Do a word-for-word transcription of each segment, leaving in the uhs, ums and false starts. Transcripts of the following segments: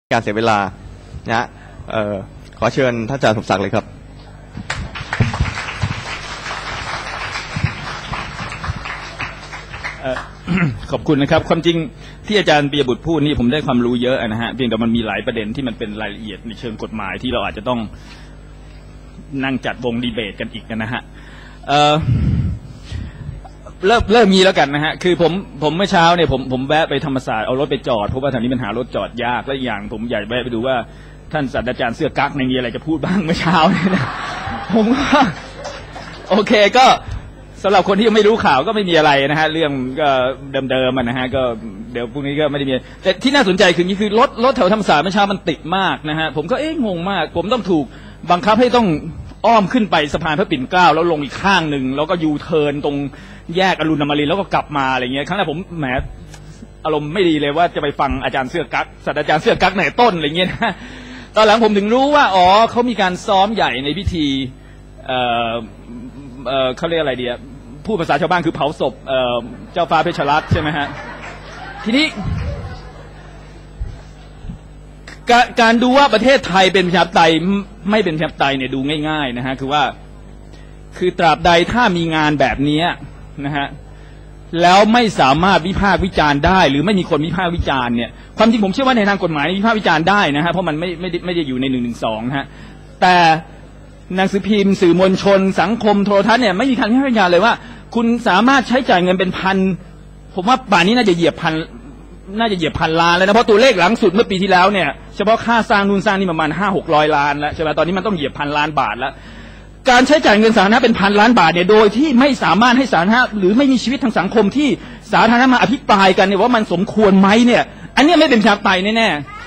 การเสียเวลานะเอ่อขอเชิญท่านอาจารย์สมศักดิ์เลยครับขอบคุณนะครับความจริงที่อาจารย์ปิยบุตรพูดนี่ผมได้ความรู้เยอะนะฮะเพียงแต่มันมีหลายประเด็นที่มันเป็นรายละเอียดในเชิงกฎหมายที่เราอาจจะต้องนั่งจัดวงดีเบตกันอีกนะฮะเอ่อเริ่มเริ่มมีแล้วกันนะฮะคือผมผมเมื่อเช้าเนี่ยผมผมแวะไปธรรมศาสตร์เอารถไปจอดเพราะว่าแถวนี้มันหารถจอดยากและอย่างผมอยากแวะไปดูว่าท่านศาสตราจารย์เสื้อกั๊กในมีอะไรจะพูดบ้างเมื่อเช้าเนี่ยนะผมก็โอเคก็สำหรับคนที่ยังไม่รู้ข่าวก็ไม่มีอะไรนะฮะเรื่องก็เดิมๆมันนะฮะก็เดี๋ยวพรุ่งนี้ก็ไม่ได้มีแต่ที่น่าสนใจคือนี่คือรถรถแถวธรรมศาสตร์เมื่อเช้ามันติดมากนะฮะผมก็เอ๊ะงงมากผมต้องถูกบังคับให้ต้องอ้อมขึ้นไปสะพานพระปิ่นเกล้าแล้วลงอีกข้างหนึ่งแล้วก็ยูเทิร์นตรงแยกอรุณอมรินทร์แล้วก็กลับมาอะไรเงี้ยครั้งแรกผมแหมอารมณ์ไม่ดีเลยว่าจะไปฟังอาจารย์เสื้อกั๊กศาสตราจารย์เสื้อกั๊กไหนต้นอะไรเงี้ยนะตอนหลังผมถึงรู้ว่าอ๋อเขามีการซ้อมใหญ่ในพิธีเอ่อเอ่อเขาเรียกอะไรดีอะพูดภาษาชาวบ้านคือเผาศพเอ่อเจ้าฟ้าเพชรรัตน์ใช่ไหมฮะทีนี้การดูว่าประเทศไทยเป็นประชาธิปไตยไม่เป็นประชาธิปไตยเนี่ยดูง่ายๆนะฮะคือว่าคือตราบใดถ้ามีงานแบบนี้นะฮะแล้วไม่สามารถวิพากษ์วิจารณ์ได้หรือไม่มีคนวิพากษ์วิจารณ์เนี่ยความจริงผมเชื่อว่าในทางกฎหมายวิพากษ์วิจารณ์ได้นะฮะเพราะมันไม่ไม่ไม่ได้อยู่ในหนึ่งหนึ่งสองนะฮะแต่หนังสือพิมพ์สื่อมวลชนสังคมโทรทัศน์เนี่ยไม่มีการวิพากษ์วิจารณ์เลยว่าคุณสามารถใช้จ่ายเงินเป็นพันผมว่าป่านนี้น่าจะเหยียบพันน่าจะเหยียบพันล้านแล้วนะเพราะตัวเลขหลังสุดเมื่อปีที่แล้วเนี่ยเฉพาะค่าสร้างนู่นสร้างนี่ประมาณห้าหกร้อยล้านแล้วใช่ไหมตอนนี้มันต้องเหยียบพันล้านบาทแล้วการใช้จ่ายเงินสาธารณะเป็นพันล้านบาทเนี่ยโดยที่ไม่สามารถให้สาธารณะหรือไม่มีชีวิตทางสังคมที่สาธารณะมาอภิปรายกันเนี่ยว่ามันสมควรไหมเนี่ยอันนี้ไม่เป็นประชาธิปไตยแน่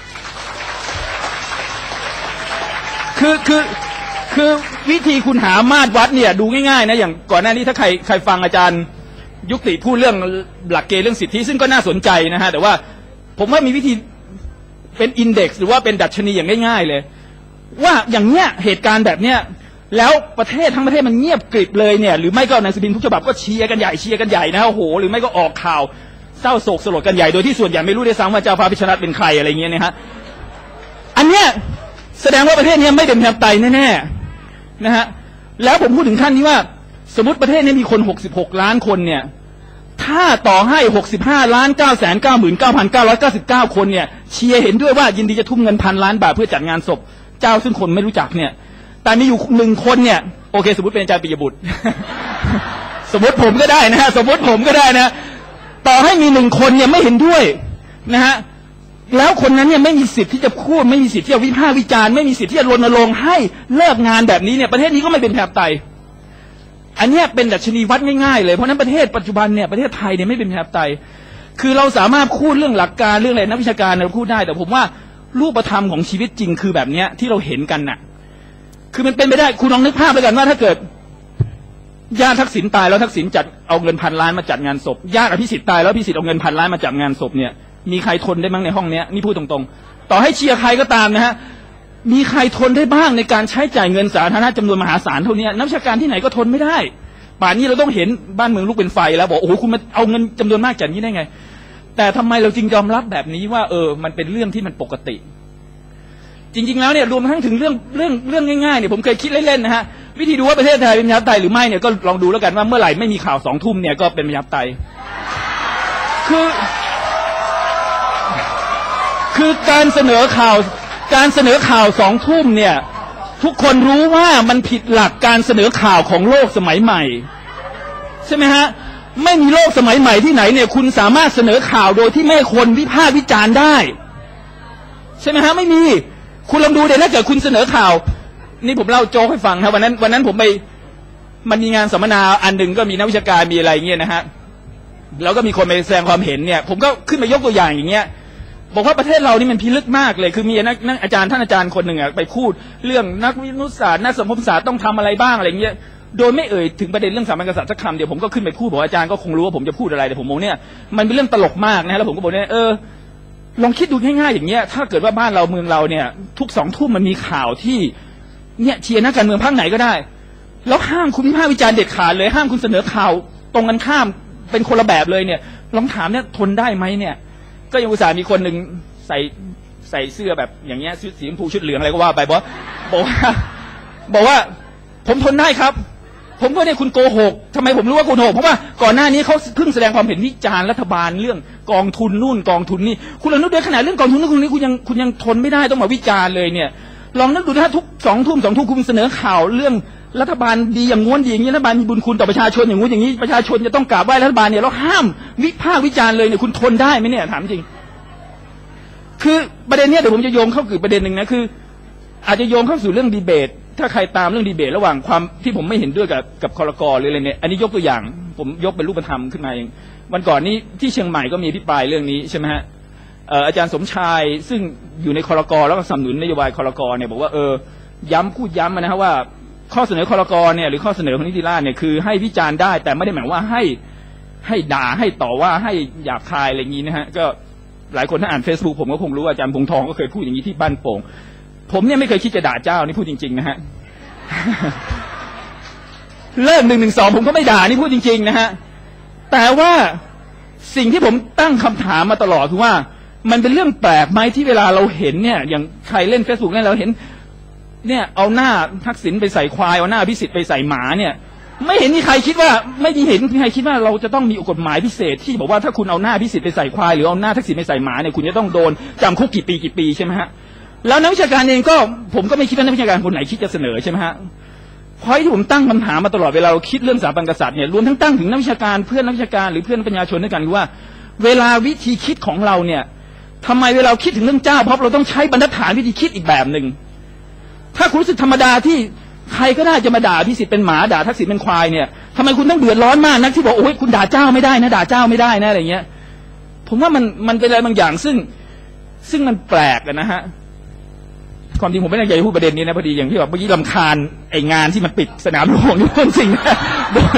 ๆคือคือคือวิธีคุณหามาตรวัดเนี่ยดูง่ายๆนะอย่างก่อนหน้านี้ถ้าใครใครฟังอาจารย์ยุติพูดเรื่องหลักเกณฑ์เรื่องสิทธิซึ่งก็น่าสนใจนะฮะแต่ว่าผมว่ามีวิธีเป็นอินเด็กซ์หรือว่าเป็นดัชนีอย่างง่ายๆเลยว่าอย่างเนี้ยเหตุการณ์แบบเนี้ยแล้วประเทศทั้งประเทศมันเงียบกริบเลยเนี่ยหรือไม่ก็หนังสือพิมพ์ทุกฉบับก็เชียร์กันใหญ่เชียร์กันใหญ่นะโอ้โหหรือไม่ก็ออกข่าวเศร้าโศกสลดกันใหญ่โดยที่ส่วนใหญ่ไม่รู้ด้วยซ้ำว่าเจ้าฟ้าเพชรรัตน์เป็นใครอะไรเงี้ยนะฮะอันเนี้ยแสดงว่าประเทศนี้ไม่เป็นประชาธิปไตยแน่ๆนะฮะแล้วผมพูดถึงขั้นนี้ว่าสมมติประเทศนี้มีคนหกสิบหกล้านคนเนี่ยถ้าต่อให้หกสิบห้าล้านเก้าแสนเก้าหมื่นเก้าพันเก้าร้อยเก้าสิบเก้าคนเนี่ยเชียร์เห็นด้วยว่ายินดีจะทุ่มเงินพันล้านบาทเพื่อจัดงานศพเจ้าซึ่งคนไม่รู้จักเนี่ยแต่มีอยู่หนึ่งคนเนี่ยโอเคสมมติเป็นอาจารย์ปิยบุตร สมมติผมก็ได้นะฮะสมมติผมก็ได้นะต่อให้มีหนึ่งคนเนี่ยไม่เห็นด้วยนะฮะแล้วคนนั้นเนี่ยไม่มีสิทธิ์ที่จะพูดไม่มีสิทธิ์ที่จะวิพากษ์วิจารณ์ไม่มีสิทธิ์ที่จะรณรงค์ให้เลิกงานแบบนี้เนี่ยประเทศนี้ก็ไม่เป็นประชาธิปไตยอันนี้เป็นดัชนีวัดง่ายๆเลยเพราะนั้นประเทศปัจจุบันเนี่ยประเทศไทยเนี่ยไม่เป็นประชาธิปไตยคือเราสามารถพูดเรื่องหลักการเรื่องอะไรนักวิชาการเราพูดได้แต่ผมว่ารูปธรรมของชีวิตจริงคือแบบเนี้ยที่เราเห็นกันน่ะคือมันเป็นไปได้คุณลองนึกภาพเลยกันว่าถ้าเกิดญาติทักษิณตายแล้วทักษิณจัดเอาเงินพันล้านมาจัดงานศพญาติอภิสิทธิ์ตายแล้วอภิสิทธิ์เอาเงินพันล้านมาจัดงานศพเนี่ยมีใครทนได้บ้างในห้องเนี้ยนี่พูดตรงๆต่อให้เชียร์ใครก็ตามนะฮะมีใครทนได้บ้างในการใช้จ่ายเงินสาธารณะจำนวนมหาศาลเท่านี้นักวิชาการที่ไหนก็ทนไม่ได้ป่านนี้เราต้องเห็นบ้านเมืองลุกเป็นไฟแล้วบอกโอ้โหคุณมาเอาเงินจำนวนมากจัดนี้ได้ไงแต่ทำไมเราจึงยอมรับแบบนี้ว่าเออมันเป็นเรื่องที่มันปกติจริงๆแล้วเนี่ยรวมทั้งถึงเรื่องเรื่องเรื่องง่ายๆเนี่ยผมเคยคิดเล่นๆนะฮะวิธีดูว่าประเทศไทยเป็นประชาธิปไตยหรือไม่เนี่ยก็ลองดูแล้วกันว่าเมื่อไหร่ไม่มีข่าวสองทุ่มเนี่ยก็เป็นประชาธิปไตยคือคือการเสนอข่าวการเสนอข่าวสองทุ่มเนี่ยทุกคนรู้ว่ามันผิดหลักการเสนอข่าวของโลกสมัยใหม่ใช่ไหมฮะไม่มีโลกสมัยใหม่ที่ไหนเนี่ยคุณสามารถเสนอข่าวโดยที่ไม่ให้คนวิพากษ์วิจารณ์ได้ใช่ไหมฮะไม่มีคุณลองดูเดี๋ยวถ้าเกิดคุณเสนอข่าวนี่ผมเล่าโจ๊กให้ฟังครับวันนั้นวันนั้นผมไปมันมีงานสัมมนาอันหนึ่งก็มีนักวิชาการมีอะไรเงี้ยนะฮะแล้วก็มีคนไปแสดงความเห็นเนี่ยผมก็ขึ้นมายกตัวอย่างอย่างเงี้ยบอกว่าประเทศเรานี่มันพิลึกมากเลยคือมีนักนักอาจารย์ท่านอาจารย์คนหนึ่งอ่ะไปพูดเรื่องนักวิทยาศาสตร์นักสังคมศาสตร์ต้องทำอะไรบ้างอะไรเงี้ยโดยไม่เอ่ยถึงประเด็นเรื่องสถาบันกษัตริย์สักคำเดียวผมก็ขึ้นไปพูดบอกอาจารย์ก็คงรู้ว่าผมจะพูดอะไรแต่ผมมองเนี่ยมันเป็นเรื่องตลกมากนะแล้วผมก็บอกเนี่ยเออลองคิดดูง่ายๆอย่างเงี้ยถ้าเกิดว่าบ้านเราเมืองเราเนี่ยทุกสองทุ่มมันมีข่าวที่เนี่ยเชียร์นักการเมืองพรรคไหนก็ได้แล้วห้ามคุณวิพากษ์วิจารณ์เด็ดขาดเลยห้ามคุณเสนอข่าวตรงกันข้ามเป็นคนละแบบเลยเนี่ยลองถามเนี่ยทนได้ไหมเนี่ยก็ยังอุตส่าห์มีคนหนึ่งใส่ใส่เสื้อแบบอย่างเงี้ยชุดสีชมพูชุดเหลืองอะไรก็ว่าไปบอกบอกว่าบอกว่าผมทนได้ครับผมก็เนี่ยคุณโกหกทำไมผมรู้ว่าคุณโกหกเพราะว่าก่อนหน้านี้เขาเพิ่งแสดงความเห็นวิจารณ์รัฐบาลเรื่องกองทุนนู่นกองทุนนี่คุณลองนึกดูขนาดเรื่องกองทุนนู่นคุณนี้คุณยังคุณยังทนไม่ได้ต้องมาวิจารณ์เลยเนี่ยลองนึกดูถ้าทุกสองทุ่มสองทุ่มคุณเสนอข่าวเรื่องรัฐบาลดีอย่างง้วนดีอย่างนี้รัฐบาลมีบุญคุณต่อประชาชนอย่างงู้นอย่างนี้ประชาชนจะต้องกราบไหว้รัฐบาลเนี่ยเราห้ามวิพากษ์วิจารณ์เลยเนี่ยคุณทนได้ไหมเนี่ยถามจริงคือประเด็นเนี้ยเดี๋ยวผมจะโยงเข้ากับประเด็นหนึ่งนะคืออาจจะโยงเข้าสู่เรื่องดีเบตถ้าใครตามเรื่องดีเบตระหว่างความที่ผมไม่เห็นด้วยกับกับครก.หรืออะไรเนี่ยอันนี้ยกตัวอย่างผมยกเป็นรูปธรรมขึ้นมาเองวันก่อนนี้ที่เชียงใหม่ก็มีอภิปรายเรื่องนี้ใช่ไหมฮะอาจารย์สมชายซึ่งอยู่ในครก.แล้วก็สนับสนุนนโยบายครก.เนี่ยบอกว่าเออย้ำพูดย้ำนะฮะว่าข้อเสนอครก.เนี่ยหรือข้อเสนอของนิติราษฎร์เนี่ยคือให้วิจารณ์ได้แต่ไม่ได้หมายว่าให้ให้ด่าให้ต่อว่าให้หยาบคายอะไรอย่างนี้นะฮะก็หลายคนถ้าอ่าน Facebook ผมก็คงรู้ว่าอาจารย์พงษ์ทองก็เคยพูดอย่างนี้ที่บ้านโป่งผมเนี่ยไม่เคยคิดจะด่าเจ้านี่พูดจริงๆนะฮะเริ่มหนึ่งหนึ่งสองผมก็ไม่ด่านี่พูดจริงๆนะฮะแต่ว่าสิ่งที่ผมตั้งคำถามมาตลอดคือว่ามันเป็นเรื่องแปลกไหมที่เวลาเราเห็นเนี่ยอย่างใครเล่น Facebook เนี่ยเราเห็นเนี่ยเอาหน้าทักษิณไปใส่ควายเอาหน้าพิสิทธิ์ไปใส่หมาเนี่ยไม่เห็นมีใครคิดว่าไม่มีเห็นมีใครคิดว่าเราจะต้องมีกฎหมายพิเศษที่บอกว่าถ้าคุณเอาหน้าพิสิทธิ์ไปใส่ควายหรือเอาหน้าทักษิณไปใส่หมาเนี่ยคุณจะต้องโดนจำคุกกี่ปีกี่ปีใช่ไหมฮะแล้วนักวิชาการเองก็ผมก็ไม่คิดว่านักวิชาการคนไหนคิดจะเสนอใช่ไหมฮะเพราะที่ผมตั้งคำถามมาตลอดเวลาเราคิดเรื่องสถาบันกษัตริย์เนี่ยรวมทั้งตั้งถึงนักวิชาการเพื่อนนักวิชาการหรือเพื่อนปัญญาชนด้วยกันว่าเวลาวิธีคิดของเราเนี่ยทำไมเวลาคิดถึงเรื่องเจ้าเพราะเราต้องใช้บรรทัดฐานวิธีคิดอีกแบบหนึ่งถ้าคุณรู้สึกธรรมดาที่ใครก็ได้จะมาด่าพิสิทธิ์เป็นหมาด่าทักษิณเป็นควายเนี่ยทำไมคุณต้องเดือดร้อนมากนักที่บอกโอ้ยคุณด่าเจ้าไม่ได้นะด่าเจ้าไม่ได้นะอะไรเงี้ยผมว่ามันมันเป็นอะไรบางอย่างซึ่งซึ่งมันแปลกนะฮะความจริงผมไม่ได้อยากจะพูดประเด็นนี้นะพอดีอย่างที่บอกเมื่อกี้รำคาญไองานที่มันปิดสนามหลวงนี่เป็นสิ่งนะโดน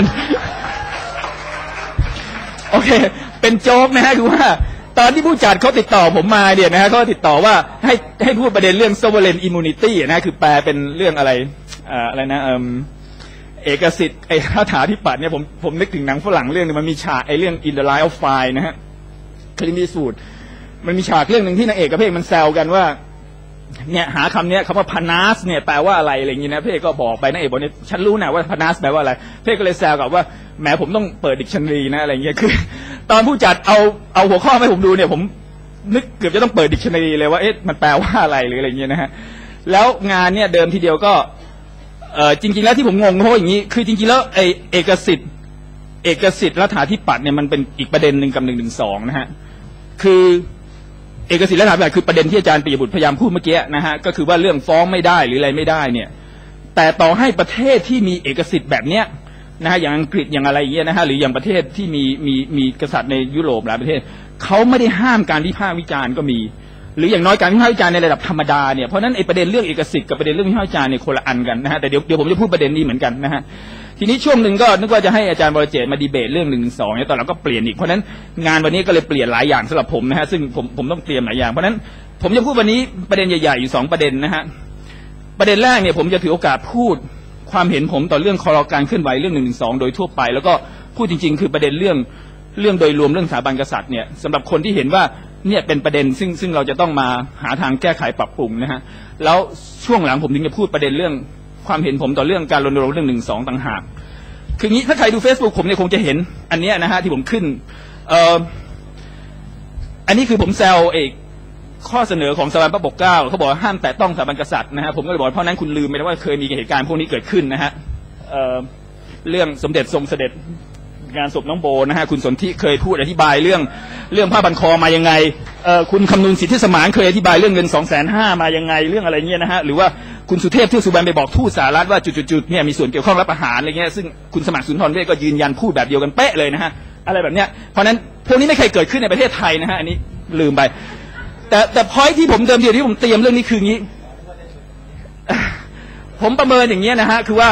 โอเคเป็นโจ๊กนะฮะคือว่าตอนที่ผู้จัดเขาติดต่อผมมาเนี่ยนะฮะเขาติดต่อว่าให้ให้พูดประเด็นเรื่อง sovereign immunity นะคือแปลเป็นเรื่องอะไรอะไรนะเออเอกสิทธิ์ไอ้คาถาธิปัตย์เนี่ยผมผมนึกถึงหนังฝรั่งเรื่องนึงมันมีฉากไอ้เรื่อง in the line of fire นะฮะคลินต์สูตรมันมีฉากเรื่องหนึ่งที่นางเอกกับพระเอกมันแซวกันว่าเนี่ยหาคำเนี้ยคำว่าพานาสเนี่ยแปลว่าอะไรอะไรอย่างงี้นะพระเอกก็บอกไปนางเอกบอกเนี่ยฉันรู้นะว่าพานาสแปลว่าอะไรพระเอกก็เลยแซวกับว่าแหมผมต้องเปิดดิกชันนารีนะอะไรอย่างเงี้ยคือตอนผู้จัดเอาเอาหัวข้อให้ผมดูเนี่ยผมนึกเกือบจะต้องเปิดดิกชันนารีเลยว่าเอ๊ะมันแปลว่าอะไรหรืออะไรอย่างเงี้ยนะฮะแล้วงานเนี่ยเดิมทีเดียวก็เออจริงๆแล้วที่ผมงงเพราะอย่างนี้คือจริงๆแล้วไอเอกสิทธิ์เอกสิทธิ์รัฐาธิปัตย์เนี่ยมันเป็นอีกประเด็นหนึ่งกับหนึ่งหนึ่งสองนะฮะคือเอกสิทธิ์รัฐาธิปัตย์คือประเด็นที่อาจารย์ปิยบุตรพยายามพูดเมื่อกี้นะฮะก็คือว่าเรื่องฟ้องไม่ได้หรืออะไรไม่ได้เนี่ยแต่ต่อให้ประเทศที่มีเอกสิทธิ์แบบเนี้ยนะฮะอย่างอังกฤษอย่างอะไรอย่างเงี้ยนะฮะหรืออย่างประเทศที่มีมีมีกษัตริย์ในยุโรปหลายประเทศเขาไม่ได้ห้ามการวิพากษ์วิจารณ์ก็มีหรืออย่างน้อยการวิพากษ์วิจารณ์ในระดับธรรมดาเนี่ยเพราะนั้นไอ้ประเด็นเรื่องเอกสิทธิ์กับประเด็นเรื่องวิพากษ์วิจารณ์เนี่ยคนละอันกันนะฮะแต่เดี๋ยวเดี๋ยวผมจะพูดประเด็นนี้เหมือนกันนะฮะทีนี้ช่วงหนึ่งก็นึกว่าจะให้อาจารย์บรเจตมาดีเบตเรื่องหนึ่งสองเนี่ยตอนหลังก็เปลี่ยนอีกเพราะนั้นงานวันนี้ก็เลยเปลี่ยนหลายอย่างสำหรับผมนะฮะซึ่งผมผมต้องเตรียมหลายอย่างเพราะนั้นผมจะพูดวันนี้ประเด็นใหญ่ๆอยู่สองประเด็นนะฮะประเด็นแรกเนี่ยผมจะถือโอกาสพูดความเห็นผมต่อเรื่องคอรการเคลื่อนไหวเรื่องหนึ่งหนึ่งสองโดยทั่วไปแล้วก็พูดจริงๆคือประเด็นเรื่องเรื่องโดยรวมเรื่องสถาบันกษัตริย์เนี่ยสำหรับคนที่เห็นว่าเนี่ยเป็นประเด็นซึ่งซึ่งเราจะต้องมาหาทางแก้ไขปรับปรุงนะฮะแล้วช่วงหลังผมถึงจะพูดประเด็นเรื่องความเห็นผมต่อเรื่องการรณรงค์เรื่องหนึ่งสองต่างหากคืองี้ถ้าใครดู Facebook ผมเนี่ยคงจะเห็นอันนี้นะฮะที่ผมขึ้นเอ่ออันนี้คือผมแซวเอกข้อเสนอของสถาบันพระปกเกล้าเขาบอกห้ามแตะต้องสถาบันกษัตริย์นะฮะผมก็เลยบอกเพราะนั้นคุณลืมไปแล้วว่าเคยมีเหตุการณ์พวกนี้เกิดขึ้นนะฮะเอ่อเรื่องสมเด็จทรงเสด็จงานศพน้องโบนะฮะคุณสนธิเคยพูดอธิบายเรื่องเรื่องผ้าบันคอมายังไงเอ่อคุณคำนูนสิทธิสมานเคยอธิบายเรื่องเงินสองแสนห้ามายังไงเรื่องอะไรเงี้ยนะฮะหรือว่าคุณสุเทพเทือกสุบรรณไปบอกทูตสหรัฐว่าจุดๆๆเนี่ยมีส่วนเกี่ยวข้องรับอาหารอะไรเงี้ยซึ่งคุณสมัครสุนทรเวชก็ยืนยันพูดแบบเดียวกันเป๊ะเลยนะฮะอะไรแบบเนี้ยเพราะนั้นพวกนี้ไม่เคยเกิดขึ้นในประเทศไทยนะฮะอันนี้ลืมไปแต่แต่พอยที่ผมเดิมทีที่ผมเตรียมเรื่องนี้คืองี้ผมประเมินอย่างเงี้ยนะฮะคือว่า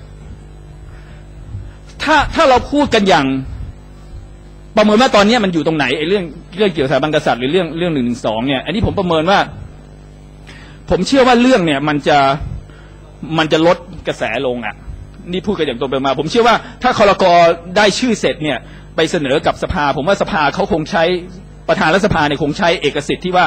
ถ้าถ้าเราพูดกันอย่างประเมินว่าตอนนี้มันอยู่ตรงไหนไอ้เรื่องเรื่องเกี่ยวกับสถาบันกษัตริย์หรือเรื่องเรื่องหนึ่งหนึ่งสองเนี่ยอันนี้ผมประเมินว่าผมเชื่อว่าเรื่องเนี่ยมันจะมันจะลดกระแสลงอ่ะนี่พูดกันอย่างตรงไปมาผมเชื่อว่าถ้าครก.ได้ชื่อเสร็จเนี่ยไปเสนอกับสภาผมว่าสภาเขาคงใช้ประธานรัฐสภาเนี่ยคงใช้เอกสิทธิ์ที่ว่า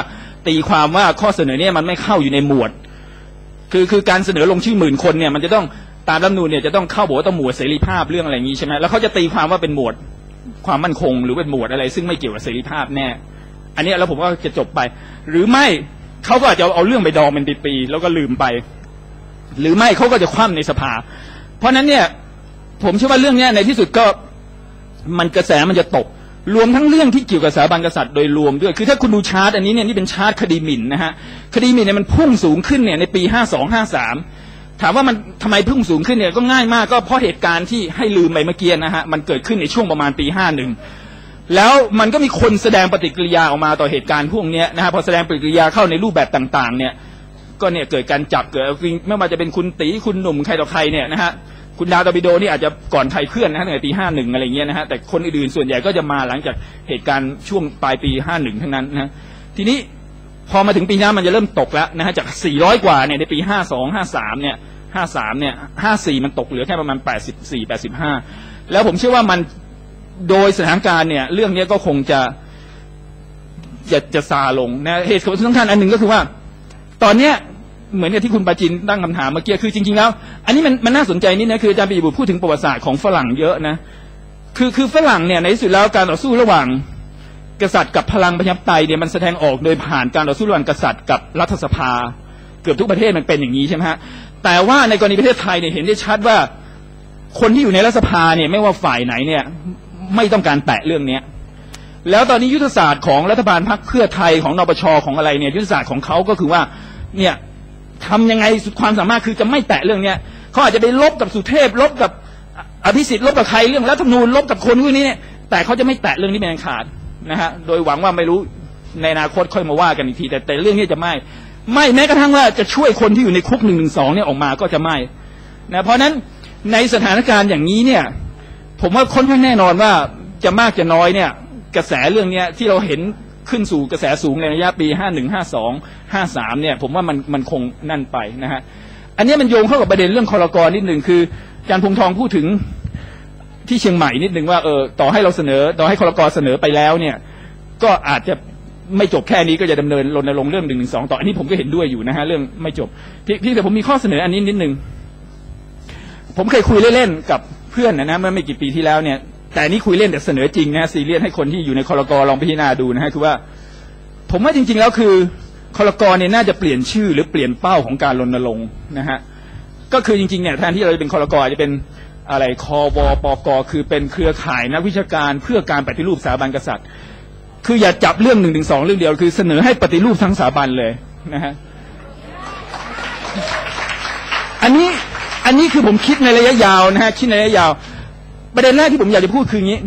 ตีความว่าข้อเสนอเนี่ยมันไม่เข้าอยู่ในหมวดคือคือการเสนอลงชื่อหมื่นคนเนี่ยมันจะต้องตามรัฐธรรมนูญเนี่ยจะต้องเข้าบอกว่าต้องหมวดเสรีภาพเรื่องอะไรอย่างนี้ใช่ไหมแล้วเขาจะตีความว่าเป็นหมวดความมั่นคงหรือเป็นหมวดอะไรซึ่งไม่เกี่ยวกับเสรีภาพแน่อันนี้แล้วผมก็จะจบไปหรือไม่เขาก็อาจจะเอาเรื่องไปดองเป็นปีๆแล้วก็ลืมไปหรือไม่เขาก็จะคว่ำในสภาเพราะนั้นเนี่ยผมเชื่อว่าเรื่องนี้ในที่สุดก็มันกระแสมันจะตกรวมทั้งเรื่องที่เกี่ยวกับสถาบันกษัตริย์โดยรวมด้วยคือถ้าคุณดูชาร์ตอันนี้เนี่ยนี่เป็นชาร์ตคดีหมิ่นนะฮะคดีหมิ่นเนี่ยมันพุ่งสูงขึ้นเนี่ยในปีห้าสองห้าสามถามว่ามันทำไมพุ่งสูงขึ้นเนี่ยก็ง่ายมากก็เพราะเหตุการณ์ที่ให้ลืมไปเมื่อกี้นะฮะมันเกิดขึ้นในช่วงประมาณปีห้าหนึ่งแล้วมันก็มีคนแสดงปฏิกิริยาออกมาต่อเหตุการณ์พวกนี้นะฮะพอแสดงปฏิกิริยาเข้าในรูปแบบต่างๆเนี่ยก็เนี่ยเกิดการจับเกิดไม่ว่าจะเป็นคุณตีคุณหนุ่มใครต่อใครเนี่ยนะฮะคุณดาวตบิโดนี่อาจจะก่อนใครเพื่อนนะฮะในปีห้าหนึ่งอะไรเงี้ยนะฮะแต่คนอื่นๆส่วนใหญ่ก็จะมาหลังจากเหตุการณ์ช่วงปลายปีห้าหนึ่งทั้งนั้นนะทีนี้พอมาถึงปีหน้ามันจะเริ่มตกแล้วนะฮะจากสี่ร้อยกว่าเนี่ยในปีห้าสองห้าสามเนี่ยห้าสามเนี่ยห้าสี่มันตกเหลือแค่ประมาณแปดสิบสี่ แปดสิบห้าแล้วผมเชื่อว่ามันโดยสถานการณ์เนี่ยเรื่องนี้ก็คงจะจะจะซาลงนะเหตุผลสำคัญอันหนึ่งก็คือว่าตอนเนี้ยเหมือนกับที่คุณปาจินตั้งคำถามเมื่อกี้คือจริงๆแล้วอันนี้มันมันน่าสนใจนิดนะคืออาจารย์ปิยบุตรพูดถึงประวัติศาสตร์ของฝรั่งเยอะนะคือคือฝรั่งเนี่ยในที่สุดแล้วการต่อสู้ระหว่างกษัตริย์กับพลังประชาธิปไตยเนี่ยมันแสดงออกโดยผ่านการต่อสู้ระหว่างกษัตริย์กับรัฐสภาเกือบทุกประเทศมันเป็นอย่างนี้ใช่ไหมฮะแต่ว่าในกรณีประเทศไทยเนี่ยเห็นได้ชัดว่าคนที่อยู่ในรัฐสภาเนี่ยไม่ว่าฝ่ายไหนเนี่ยไม่ต้องการแตะเรื่องนี้แล้วตอนนี้ยุทธศาสตร์ของรัฐบาลพรรคเพื่อไทยของนปชของอะไรเนี่ยยุทธศาสตร์ของเขาก็คือว่าเนี่ยทำยังไงสุดความสามารถคือจะไม่แตะเรื่องเนี้ยเขาอาจจะไปลบกับสุเทพลบกับอภิสิทธิ์ลบกับใครเรื่องรัฐธรรมนูญลบกับคนพวกนี้เนี่ยแต่เขาจะไม่แตะเรื่องนี้เป็นอันขาดนะฮะโดยหวังว่าไม่รู้ในอนาคตค่อยมาว่ากันอีกทีแต่แต่เรื่องนี้จะไม่ไม่แม้กระทั่งว่าจะช่วยคนที่อยู่ในคุกหนึ่งหนึ่งสองเนี่ยออกมาก็จะไม่นะเพราะนั้นในสถานการณ์อย่างนี้เนี่ยผมว่าค่อนข้างแน่นอนว่าจะมากจะน้อยเนี่ยกระแสเรื่องนี้ที่เราเห็นขึ้นสู่กระแสสูงในระยะปีห้าหนึ่ง ห้าสอง ห้าสามเนี่ยผมว่ามันมันคงนั่นไปนะฮะอันนี้มันโยงเข้ากับประเด็นเรื่องครก.นิดหนึ่งคืออาจารย์พงษ์ทองพูดถึงที่เชียงใหม่นิดหนึ่งว่าเออต่อให้เราเสนอต่อให้ครก.เสนอไปแล้วเนี่ยก็อาจจะไม่จบแค่นี้ก็จะดำเนินรณรงค์เรื่องหนึ่งหนึ่งสองต่ออันนี้ผมก็เห็นด้วยอยู่นะฮะเรื่องไม่จบพี่แต่ผมมีข้อเสนออันนี้นิดหนึ่งผมเคยคุยเล่นๆกับเพื่อนนะนะเมื่อไม่กี่ปีที่แล้วเนี่ยแต่นี่คุยเล่นแต่เสนอจริงนะซีเรียสให้คนที่อยู่ในครก.ลองพิจารณาดูนะฮะคือว่าผมว่าจริงๆแล้วคือครก.เนี่ยน่าจะเปลี่ยนชื่อหรือเปลี่ยนเป้าของการรณรงค์นะฮะก็คือจริงๆเนี่ยแทนที่เราจะเป็นครก.จะเป็นอะไรควปก.คือเป็นเครือข่ายนักวิชาการเพื่อการปฏิรูปสถาบันกษัตริย์คืออย่าจับเรื่องหนึ่งถึงสองเรื่องเดียวคือเสนอให้ปฏิรูปทั้งสถาบันเลยนะฮะอันนี้อันนี้คือผมคิดในระยะยาวนะฮะคิดในระยะยาวประเด็นแรกที่ผมอยากจะพูดคืออย่างนี้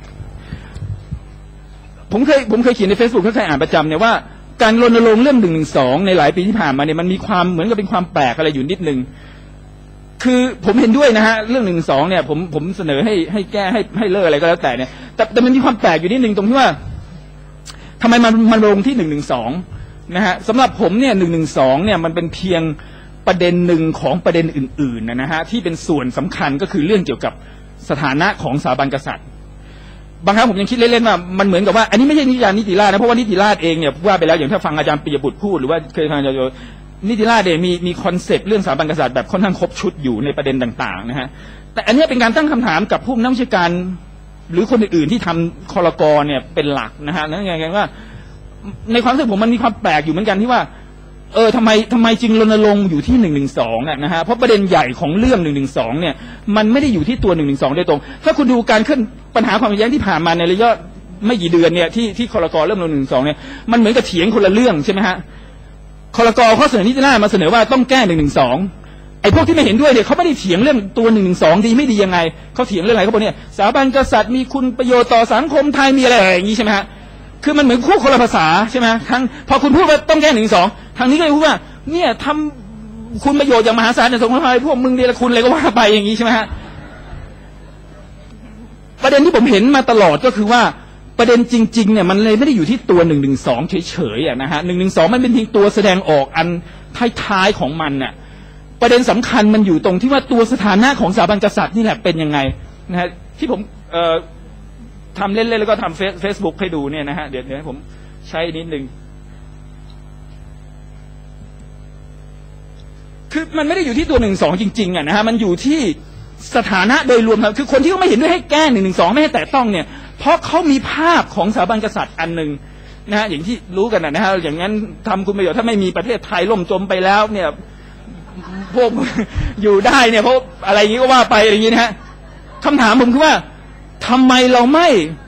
ผมเคยผมเคยเขียนใน Facebook ถ้าใครอ่านประจำเนี่ยว่าการรณรงค์เรื่องหนึ่งหนึ่งสองในหลายปีที่ผ่านมาเนี่ยมันมีความเหมือนกับเป็นความแปลกอะไรอยู่นิดนึงคือผมเห็นด้วยนะฮะเรื่องหนึ่งสองเนี่ยผมผมเสนอให้ให้แก้ให้ให้เลิกอะไรก็แล้วแต่เนี่ยแต่แต่มันมีความแปลกอยู่นิดนึงตรงที่ว่าทำไมมันมันลงที่หนึ่งหนึ่งสองนะฮะสำหรับผมเนี่ยหนึ่งหนึ่งสองเนี่ยมันเป็นเพียงประเด็นหนึ่งของประเด็นอื่นๆนะฮะที่เป็นส่วนสำคัญก็คือเรื่องเกี่ยวกับสถานะของสถาบันกษัตริย์บางครั้งผมยังคิดเล่นๆว่ามันเหมือนกับว่าอันนี้ไม่ใช่นิติราษฎร์นิติราษฎร์นะเพราะว่านิติราษฎร์เองเนี่ยว่าไปแล้วอย่างถ้าฟังอาจารย์ปิยบุตรพูดหรือว่าเคยฟังอาจารย์นิติราษฎร์เองมีมีคอนเซ็ปต์เรื่องสถาบันกษัตริย์แบบค่อนข้างครบชุดอยู่ในประเด็นต่างๆนะฮะแต่อันนี้เป็นการตั้งคำถามกับผู้นักวิชาการหรือคนอื่นๆที่ทำครก.เนี่ยเป็นหลักนะฮะนั่นไงว่าในความรู้สึกผมมันมีความแปลกอยู่เหมือนกันที่ว่าเออทำไมทำไมจึงรณรงค์อยู่ที่หนึ่งหนึ่งสองนะฮะเพราะประเด็นใหญ่ของเรื่องหนึ่งหนึ่งสองเนี่ยมันไม่ได้อยู่ที่ตัวหนึ่งหนึ่งสองโดยตรงถ้าคุณดูการขึ้นปัญหาความขัดแย้งที่ผ่านมาในระยะไม่กี่เดือนเนี่ยที่ที่ครก.เริ่มหนึ่งหนึ่งสองเนี่ยมันเหมือนกับเถียงคนละเรื่องใช่ไหมฮะครก.ข้อเสนอนิติราษฎร์มาเสนอว่าต้องแก้หนึ่งหนึ่งสองไอ้พวกที่ไม่เห็นด้วยเนี่ยเขาไม่ได้เถียงเรื่องตัวหนึ่งหนึ่งสองดีไม่ดียังไงเขาเถียงเรื่องอะไรเขาบอกเนี่ยสถาบันกษัตริย์มีคุณประโยชน์ต่อสังคมไทยมีอะไรอย่างนี้ใช่ไหมฮะคือมันเหมือนคู่คนละภาษาใช่ไหมทั้งพอคุณพูดว่าต้องแก้หนึ่งสองทางนี้ก็เลยพูดว่าเนี่ยทำคุณประโยชน์อย่างมหาศาลในสังคมไทยพวกมึงเดรัจฉานอะไรก็ว่าไปอย่างนี้ใช่ไหมฮะประเด็นที่ผมเห็นมาตลอดก็คือว่าประเด็นจริงๆเนี่ยมันเลยไม่ได้อยู่ที่ตัวหนึ่งหนึ่งสองเฉยๆอ่ะนะฮะหนึ่งหนึ่งสองมันเป็นเพียงตัวแสดงออกอันท้ายๆของมันน่ะประเด็นสำคัญมันอยู่ตรงที่ว่าตัวสถานะของสถาบันกษัตริย์นี่แหละเป็นยังไงนะฮะที่ผมเอ่อทำเล่นๆแล้วก็ทำเฟซบุ๊กให้ดูเนี่ยนะฮะเดี๋ยวเดี๋ยวให้ผมใช้นิดนึงคือมันไม่ได้อยู่ที่ตัวหนึ่งสองจริงๆอ่ะนะฮะมันอยู่ที่สถานะโดยรวมครับคือคนที่เขาไม่เห็นด้วยให้แก้หนึ่งหนึ่งสองไม่ให้แตะต้องเนี่ยเพราะเขามีภาพของสถาบันกษัตริย์อันหนึ่งนะฮะอย่างที่รู้กันนะฮะอย่างนั้นทำคุณประโยชน์ถ้าไม่มีประเทศไทยล่มจมไปแล้วเนี่ยพวกอยู่ได้เนี่ยเพราะอะไรอย่างนี้ก็ว่าไปอะไรอย่างนี้นะฮะคำถามผมคือว่าทำไมเราไม่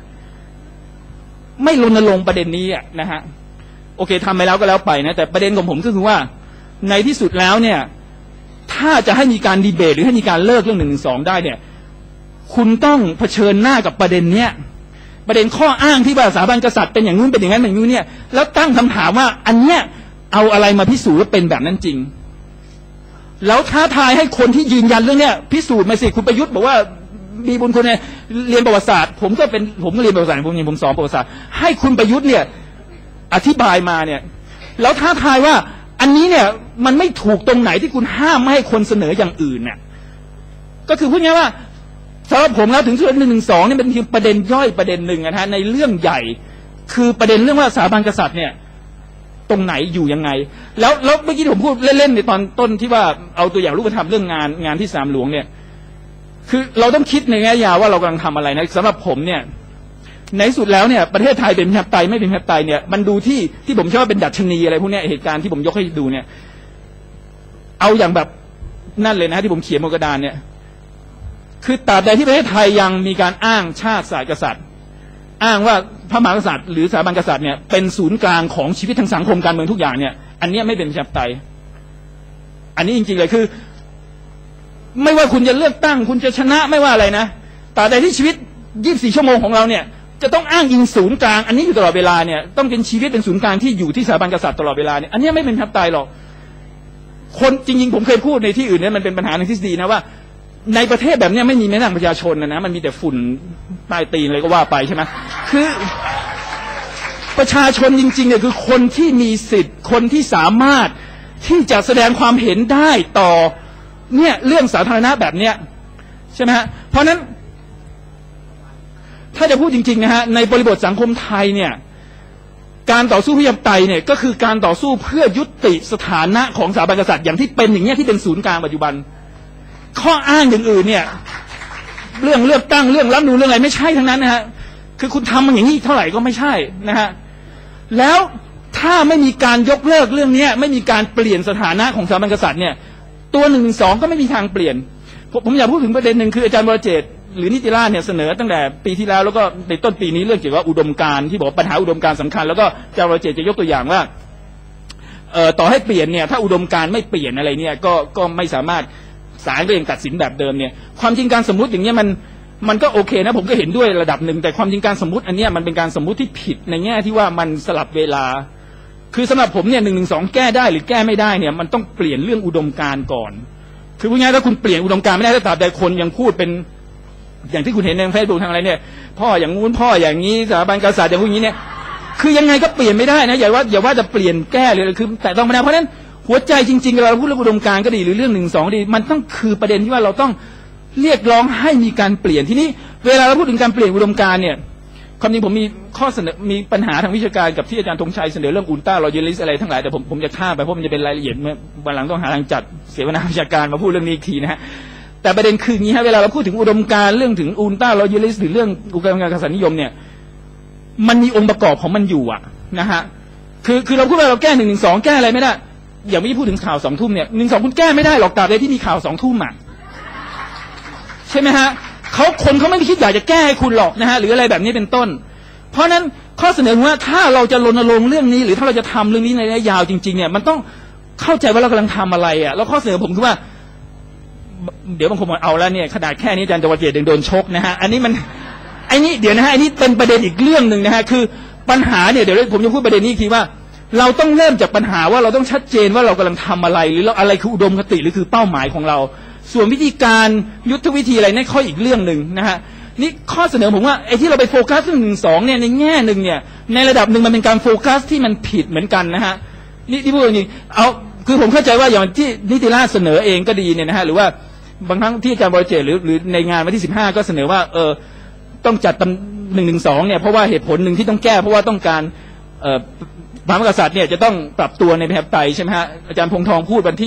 ไม่รณรงค์ประเด็นนี้อ่ะนะฮะโอเคทำไปแล้วก็แล้วไปนะแต่ประเด็นของผมก็คือว่าในที่สุดแล้วเนี่ยถ้าจะให้มีการดีเบตหรือให้มีการเลิกเรื่องหนึ่งหนึ่งสองได้เนี่ยคุณต้องเผชิญหน้ากับประเด็นเนี้ยประเด็นข้ออ้างที่ว่าสถาบันกษัตริย์เป็นอย่างนู้นเป็นอย่างนั้นเป็นอย่างนู้นเนี่ยแล้วตั้งคำถามว่าอันเนี้ยเอาอะไรมาพิสูจน์ว่าเป็นแบบนั้นจริงแล้วท้าทายให้คนที่ยืนยันเรื่องเนี้ยพิสูจน์มาสิคุณประยุทธ์บอกว่ามีบุญคุณเนี่ยเรียนประวัติศาสตร์ผมก็เป็นผมก็เรียนประวัติศาสตร์ผมเรียนผมสอนประวัติศาสตร์ให้คุณประยุทธ์เนี่ยอธิบายมาเนี่ยแล้วท้าทายว่าอันนี้เนี่ยมันไม่ถูกตรงไหนที่คุณห้ามไม่ให้คนเสนออย่างอื่นเนี่ยก็คือพูดง่ายว่าสำหรับผมแล้วถึงส่วนหนึ่งหนึ่งสองเนี่ยเป็นเพียงประเด็นย่อยประเด็นหนึ่งนะฮะในเรื่องใหญ่คือประเด็นเรื่องว่าสถาบันกษัตริย์เนี่ยตรงไหนอยู่ยังไงแล้วแล้วเมื่อกี้ผมพูดเล่นๆในตอนต้นที่ว่าเอาตัวอย่างรูปธรรมเรื่องงานงานที่สนามหลวงเนี่ยคือเราต้องคิดในแง่ยาวว่าเรากำลังทำอะไรนะสำหรับผมเนี่ยในสุดแล้วเนี่ยประเทศไทยเป็นประชาธิปไตยไม่เป็นประชาธิปไตยเนี่ยมันดูที่ที่ผมเชื่อว่าเป็นดัชนีอะไรพวกนี้เหตุการณ์ที่ผมยกให้ดูเนี่ยเอาอย่างแบบนั่นเลยนะที่ผมเขียนบนกระดานเนี่ยคือตราบใดที่ประเทศไทยยังมีการอ้างชาติศาสตร์กษัตริย์อ้างว่าพระมหากษัตริย์หรือสถาบันกษัตริย์เนี่ยเป็นศูนย์กลางของชีวิตทางสังคมการเมืองทุกอย่างเนี่ยอันนี้ไม่เป็นประชาธิปไตยอันนี้จริงๆเลยคือไม่ว่าคุณจะเลือกตั้งคุณจะชนะไม่ว่าอะไรนะตราบใดที่ชีวิตยี่สิบสี่ชั่วโมงของเราเนี่ยจะต้องอ้างอิงศูนย์กลางอันนี้อยู่ตลอดเวลาเนี่ยต้องเป็นชีวิตเป็นศูนย์กลางที่อยู่ที่สถาบันกษัตริย์ตลอดเวลาเนี่ยอันนี้ไม่เป็นประชาธิปไตยหรอกคนจริงๆผมเคยพูดในที่อื่นเนี่ยมันเป็นปัญหาในทฤษฎีนะว่าในประเทศแบบนี้ไม่มีแม้แต่ประชาชนนะนะมันมีแต่ฝุ่นใต้ตีนอะไรก็ว่าไปใช่ไหมคือประชาชนจริงๆเนี่ยคือคนที่มีสิทธิ์คนที่สามารถที่จะแสดงความเห็นได้ต่อเนี่ยเรื่องสาธารณะแบบเนี้ยใช่ไหมฮะเพราะนั้นถ้าจะพูดจริงๆนะฮะในบริบทสังคมไทยเนี่ยการต่อสู้เพื่อประชาธิปไตยเนี่ยก็คือการต่อสู้เพื่อยุติสถานะของสถาบันกษัตริย์อย่างที่เป็นอย่างเงี้ยที่เป็นศูนย์กลางปัจจุบันข้ออ้างอย่างอื่นเนี่ยเรื่องเลือกตั้งเรื่องรัฐธรรมนูญเรื่องอะไรไม่ใช่ทั้งนั้นนะฮะคือคุณทำมันอย่างนี้เท่าไหร่ก็ไม่ใช่นะฮะแล้วถ้าไม่มีการยกเลิกเรื่องนี้ไม่มีการเปลี่ยนสถานะของสถาบันกษัตริย์เนี่ยตัวหนึ่งสองก็ไม่มีทางเปลี่ยนผมอยากพูดถึงประเด็นหนึ่งคืออาจารย์วรเจตน์หรือนิติราชเนี่ยเสนอตั้งแต่ปีที่แล้วแล้วก็ในต้นปีนี้เรื่องเกี่ยวกับอุดมการณ์ที่บอกปัญหาอุดมการณ์สำคัญแล้วก็อาจารย์วรเจตน์จะยกตัวอย่างว่าเอ่อต่อให้เปลี่ยนเนี่ยถ้าอุดมการณ์ไม่เปลี่ยนอะไรเนี่ยก็ก็ไม่สามารถศาลก็ยังตัดสินแบบเดิมเนี่ยความจริงการสมมุติอย่างเงี้ยมันมันก็โอเคนะผมก็เห็นด้วยระดับหนึ่งแต่ความจริงการสมมุติอันเนี้ยมันเป็นการสมมุติที่ผิดในแง่ที่ว่ามันสลับเวลาคือสำหรับผมเนี่ยหนึ่งหนึ่งสองแก้ได้หรือแก้ไม่ได้เนี่ยมันต้องเปลี่ยนเรื่องอุดมการณ์ก่อนคือพูดง่ายๆถ้าคุณเปลี่ยนอุดมการณ์ไม่ได้ถ้าตราบใดคนยังพูดเป็นอย่างที่คุณเห็นในเฟซบุ๊กทางอะไรเนี่ยพ่ออย่างงู้นพ่ออย่างนี้สถาบันกษัตริย์อย่างพวกนี้เนี่ยคือยังไงก็เปลี่ยนไม่ได้นะอย่าว่าอย่าว่าจะเปลี่ยนแก้เลยคือแต่ต้องไม่ได้เพราะฉะนั้นหัวใจจริงๆเราพูดเรื่องอุดมการณ์ก็ดีหรือเรื่องหนึ่งสองดีมันต้องคือประเด็นที่ว่าเราต้องเรียกร้องให้มีการเปลี่ยนที่นี้เวลาเราพูดถึงการเปลี่ยนอุดมการณ์เนี่ยความจริงผมมีข้อเสนอมีปัญหาทางวิชาการกับที่อาจารย์ธงชัยเสนอเรื่องอุลตร้าลอยัลลิสต์อะไรทั้งหลายแต่ผมผมจะข้ามไปเพราะมันจะเป็นรายละเอียดวันหลังต้องหาทางจัดเสวนาวิชาการมาพูดเรื่องนี้อีกทีนะฮะแต่ประเด็นคืออย่างนี้ฮะเวลาเราพูดถึงอุดมการณ์เรื่องถึงอุลตร้าลอยัลลิสต์หรือเรื่องอุดมการณ์กษัตริย์นิยมเนี่ยมันมีองค์ประกอบของมันอยู่อะนะฮะคือคือเราพูดว่าเราแก้หนึ่งหนึ่งสองแก้อะไรไม่ได้อย่างไม่พูดถึงข่าวสองทุ่มเนี่ยหนึ่งสองคุณแก้ไม่ได้หรอกตราบใดที่มีข่าวสองทุ่มอ่ะใช่ไหมฮะเขาคนเขาไม่ได้คิดอยากจะแก้ให้คุณหรอกนะฮะหรืออะไรแบบนี้เป็นต้นเพราะนั้นข้อเสนอว่าถ้าเราจะรณรงค์เรื่องนี้หรือถ้าเราจะทำเรื่องนี้ในระยะยาวจริงๆเนี่ยมันต้องเข้าใจว่าเรากำลังทำอะไรอ่ะแล้วข้อเสนอผมคือว่าเดี๋ยวบางคนบอกเอาแล้วเนี่ยขนาดแค่นี้อาจารย์จวเจตยังโดนชกนะฮะอันนี้มันไอ้นี่เดี๋ยวนะฮะไอ้นี่เป็นประเด็นอีกเรื่องหนึ่งนะฮะคือปัญหาเนี่ยเดี๋ยวผมจะพูดประเด็นนี้อีกทีว่าเราต้องเริ่มจากปัญหาว่าเราต้องชัดเจนว่าเรากำลังทำอะไรหรือเราอะไรคืออุดมคติหรือคือเป้าหมายของเราส่วนวิธีการยุทธวิธีอะไรนั่นข้ออีกเรื่องหนึ่งนะฮะนี่ข้อเสนอผมว่าไอ้ที่เราไปโฟกัสเรื่องหนึ่งสองเนี่ยในแง่หนึ่งเนี่ยในระดับหนึ่งมันเป็นการโฟกัสที่มันผิดเหมือนกันนะฮะนี่ที่พูดจริงเอาคือผมเข้าใจว่าอย่างที่นิติราชเสนอเองก็ดีเนี่ยนะฮะหรือว่าบางครั้งที่อาจารย์บริเจตหรือหรือในงานวันที่สิบห้าก็เสนอว่าเออต้องจัดหนึ่งหนึ่งสองเนี่ยเพราะว่าเหตุผลหนึ่งที่ต้องแก้เพราะว่าต้องการเอ่อพระมหากษัตริย์เนี่ยจะต้องปรับตัวในประชาธิปไตยใช่ไหมฮะอาจารย์พงษ์ทองพูดวันที่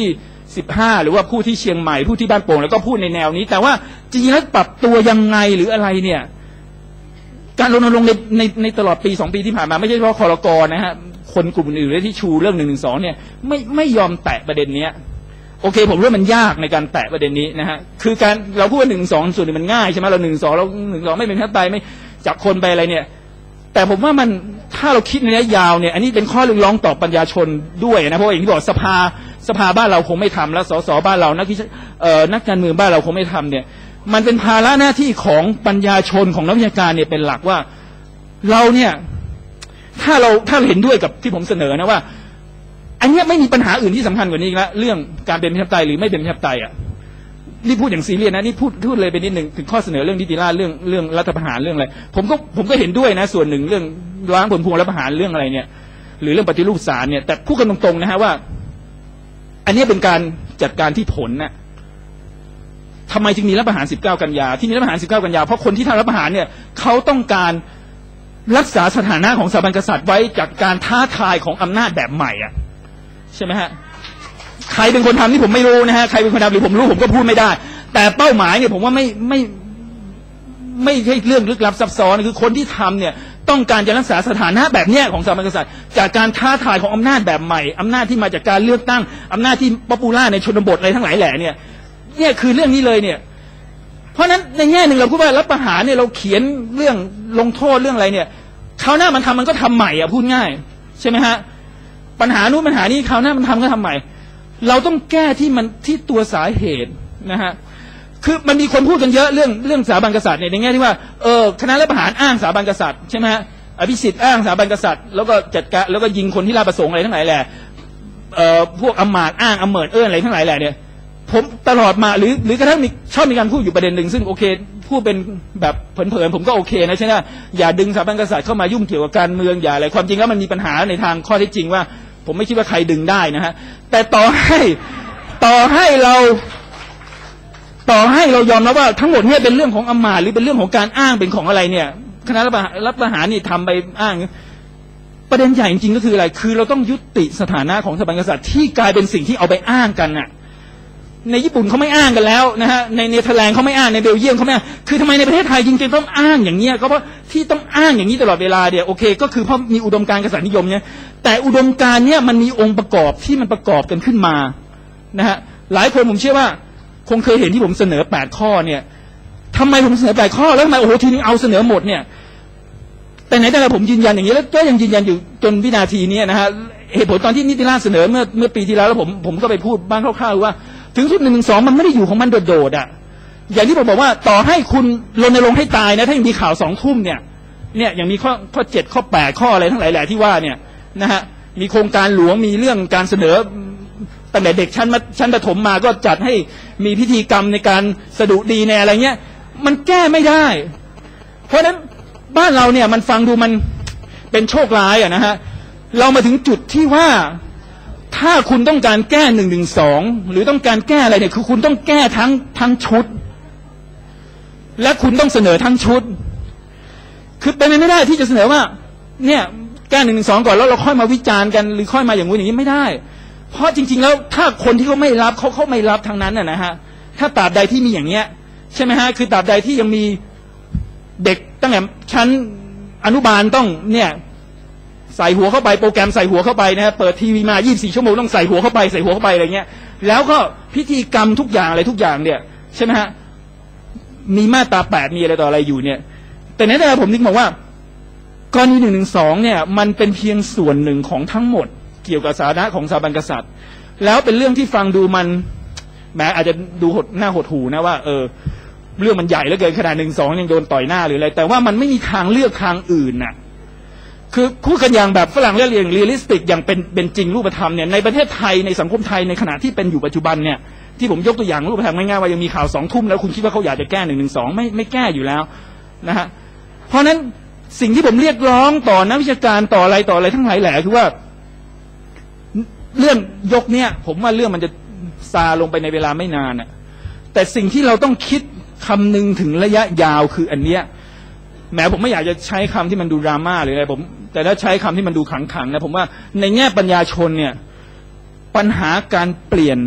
สิบห้าหรือว่าพูดที่เชียงใหม่พูดที่บ้านโป่งแล้วก็พูดในแนวนี้แต่ว่าจริงๆแล้วปรับตัวยังไงหรืออะไรเนี่ยการรณรงค์ในในในตลอดปีสองปีที่ผ่านมาไม่ใช่เฉพาะครกนะฮะคนกลุ่มอื่นๆที่ชูเรื่องหนึ่งหนึ่งสองเนี่ยไม่ไม่ยอมแตะประเด็นเนี้ยโอเคผมว่ามันยากในการแตะประเด็นนี้นะฮะคือการเราพูดว่าหนึ่งสองส่วนหนึ่งมันง่ายใช่ไหมเราหนึ่งสองเราหนึ่งสองไม่เป็นแค่ไปไม่จับคนไปอะไรเนี่ยแต่ผมว่ามันถ้าเราคิดในระยะยาวเนี่ยอันนี้เป็นข้อเรียกร้องต่อปัญญาชนด้วยนะเพราะอย่างที่บอกสภาสภาบ้านเราคงไม่ทำแล้วสสบ้านเรานักเอ่อนักการเมืองบ้านเราคงไม่ทำเนี่ยมันเป็นภาระหน้าที่ของปัญญาชนของนักวิชาการเนี่ยเป็นหลักว่าเราเนี่ยถ้าเราถ้าเห็นด้วยกับที่ผมเสนอนะว่าอันนี้ไม่มีปัญหาอื่นที่สำคัญกว่านี้แล้วเรื่องการเป็นประชาธิปไตยหรือไม่เป็นประชาธิปไตยอ่ะนี่พูดอย่างซีเรียสนะนี่พูดพูดเลยไปนิดหนึ่งถึงข้อเสนอเรื่องนิติราษฎร์เรื่องเรื่องรัฐประหารเรื่องอะไรผมก็ผมก็เห็นด้วยนะส่วนหนึ่งเรื่องล้างผลพวงรัฐประหารเรื่องอะไรเนี่ยหรือเรื่องปฏิรูปศาลเนี่ยแต่พูดกันตรงๆนะฮะว่าอันนี้เป็นการจัดการที่ผลนะทำไมจึงมีรัฐประหารสิบเก้ากันยาที่มีรัฐประหารสิบเก้ากันยาเพราะคนที่ทำรัฐประหารเนี่ยเขาต้องการรักษาสถานะของสถาบันกษัตริย์ไว้จากการท้าทายของอำนาจแบบใหม่อ่ะใช่ไหมฮะใครเป็นคนทำนี่ผมไม่รู้นะฮะใครเป็นคนทำหรือผมรู้ผมก็พูดไม่ได้แต่เป้าหมายเนี่ยผมว่าไม่ไม่ไม่ใช่เรื่องลึกลับซับซ้อนคือคนที่ทำเนี่ยต้องการจะรักษาสถานะแบบเนี้ยของสถาบันกษัตริย์จากการท้าทายของอำนาจแบบใหม่อำนาจที่มาจากการเลือกตั้งอำนาจที่ป๊อปปูล่าในชนบทอะไรทั้งหลายแหล่เนี่ยเนี่ยคือเรื่องนี้เลยเนี่ยเพราะฉะนั้นในแง่หนึ่งเราพูดว่ารัฐประหารเนี่ยเราเขียนเรื่องลงโทษเรื่องอะไรเนี่ยคราวหน้ามันทำมันก็ทำใหม่อ่ะพูดง่ายใช่ไหมฮะปัญหานู้นปัญหานี้คราวหน้ามันทำก็ทำใหม่เราต้องแก้ที่มันที่ตัวสาเหตุนะฮะคือมันมีคนพูดกันเยอะเรื่องเรื่องสถาบันกษัตริย์เนี่ยในแง่ที่ว่าเออคณะรัฐประหารอ้างสถาบันกษัตริย์ใช่ไหมฮะอภิสิทธิ์อ้างสถาบันกษัตริย์แล้วก็จัดการแล้วก็ยิงคนที่ราชประสงค์อะไรทั้งหลายแหละเอ่อพวกอำมาตย์อ้างอำเมิดเอิ้นอะไรทั้งหลายแหละเนี่ยผมตลอดมาหรือหรือกระทั่งมีชอบมีการพูดอยู่ประเด็นหนึ่งซึ่งโอเคพูดเป็นแบบเผลอๆผมก็โอเคนะใช่ไหมอย่าดึงสถาบันกษัตริย์เข้ามายุ่งเกี่ยวกับการเมืองอย่าอะไรความจริงแล้วมันมีปัญหาในทางข้อเท็จจริงว่าผมไม่คิดว่าใครดึงได้นะฮะแต่ต่อให้ต่อให้เราต่อให้เรายอมรับว่าทั้งหมดเนี่ยเป็นเรื่องของอำมาตย์หรือเป็นเรื่องของการอ้างเป็นของอะไรเนี่ยคณะรัฐประหารนี่ทำไปอ้างประเด็นใหญ่จริงๆก็คืออะไรคือเราต้องยุติสถานะของสถาบันกษัตริย์ที่กลายเป็นสิ่งที่เอาไปอ้างกันน่ะในญี่ปุ่นเขาไม่อ้างกันแล้วนะฮะในเนเธอร์แลนด์เขาไม่อ้างในเบลเยียมเขาไม่อ้างคือทำไมในประเทศไทยจริงๆต้องอ้างอย่างเงี้ยก็เพราะที่ต้องอ้างอย่างนี้ตลอดเวลาเดียวโอเคก็คือเพราะมีอุดมการณ์กษัตริย์นิยมเนี่ยแต่อุดมการณ์เนี่ยมันมีองค์ประกอบที่มันประกอบกันขึ้นมานะฮะหลายคนผมเชื่อว่าคงเคยเห็นที่ผมเสนอแปดข้อเนี่ยทำไมผมเสนอแปดข้อแล้วทำไมโอ้โหทีนี้เอาเสนอหมดเนี่ยแต่ไหนแต่ไรผมยืนยันอย่างนี้แล้วก็ยังยืนยันอยู่จนวินาทีนี้นะฮะเหตุผลตอนที่นิติราษฎร์เสนอเมื่อเมื่อปีที่แล้วแล้วผมผมก็ไปพูดบ้างคร่าวๆว่าถึงจุดหนึ่งหนึ่งสองมันไม่ได้อยู่ของมันโดดๆอ่ะอย่างที่ผมบอกว่าต่อให้คุณรณรงค์ให้ตายนะถ้ายังมีข่าวสองทุ่มเนี่ยเนี่ยอย่างมีข้อข้อเจ็ดข้อแปดข้ออะไรทั้งหลายแหล่ที่ว่าเนี่ยนะฮะมีโครงการหลวงมีเรื่องการเสนอตั้งแต่เด็กชั้นมัธชั้นประถมมาก็จัดให้มีพิธีกรรมในการสดุดีในอะไรเงี้ยมันแก้ไม่ได้เพราะฉะนั้นบ้านเราเนี่ยมันฟังดูมันเป็นโชคร้ายอ่ะนะฮะเรามาถึงจุดที่ว่าถ้าคุณต้องการแก้หนึ่งหนึ่งสองหรือต้องการแก้อะไรเนี่ยคือคุณต้องแก้ทั้งทั้งชุดและคุณต้องเสนอทั้งชุดคือเป็นไปไม่ได้ที่จะเสนอว่าเนี่ยแก้หนึ่งหนึ่งสองก่อนแล้วเราค่อยมาวิจารณ์กันหรือค่อยมาอย่างงู้นอย่างนี้ไม่ได้เพราะจริงๆแล้วถ้าคนที่เขาไม่รับเขาเขาไม่รับทางนั้นน่ะนะฮะถ้าตราบใดที่มีอย่างเงี้ยใช่ไหมฮะคือตราบใดที่ยังมีเด็กตั้งแต่ชั้นอนุบาลต้องเนี่ยใส่หัวเข้าไปโปรแกรมใส่หัวเข้าไปนะฮะเปิดทีวีมายี่สิบสี่ชั่วโมงต้องใส่หัวเข้าไปใส่หัวเข้าไปอะไรเงี้ยแล้วก็พิธีกรรมทุกอย่างอะไรทุกอย่างเนี่ยใช่ไหมฮะมีมาตราแปดมีอะไรต่ออะไรอยู่เนี่ยแต่ในแต่ละผมนึกบอกว่ากรณีหนึ่งหนึ่งสองเนี่ยมันเป็นเพียงส่วนหนึ่งของทั้งหมดเกี่ยวกับสถานะของสถาบันกษัตริย์แล้วเป็นเรื่องที่ฟังดูมันแม้อาจจะดูหดหน้าหดหูนะว่าเออเรื่องมันใหญ่เหลือเกินขนาดหนึ่งสองยังโดนต่อยหน้าหรืออะไรแต่ว่ามันไม่มีทางเลือกทางอื่นน่ะคือพูดกันอย่างแบบฝรั่งเรียกอย่างเรียลลิสติกอย่างเป็นเป็นจริงรูปธรรมเนี่ยในประเทศไทยในสังคมไทยในขณะที่เป็นอยู่ปัจจุบันเนี่ยที่ผมยกตัวอย่างรูปธรรมง่ายๆว่ายังมีข่าวสองทุ่มแล้วคุณคิดว่าเขาอยากจะแก้หนึ่งหนึ่งสองไม่ไม่แก้อยู่แล้วนะฮะเพราะนั้นสิ่งที่ผมเรียกร้องต่อนักวิชาการต่ออะไรต่ออะไรทั้งหลายแหล่คือว่าเรื่องยกเนี่ยผมว่าเรื่องมันจะซาลงไปในเวลาไม่นานน่ะแต่สิ่งที่เราต้องคิดคำนึงถึงระยะยาวคืออันเนี้ยแม้ผมไม่อยากจะใช้คำที่มันดูดราม่าหรืออะไรผมแต่ถ้าใช้คำที่มันดูขังๆนะผมว่าในแง่ปัญญาชนเนี่ยปัญหาการเปลี่ยน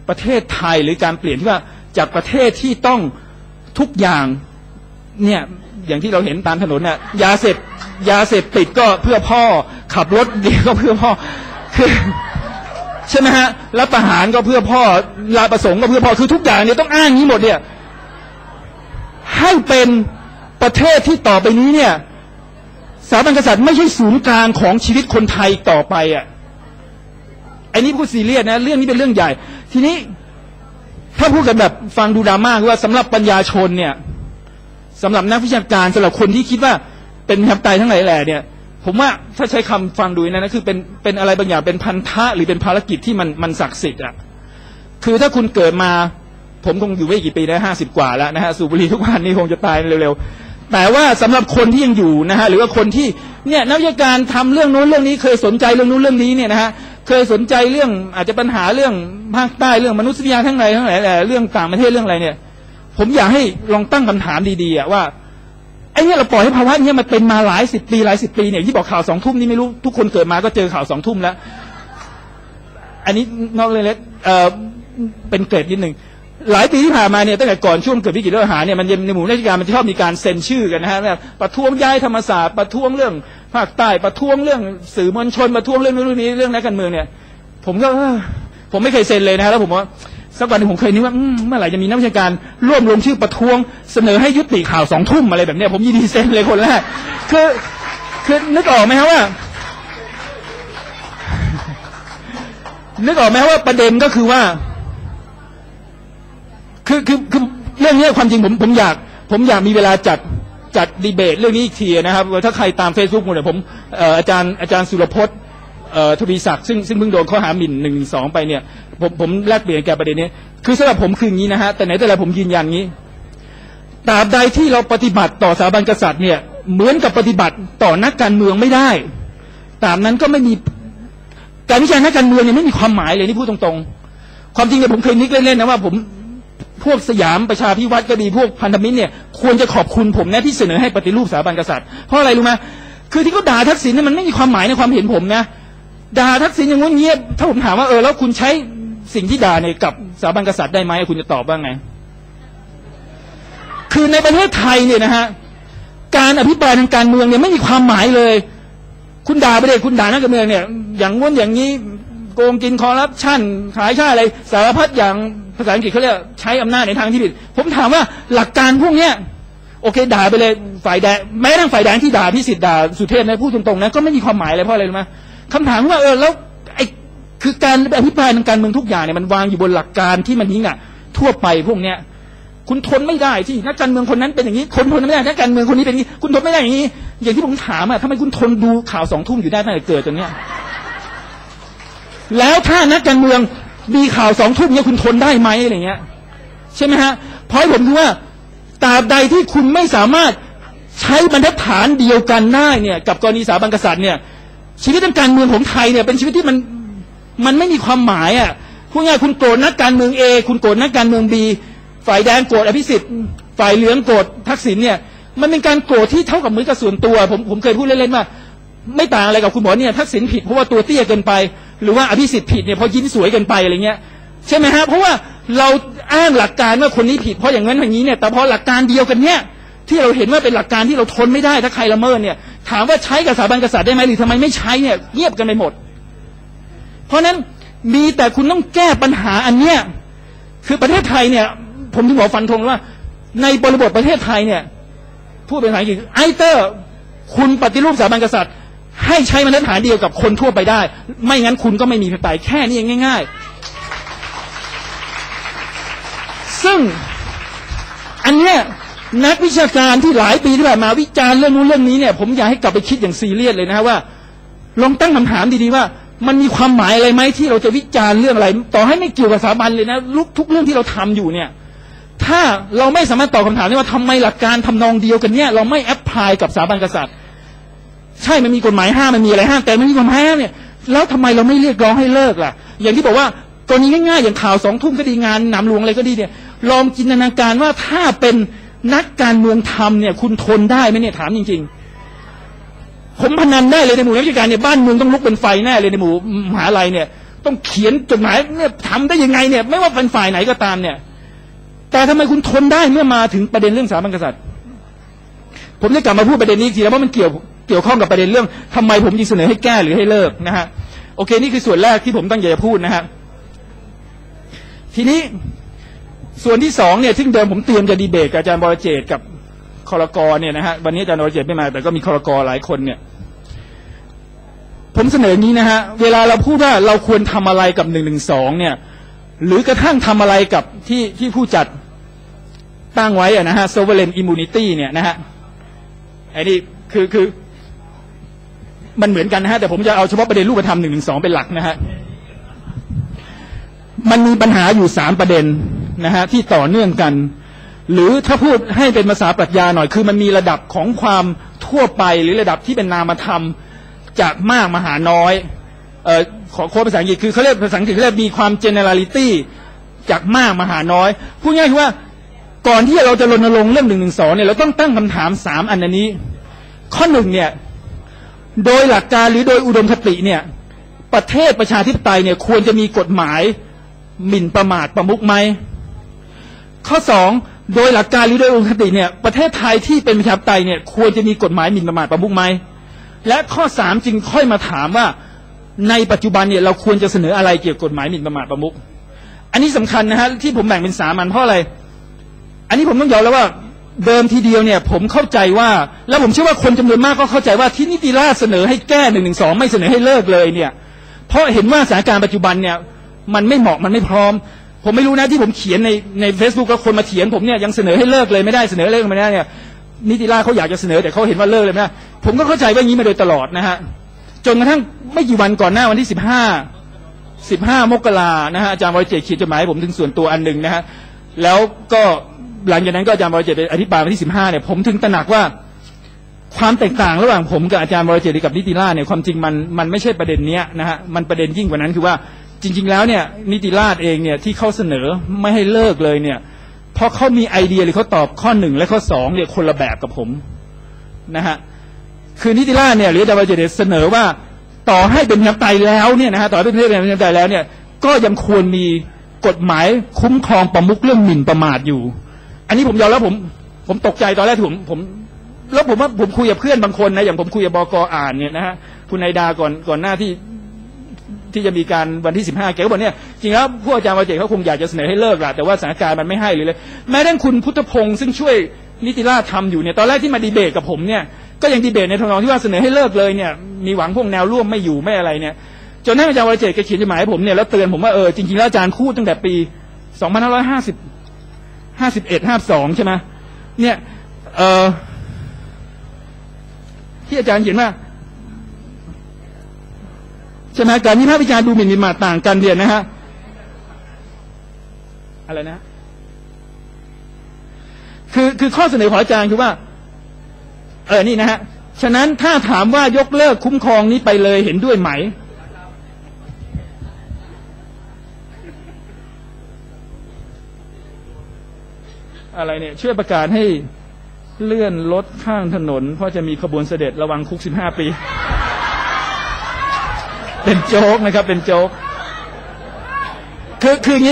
ประเทศไทยหรือการเปลี่ยนที่ว่าจากประเทศที่ต้องทุกอย่างเนี่ยอย่างที่เราเห็นตามถนนเนี่ยยาเสพยาเสพติดก็เพื่อพ่อขับรถดีก็เพื่อพ่อคือใช่ไหมฮะรับประหารก็เพื่อพ่อลาประสงค์ก็เพื่อพ่อคือทุกอย่างเนี่ยต้องอ้างนี้หมดเนี่ยให้เป็นประเทศที่ต่อไปนี้เนี่ยสถาบันกษัตริย์ไม่ใช่ศูนย์กลางของชีวิตคนไทยต่อไปอ่ะไอ้นี่พูดซีเรียสนะเรื่องนี้เป็นเรื่องใหญ่ทีนี้ถ้าพูดกันแบบฟังดูดราม่าคือว่าสำหรับปัญญาชนเนี่ยสำหรับนักวิชาการสำหรับคนที่คิดว่าเป็นประชาธิปไตยทั้งหลายแหล่เนี่ยผมว่าถ้าใช้คำฟังดูนะนะคือเป็นเป็นอะไรบางอย่างเป็นพันธะหรือเป็นภารกิจที่มันมันศักดิ์สิทธิ์อ่ะคือถ้าคุณเกิดมาผมคงอยู่ไม่กี่ปีได้ห้าสิบกว่าแล้วนะฮะสูบบุหรี่ทุกวันนี้คงจะตายเร็วๆแต่ว่าสำหรับคนที่ยังอยู่นะฮะหรือว่าคนที่เนี่ยนักวิชาการทำเรื่องโน้นเรื่องนี้เคยสนใจเรื่องโน้นเรื่องนี้เนี่ยนะฮะเคยสนใจเรื่องอาจจะปัญหาเรื่องภาคใต้เรื่องมนุษยวิทยาทั้งหลายทั้งหลายแหล่เรื่องต่างประเทศเรื่องอะไรเนี่ยผมอยากให้ลองตั้งคำถามดีๆว่าไอ้เนี่ยเราปล่อยให้ภาวะนี้มันเป็นมาหลายสิบปีหลายสิบปีเนี่ยที่บอกข่าวสองทุ่มนี่ไม่รู้ทุกคนเกิดมาก็เจอข่าวสองทุ่มแล้วอันนี้นอกเลยเล็กเอ่อเป็นเกรดนิดหนึ่งหลายปีที่ผ่านมาเนี่ยตั้งแต่ก่อนช่วงเกิดวิกฤตรัฐประหารเนี่ยมันในหมู่ราชการมันจะชอบมีการเซ็นชื่อกันนะฮะประท้วงย้ายธรรมศาสตร์ประท้วงเรื่องภาคใต้ประท้วงเรื่องสื่อมวลชนประท้วงเรื่องนู้นนี้เรื่องนักการเมืองเนี่ยผมก็ผมไม่เคยเซ็นเลยนะแล้วผมว่าสักวันนึงผมเคยนึกว่าเมื่อไหร่จะมีนักวิชาการร่วมลงชื่อประท้วงเสนอให้ยุติข่าวสองทุ่มอะไรแบบเนี้ยผมยินดีเซ็นเลยคนแรกคือคือนึกออกไหมครับว่านึกออกไหมว่าประเด็นก็คือว่าคือคือคือเรื่องนี้ความจริงผมผมอยากผมอยากมีเวลาจัดจัดดีเบตเรื่องนี้อีกทีนะครับถ้าใครตาม Facebook ผมเนี่ยผมอาจารย์อาจารย์สุรพจน์ทวีศักดิ์ซึ่งซึ่งเพิ่งโดนข้อหาหมิ่นหนึ่งสองไปเนี่ยผมผมแลกเปลี่ยนแกประเด็นนี้คือสำหรับผมคืออย่างนี้นะฮะแต่ไหนแต่ไรผมยืนยันงี้ตราบใดที่เราปฏิบัติต่อสถาบันกษัตริย์เนี่ยเหมือนกับปฏิบัติต่อนักการเมืองไม่ได้ตามนั้นก็ไม่มีการวิจารณ์นักการเมืองเนี่ยไม่มีความหมายเลยนี่พูดตรงๆความจริงเนี่ยผมเคยนึกเล่นๆนะว่าผมพวกสยามประชาพิวัตรก็ดีพวกพันธมิตรเนี่ยควรจะขอบคุณผมนะที่เสนอให้ปฏิรูปสถาบันกษัตริย์เพราะอะไรรู้ไหมคือที่เขาด่าทักษิณเนี่ยมันไม่มีความหมายในความเห็นผมนะด่าทักษิณอย่างงี้เงียบถ้าผมถามว่าเออแล้วคุณใช้สิ่งที่ด่าเนี่ยกับสถาบันกษัตริย์ได้ไหมคุณจะตอบว่าไงคือในประเทศไทยเนี่ยนะฮะการอภิปรายทางการเมืองเนี่ยไม่มีความหมายเลยคุณด่าไปเลยคุณด่านักการเมืองเนี่ยอย่างง้นอย่างนี้โกงกินคอร์รัปชันขายชาติอะไรสารพัดอย่างภาษาอังกฤษเขาเรียกใช้อำนาจในทางที่ผิดผมถามว่าหลักการพวกเนี้ยโอเคด่าไปเลยฝ่ายแดงแม้ทั้งฝ่ายแดงที่ด่าพิสิทธิ์ด่าสุเทพนะพูดตรงๆนะก็ไม่มีความหมายเลยเพราะอะไรรู้ไหมคำถามว่าเออแล้วไอ้คือการอภิปรายทางการเมืองทุกอย่างเนี่ยมันวางอยู่บนหลักการที่มันยิ่งอ่ะทั่วไปพวกเนี้ยคุณทนไม่ได้ที่นักการเมืองคนนั้นเป็นอย่างนี้คนทนไม่ได้นักการเมืองคนนี้เป็นอย่างนี้คุณทนไม่ได้อย่างนี้อย่างที่ผมถามอ่ะทำไมคุณทนดูข่าวสองทุ่มอยู่ได้ตั้งแต่เกิดจนเนี้ยแล้วถ้านักการเมืองมีข่าวสองทุ่มเนี่ยคุณทนได้ไหมอะไรเงี้ยใช่ไหมฮะเพราะผมคิดว่าตราบใดที่คุณไม่สามารถใช้บรรทัดฐานเดียวกันได้เนี่ยกับกรณีสถาบันกษัตริย์เนี่ยชีวิตทางการเมืองของไทยเนี่ยเป็นชีวิตที่มันมันไม่มีความหมายอ่ะพูดง่ายคุณโกรธนักการเมือง A คุณโกรธนักการเมือง B ฝ่ายแดงโกรธอภิสิทธิ์ฝ่ายเหลืองโกรธทักษิณเนี่ยมันเป็นการโกรธที่เท่ากับมือกับส่วนตัวผมผมเคยพูดเล่นๆว่าไม่ต่างอะไรกับคุณหมอเนี่ยทักษิณผิดเพราะว่าตัวเตี้ยเกินไปหรือว่าอภิสิทธิ์ผิดเนี่ยเพราะยิ้มสวยเกินไปอะไรเงี้ยใช่ไหมฮะเพราะว่าเราอ้างหลักการว่าคนนี้ผิดเพราะอย่างนั้นอย่างนี้เนี่ยแต่พอหลักการเดียวกันเนี่ยที่เราเห็นว่าเป็นหลักการที่เราทนไม่ได้ถ้าใครละเมิดเนี่ยถามว่าใช้กับสถาบันกษัตริย์ได้ไหมหรือทำไมไม่ใช้เนี่ยเงียบกันไปหมดเพราะนั้นมีแต่คุณต้องแก้ปัญหาอันเนี้ยคือประเทศไทยเนี่ยผมถึงบอกฟันธงว่าในบริบทประเทศไทยเนี่ยพูดเป็นภาษาอังกฤษไอเตอร์คุณปฏิรูปสถาบันกษัตริย์ให้ใช้มาตรฐานเดียวกับคนทั่วไปได้ไม่งั้นคุณก็ไม่มีประชาธิปไตยแค่นี้เองง่ายๆซึ่งอันเนี้ยนักวิชาการที่หลายปีที่ผ่านมาวิจารณ์เรื่องนู้นเรื่องนี้เนี่ยผมอยากให้กลับไปคิดอย่างซีเรียสเลยนะฮะว่าลองตั้งคำถามดีๆว่ามันมีความหมายอะไรไหมที่เราจะวิจารณ์เรื่องอะไรต่อให้ไม่เกี่ยวกับสถาบันเลยนะลุกทุกเรื่องที่เราทำอยู่เนี่ยถ้าเราไม่สามารถตอบคำถามได้ว่าทำไมหลักการทำนองเดียวกันเนี่ยเราไม่แอพพลายกับสถาบันกษัตริย์ใช่มันมีกฎหมายห้ามมันมีอะไรห้ามแต่ไม่มีกฎหมายห้ามเนี่ยแล้วทำไมเราไม่เรียกร้องให้เลิกล่ะอย่างที่บอกว่ากรณีง่ายๆอย่างข่าวสองทุ่มก็ดีงานหนามหลวงอะไรก็ดีเนี่ยลองจินตนาการว่าถ้าเป็นนักการเมืองทำเนี่ยคุณทนได้ไหมเนี่ยถามจริงๆผมพนันได้เลยในหมู่นักวิชาการเนี่ยบ้านเมืองต้องลุกเป็นไฟแน่เลยในหมู่มหาลัยเนี่ยต้องเขียนจดหมายเนี่ยทำได้ยังไงเนี่ยไม่ว่าเป็นฝ่ายไหนก็ตามเนี่ยแต่ทำไมคุณทนได้เมื่อมาถึงประเด็นเรื่องสถาบันกษัตริย์ผมจะกลับมาพูดประเด็นนี้อีกทีแล้วเพราะมันเกี่ยวเกี่ยวข้องกับประเด็นเรื่องทำไมผมจึงเสนอให้แก้หรือให้เลิกนะฮะโอเคนี่คือส่วนแรกที่ผมตั้งใจจะพูดนะฮะทีนี้ส่วนที่สองเนี่ยซึ่งเดิมผมเตรียมจะดีเบตกับอาจารย์บรเจตกับครกเนี่ยนะฮะวันนี้อาจารย์บรเจตไม่มาแต่ก็มีครกหลายคนเนี่ยผมเสนอนี้นะฮะเวลาเราพูดว่าเราควรทำอะไรกับหนึ่งหนึ่งสองเนี่ยหรือกระทั่งทำอะไรกับที่ที่ผู้จัดตั้งไว้อะนะฮะ sovereign immunity เนี่ยนะฮะไอ้นี่คือคือมันเหมือนกันนะฮะแต่ผมจะเอาเฉพาะประเด็นรูปธรรมหนึ่งหนึ่งสองเป็นหลักนะฮะมันมีปัญหาอยู่สามประเด็นนะฮะที่ต่อเนื่องกันหรือถ้าพูดให้เป็นภาษาปรัชญาหน่อยคือมันมีระดับของความทั่วไปหรือระดับที่เป็นนามธรรมจากมากมาหาน้อยเอ่อขอโค้ดภาษาอังกฤษคือเขาเรียกภาษาอังกฤษเขาเรียกมีความ generality จากมากมาหาน้อยพูดง่ายคือว่าก่อนที่เราจะรณรงค์เรื่องหนึ่งหนึ่งสองเนี่ยเราต้องตั้งคำถามสามอันนี้ข้อหนึ่งเนี่ยโดยหลักการหรือโดยอุดมคติเนี่ยประเทศประชาธิปไตยเนี่ยควรจะมีกฎหมายหมิ่นประมาทประมุขไหมข้อสองโดยหลักการหรือโดยอุดมคติเนี่ยประเทศไทยที่เป็นประชาธิปไตยเนี่ยควรจะมีกฎหมายหมิ่นประมาทประมุขไหมและข้อสามจึงค่อยมาถามว่าในปัจจุบันเนี่ยเราควรจะเสนออะไรเกี่ยวกับกฎหมายหมิ่นประมาทประมุขอันนี้สำคัญนะฮะที่ผมแบ่งเป็นสามอันเพราะอะไรอันนี้ผมต้องยอมแล้วว่าเดิมทีเดียวเนี่ยผมเข้าใจว่าแล้วผมเชื่อว่าคนจำนวนมากก็เข้าใจว่าที่นิติราษฎร์เสนอให้แก้หนึ่งหนึ่งสองไม่เสนอให้เลิกเลยเนี่ยเพราะเห็นว่าสถานการณ์ปัจจุบันเนี่ยมันไม่เหมาะมันไม่พร้อมผมไม่รู้นะที่ผมเขียนในใน Facebook แล้วคนมาเถียงผมเนี่ยยังเสนอให้เลิกเลยไม่ได้เสนอเลิกไม่ได้เนี่ยนิติราษฎร์เขาอยากจะเสนอแต่เขาเห็นว่าเลิกเลยไม่ได้ผมก็เข้าใจว่าอย่างนี้มาโดยตลอดนะฮะจนกระทั่งไม่กี่วันก่อนหน้าวันที่สิบห้าสิบห้ามกรานะฮะอาจารย์วรเจตน์เขียนจดหมายผมถึงส่วนตัวอันหนึ่งนะฮะแล้วก็หลังจากนั้นก็อาจารย์วรเจตน์ไปอธิบายวันที่สิบห้าเนี่ยผมถึงตระหนักว่าความแตกต่างระหว่างผมกับอาจารย์วรเจตน์กับนิติราษฎร์เนี่ยความจริงมันมันไม่ใช่ประเด็นเนี้ยนะฮะมันประเด็นยิ่งกว่านั้นคือว่าจริงๆแล้วเนี่ยนิติราษฎร์เองเนี่ยที่เขาเสนอไม่ให้เลิกเลยเนี่ยเพราะเขามีไอเดียหรือเขาตอบข้อหนึ่งและข้อสองเนี่ยคนละแบบกับผมนะฮะคือนิติราษฎร์เนี่ยหรืออาจารย์วรเจตน์เสนอว่าต่อให้เป็นประชาธิปไตยแล้วเนี่ยนะฮะต่อให้เป็นประชาธิปไตยแล้วเนี่ยก็ยังควรมีกฎหมายคุ้มครองประมุขเรื่องหมิ่นประมาทอยู่อันนี้ผมยอมแล้วผมผมตกใจตอนแรกผมผมแล้วผมว่าผมคุยกับเพื่อนบางคนนะอย่างผมคุยกับบก.อ่านเนี่ยนะฮะคุณนายดาก่อนก่อนหน้าที่ที่จะมีการวันที่สิบห้าแกก็บอกเนี่ยจริงแล้วพวกอาจารย์วรเจตน์เขาคงอยากจะเสนอให้เลิกแหละแต่ว่าสถานการณ์มันไม่ให้เลยแม้แต่คุณพุทธพงศ์ซึ่งช่วยนิติราษฎร์ทำอยู่เนี่ยตอนแรกที่มาดีเบตกับผมเนี่ยก็ยังดีเบตในทางที่ว่าเสนอให้เลิกเลยเนี่ยมีหวังพวกแนวร่วมไม่อยู่ไม่อะไรเนี่ยจนให้อาจารย์วรเจตน์แกเขียนจดหมายให้ผมเนี่ยแล้วเตือนผมว่าเออจริงๆแล้วอาจารย์พูดตั้งแต่ปีสองพันห้าร้อยห้าสิบ ห้าสิบเอ็ด ห้าสิบสองใช่ไหมเนี่ยเอ่อที่อาจารย์เขียนว่าใช่ไหมการวิพากษ์วิจารณ์ดูหมิ่นประมาทต่างกันเดียนะฮะอะไรนะคือคือข้อเสนอของอาจารย์คือว่าเออนี่นะฮะฉะนั้นถ้าถามว่ายกเลิกคุ้มครองนี้ไปเลยเห็นด้วยไหมอะไรเนี่ยช่วยประกาศให้เลื่อนรถข้างถนนเพราะจะมีขบวนเสด็จระวังคุกสิบห้าปีเป็นโจ๊กนะครับเป็นโจ๊กคือคืออย่างนี้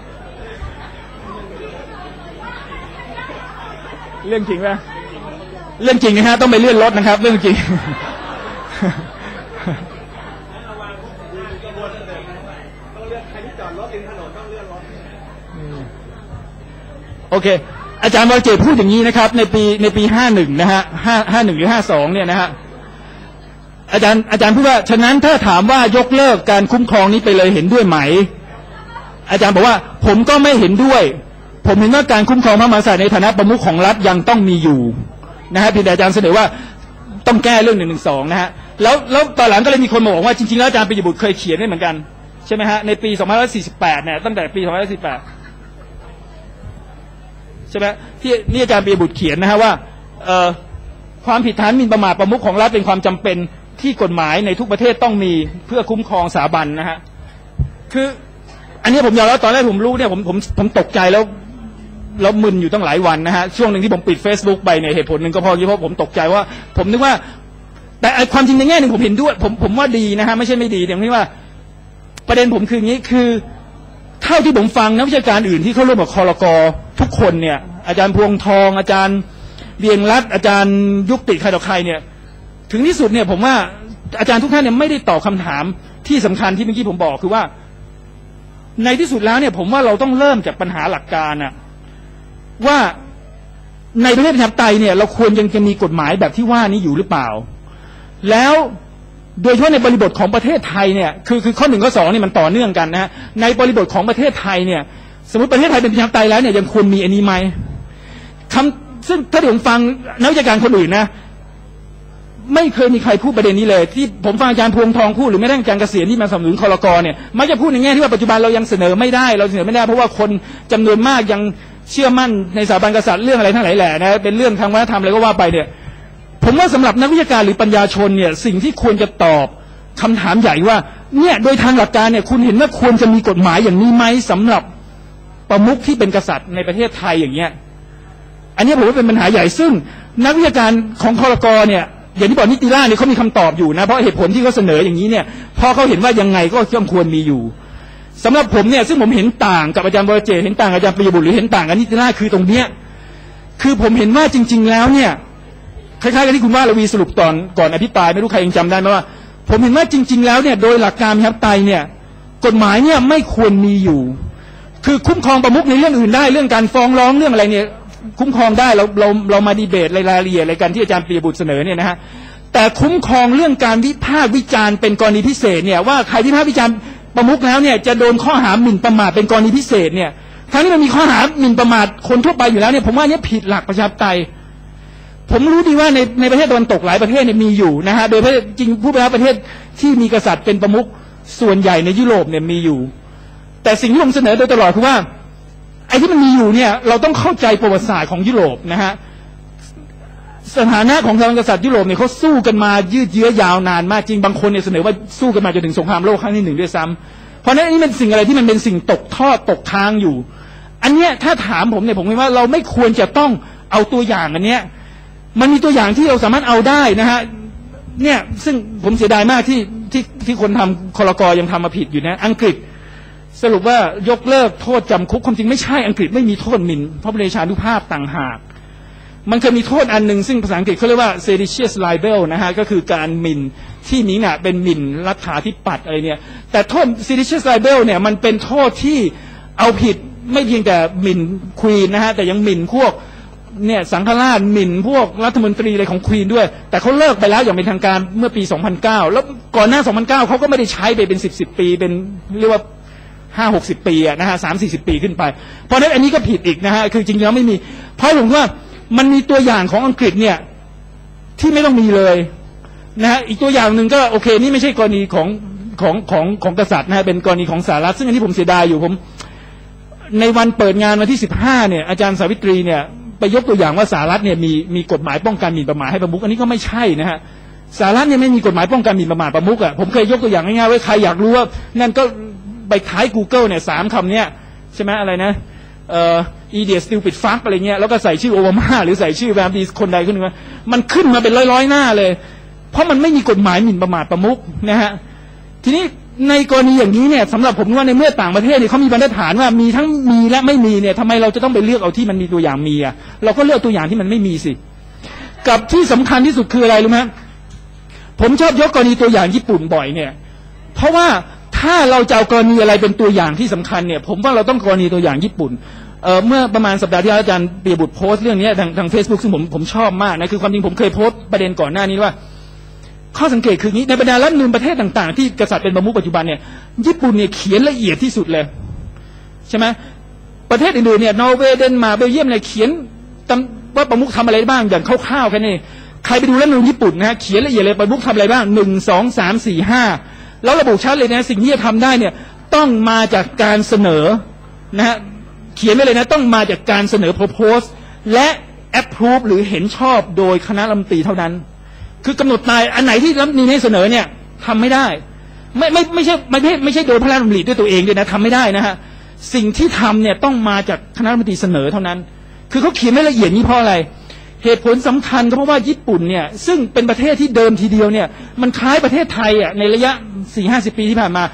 เรื่องจริงป่ะเรื่องจริงนะฮะต้องไปเลื่อนรถนะครับเรื่องจริงโอเคอาจารย์วรเจตน์พูดอย่างนี้นะครับในปีในปีห้าหนึ่งนะฮะห้าห้าหนึ่งหรือห้าสองเนี่ยนะฮะอาจารย์อาจารย์พูดว่าฉะนั้นถ้าถามว่ายกเลิกการคุ้มครองนี้ไปเลยเห็นด้วยไหมอาจารย์บอกว่าผมก็ไม่เห็นด้วยผมเห็นว่าการคุ้มครองพระมหากษัตริย์ในฐานะประมุขของรัฐยังต้องมีอยู่นะฮะเพียงแต่อาจารย์เสนอว่าต้องแก้เรื่องหนึ่งหนึ่งสองนะฮะแล้วแล้วตอนหลังก็เลยมีคนมาบอกว่าจริงๆแล้วอาจารย์ปิยบุตรเคยเขียนไว้เหมือนกันใช่ไหมฮะในปีสองพันห้าร้อยสี่สิบแปดเนี่ยตั้งแต่ปีสองพันห้าร้อยสี่สิบแปดใช่ไหมที่นี่อาจารย์ปิยบุตรเขียนนะฮะว่าเอ่อความผิดฐานหมิ่นประมาทประมุขของรัฐเป็นความจำเป็นที่กฎหมายในทุกประเทศต้องมีเพื่อคุ้มครองสถาบันนะฮะคืออันนี้ผมยอมแล้วตอนแรกผมรู้เนี่ยผมผมผมตกใจแล้วแล้วมึนอยู่ตั้งหลายวันนะฮะช่วงหนึ่งที่ผมปิด Facebook ไปในเหตุผลหนึ่งก็เพราะเพราะผมตกใจว่าผมนึกว่าแต่ความจริงในแง่หนึ่งผมเห็นด้วยผมผมว่าดีนะฮะไม่ใช่ไม่ดีแต่ที่ว่าประเด็นผมคืออย่างนี้คือเท่าที่ผมฟังนักวิชาการอื่นที่เข้าร่วมกับคลก.ทุกคนเนี่ยอาจารย์พวงทองอาจารย์เบียงรัตน์อาจารย์ยุติใครต่อใครเนี่ยถึงที่สุดเนี่ยผมว่าอาจารย์ทุกท่านเนี่ยไม่ได้ตอบคำถามที่สำคัญที่เมื่อกี้ผมบอกคือว่าในที่สุดแล้วเนี่ยผมว่าเราต้องเริ่มจากปัญหาหลักการอะว่าในประเทศประชาธิปไตยเนี่ยเราควรยังจะมีกฎหมายแบบที่ว่านี้อยู่หรือเปล่าแล้วโดยเฉพาะในบริบทของประเทศไทยเนี่ยคือคือข้อหนึ่งข้อสองนี่มันต่อเนื่องกันนะฮะในบริบทของประเทศไทยเนี่ยสมมติประเทศไทยเป็นประชาธิปไตยแล้วเนี่ยยังควรมีอันนี้ไหมคำซึ่งถ้าผมฟังนักวิชาการคนอื่นนะไม่เคยมีใครพูดประเด็นนี้เลยที่ผมฟังอาจารย์พวงทองพูดหรือแม้แต่อาจารย์เกษียณที่มาสนับสนุนคลก.เนี่ยมักจะพูดในแง่ที่ว่าปัจจุบันเรายังเสนอไม่ได้เราเสนอไม่ได้เพราะว่าคนจำนวนมากยังเชื่อมั่นในสถาบันกษัตริย์เรื่องอะไรทั้งหลายแหล่นะเป็นเรื่องทางวัฒนธรรมอะไรก็ว่าไปเนี่ยผมว่าสำหรับนักวิชาการหรือปัญญาชนเนี่ยสิ่งที่ควรจะตอบคำถามใหญ่ว่าเนี่ยโดยทางหลักการเนี่ยคุณเห็นว่าควรจะมีกฎหมายอย่างนี้ไหมสำหรับประมุขที่เป็นกษัตริย์ในประเทศไทยอย่างเงี้ยอันนี้ผมว่าเป็นปัญหาใหญ่ซึ่งนักวิชาการของคลก.เนี่ยอย่างที่บอกนิติราษฎร์เนี่ยเขามีคำตอบอยู่นะเพราะเหตุผลที่เขาเสนออย่างนี้เนี่ยพอเขาเห็นว่ายังไงก็ย่อมควรมีอยู่สำหรับผมเนี่ยซึ่งผมเห็นต่างกับอาจารย์บรเจเห็นต่างกับอาจารย์ปิยบุตรหรือเห็นต่างกับนิติราษฎร์คือตรงเนี้ยคือผมเห็นว่าจริงๆแล้วเนี่ยคล้ายๆกับที่คุณว่าระวีสรุปตอนก่อนอภิปรายไม่รู้ใครยังจำได้ไหมว่าผมเห็นว่าจริงๆแล้วเนี่ยโดยหลักการประชาธิปไตยเนี่ยกฎหมายเนี่ยไม่ควรมีอยู่คือคุ้มครองประมุขในเรื่องอื่นได้เรื่องการฟ้องร้องเรื่องอะไรเนี่ยคุ้มครองได้เราเราเรามาดีเบตรายละเอียดอะไรกันที่อาจารย์ปิยบุตรเสนอเนี่ยนะฮะแต่คุ้มครองเรื่องการวิพากษ์วิจารณ์เป็นกรณีพิเศษเนี่ยว่าใครวิพากษ์วิจารณ์ประมุขแล้วเนี่ยจะโดนข้อหาหมิ่นประมาทเป็นกรณีพิเศษเนี่ยทั้งนี้มันมีข้อหาหมิ่นประมาทคนทั่วไปอยู่แล้วเนี่ยผมว่าเนี่ยผิดหลักประชาธิปไตยผมรู้ดีว่าในในประเทศตะวันตกหลายประเทศเนี่ยมีอยู่นะฮะโดยจริงผู้บริหารประเทศที่มีกษัตริย์เป็นประมุขส่วนใหญ่ในยุโรปเนี่ยมีอยู่แต่สิ่งที่ผมเสนอโดยตลอดคือว่าไอ้ที่มันมีอยู่เนี่ยเราต้องเข้าใจประวัติศาสตร์ของยุโรปนะฮะสถานะของทางกษัตริย์ยุโรปเนี่ยเขาสู้กันมายืดเยื้อยาวนานมากจริงบางคนเนี่ยเสนอว่าสู้กันมาจนถึงสงครามโลกครั้งที่หนึ่งด้วยซ้ำเพราะนั้นอันนี้เป็นสิ่งอะไรที่มันเป็นสิ่งตกทอดตกค้างอยู่อันเนี้ยถ้าถามผมเนี่ยผมคิดว่าเราไม่ควรจะต้องเอาตัวอย่างอันเนี้ยมันมีตัวอย่างที่เราสามารถเอาได้นะฮะเนี่ยซึ่งผมเสียดายมากที่ที่ที่คนทำคลก.ยังทำมาผิดอยู่นะอังกฤษสรุปว่ายกเลิกโทษจำคุกความจริงไม่ใช่อังกฤษไม่มีโทษหมิ่นพระบรมราชานุภาพต่างหากมันเคยมีโทษอันหนึ่งซึ่งภาษาอังกฤษเขาเรียกว่า seditious libel นะฮะก็คือการหมิ่นที่นี้น่ะเป็นหมิ่นรัฐาธิปัตย์อะไรเนี่ยแต่โทษ seditious libel เนี่ยมันเป็นโทษที่เอาผิดไม่เพียงแต่หมิ่นควีนนะฮะแต่ยังหมิ่นพวกเนี่ยสังฆราชหมิ่นพวกรัฐมนตรีอะไรของควีนด้วยแต่เขาเลิกไปแล้วอย่างเป็นทางการเมื่อปีสองพันเก้าแล้วก่อนหน้าสองพันเก้าเขาก็ไม่ได้ใช้ไปเป็นสิบสิบปีเป็นเรียกว่าห้าหกสิบปีอะนะฮะสามสี่สิบปีขึ้นไปเพราะฉะนั้นอันนี้ก็ผิดอีกนะฮะคือจริงๆแล้วไม่มีเพราะผมว่ามันมีตัวอย่างของอังกฤษเนี่ยที่ไม่ต้องมีเลยนะฮะอีกตัวอย่างหนึ่งก็โอเคนี่ไม่ใช่กรณีของของของของกษัตริย์นะฮะเป็นกรณีของสหรัฐซึ่งอันนี้ผมเสียดายอยู่ผมในวันเปิดงานวันที่สิบห้าเนี่ยอาจารย์สาวิตรีเนี่ยไปยกตัวอย่างว่าสหรัฐเนี่ยมีมีกฎหมายป้องกันหมิ่นประมาทให้ประมุขอันนี้ก็ไม่ใช่นะฮะสหรัฐเนี่ยไม่มีกฎหมายป้องกันหมิ่นประมาทประมุขอ่ะผมเคยยกตัวอย่างง่ายๆไว้ใครอยากรู้ว่านั่นก็ไปท้าย Google เนี่ยสามคำเนี้ยใช่ไหมอะไรนะเอ่อ idiot stupid fuck อะไรเงี้ยแล้วก็ใส่ชื่อโอบามาหรือใส่ชื่อแวมดีคนใดคนหนึ่งมันขึ้นมาเป็นร้อยๆหน้าเลยเพราะมันไม่มีกฎหมายหมิ่นประมาทประมุขนะฮะทีนี้ในกรณีอย่างนี้เนี่ยสำหรับผมว่าในเมื่อต่างประเทศเนี่ยเขามีบรรทัดฐานว่ามีทั้งมีและไม่มีเนี่ยทำไมเราจะต้องไปเลือกเอาที่มันมีตัวอย่างมีอ่ะเราก็เลือกตัวอย่างที่มันไม่มีสิกับที่สำคัญที่สุดคืออะไรรู้ไหมผมชอบยกกรณีตัวอย่างญี่ปุ่นบ่อยเนี่ยเพราะว่าถ้าเราจะเอากรณีอะไรเป็นตัวอย่างที่สำคัญเนี่ยผมว่าเราต้องกรณีตัวอย่างญี่ปุ่นเอ่อเมื่อประมาณสัปดาห์ที่แล้วอาจารย์เปียบุตรโพสต์เรื่องนี้ทางทาง Facebook ซึ่งผมผมชอบมากนะคือความจริงผมเคยโพสต์ประเด็นก่อนหน้านี้ว่าข้อสังเกตคืออย่างนี้ในบรรดารัฐธรรมนูญประเทศต่างๆที่กษัตริย์เป็นประมุขปัจจุบันเนี่ยญี่ปุ่นเนี่ยเขียนละเอียดที่สุดเลยใช่ไหมประเทศอื่นๆเนี่ยนอร์เวย์เดนมาร์กเบลเยียมเนี่ยเขียนว่าประมุขทำอะไรบ้างอย่างคร่าวๆแค่นี้ใครไปดูรัฐธรรมนูญญี่ปุ่นนะฮะเขียนละเอียดเลยประมุขทำอะไรบ้างหนึ่งสองสามสี่ห้าแล้วระบุชัดเลยนะสิ่งที่จะทำได้เนี่ยต้องมาจากการเสนอนะฮะเขียนไว้เลยนะต้องมาจากการเสนอ propose และ approve หรือเห็นชอบโดยคณะรัฐมนตรีเท่านั้นคือกำหนดตายอันไหนที่รัฐมนตรีให้เสนอเนี่ยทำไม่ได้ไม่ไม่ไม่ใช่ไม่ใช่ไม่ใช่โดยพระราชดำริด้วยตัวเองด้วยนะทำไม่ได้นะฮะสิ่งที่ทำเนี่ยต้องมาจากคณะรัฐมนตรีเสนอเท่านั้นคือเขาเขียนไม่ละเอียดนี้เพราะอะไรเหตุผลสำคัญก็เพราะว่าญี่ปุ่นเนี่ยซึ่งเป็นประเทศที่เดิมทีเดียวเนี่ยมันคล้ายประเทศไทยอ่ะในระยะสี่ห้าสิบปีที่ผ่านมา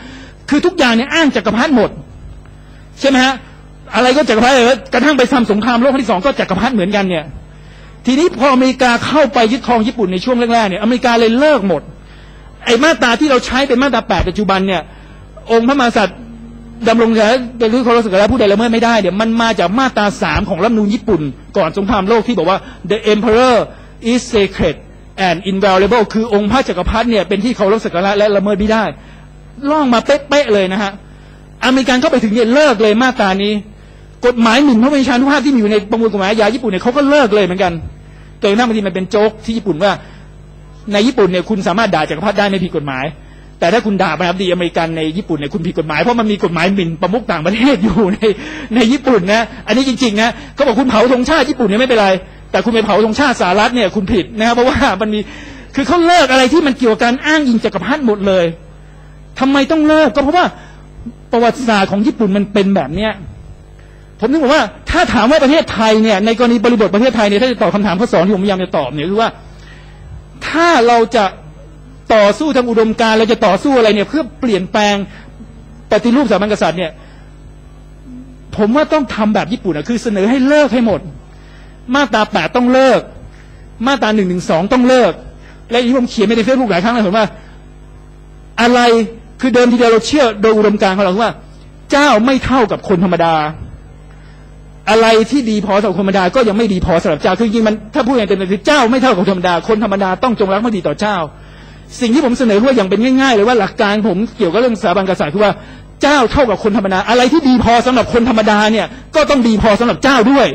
คือทุกอย่างเนี่ยอ้างจักรพรรดิหมดใช่ไหมฮะอะไรก็จักรพรรดิเลยกระทั่งไปทำสงครามโลกครั้งที่สองก็จักรพรรดิเหมือนกันเนี่ยทีนี้พออเมริกาเข้าไปยึดครองญี่ปุ่นในช่วงแรกๆเนี่ยอเมริกาเลยเลิกหมดไอ้มาตราที่เราใช้เป็นมาตราแปดปัจจุบันเนี่ยองค์พระมหากษัตริย์ดำรงอยู่ในรือเคารพสักการะผู้ใดละเมิดไม่ได้เนี่ยมันมาจากมาตราสามของรัฐธรรมนูญญี่ปุ่นก่อนสงครามโลกที่บอกว่า the emperor is sacred and inviolable คือองค์พระจักรพรรดิเนี่ยเป็นที่เคารพสักการะและละเมิดไม่ได้ล่องมาเป๊ะๆเลยนะฮะอเมริกันเข้าไปถึงเนี่ยเลิกเลยมาตรานี้กฎหมายหมิ่นพระบรมราชานุภาพที่มีอยู่ในประมวลกฎหมายอาญาญี่ปุ่นเนี่ยเขาก็เลิกเลยเหมือนกันโดยนั่งบางทีมันเป็นโจ๊กที่ญี่ปุ่นว่าในญี่ปุ่นเนี่ยคุณสามารถด่าจักรพรรดิได้ไม่ผิดกฎหมายแต่ถ้าคุณด่าประธานาธิบดีอเมริกันในญี่ปุ่นเนี่ยคุณผิดกฎหมายเพราะมันมีกฎหมายหมิ่นประมุขต่างประเทศอยู่ในในญี่ปุ่นนะอันนี้จริงๆนะเขาบอกคุณเผาธงชาติญี่ปุ่นเนี่ยไม่เป็นไรแต่คุณไปเผาธงชาติสหรัฐเนี่ยคุณผิดนะครับเพราะว่ามันมีคือเขาเลิกอะไรที่มันเกี่ยวกับการอ้างอิงจักรพรรดิหมดเลยทำไมต้องเลิกก็เพราะว่าประวัติศาสตร์ของญี่ปุ่นมันเป็นแบบเนี้ยผมนึกว่าถ้าถามว่าประเทศไทยเนี่ยในกรณีบริบทประเทศไทยเนี่ยถ้าจะตอบคำถามข้อสองที่ผมพยายามจะตอบเนี่ยคือว่าถ้าเราจะต่อสู้ทางอุดมการณ์เราจะต่อสู้อะไรเนี่ยเพื่อเปลี่ยนแปลงปฏิรูปสถาบันกษัตริย์เนี่ยผมว่าต้องทำแบบญี่ปุ่นอะคือเสนอให้เลิกให้หมดมาตราแปดต้องเลิกมาตราหนึ่งหนึ่งสองต้องเลิกและที่ผมเขียนในเฟซบุ๊กหลายครั้งแล้วผมว่าอะไรคือเดิมทีเดียวเราเชื่อโดยอุดมการณ์ของเราว่าเจ้าไม่เท่ากับคนธรรมดาอะไรที่ดีพอสำหรับคนธรรมดาก็ยังไม่ดีพอสำหรับเจ้าคือจริงๆมันถ้าพูดอย่างเต็มที่คือเจ้าไม่เท่ากับคนธรรมดาคนธรรมดาต้องจงรักภักดีต่อเจ้าสิ่งที่ผมเสนอว่าอย่างเป็นง่ายๆเลยว่าหลักการผมเกี่ยวกับเรื่องสถาบันกษัตริย์คือว่าเจ้าเท่ากับคนธรรมดาอะไรที่ดีพอสำหรับคนธรรมดาเนี่ยก็ต้องดีพอสำหรับเจ้าด้วย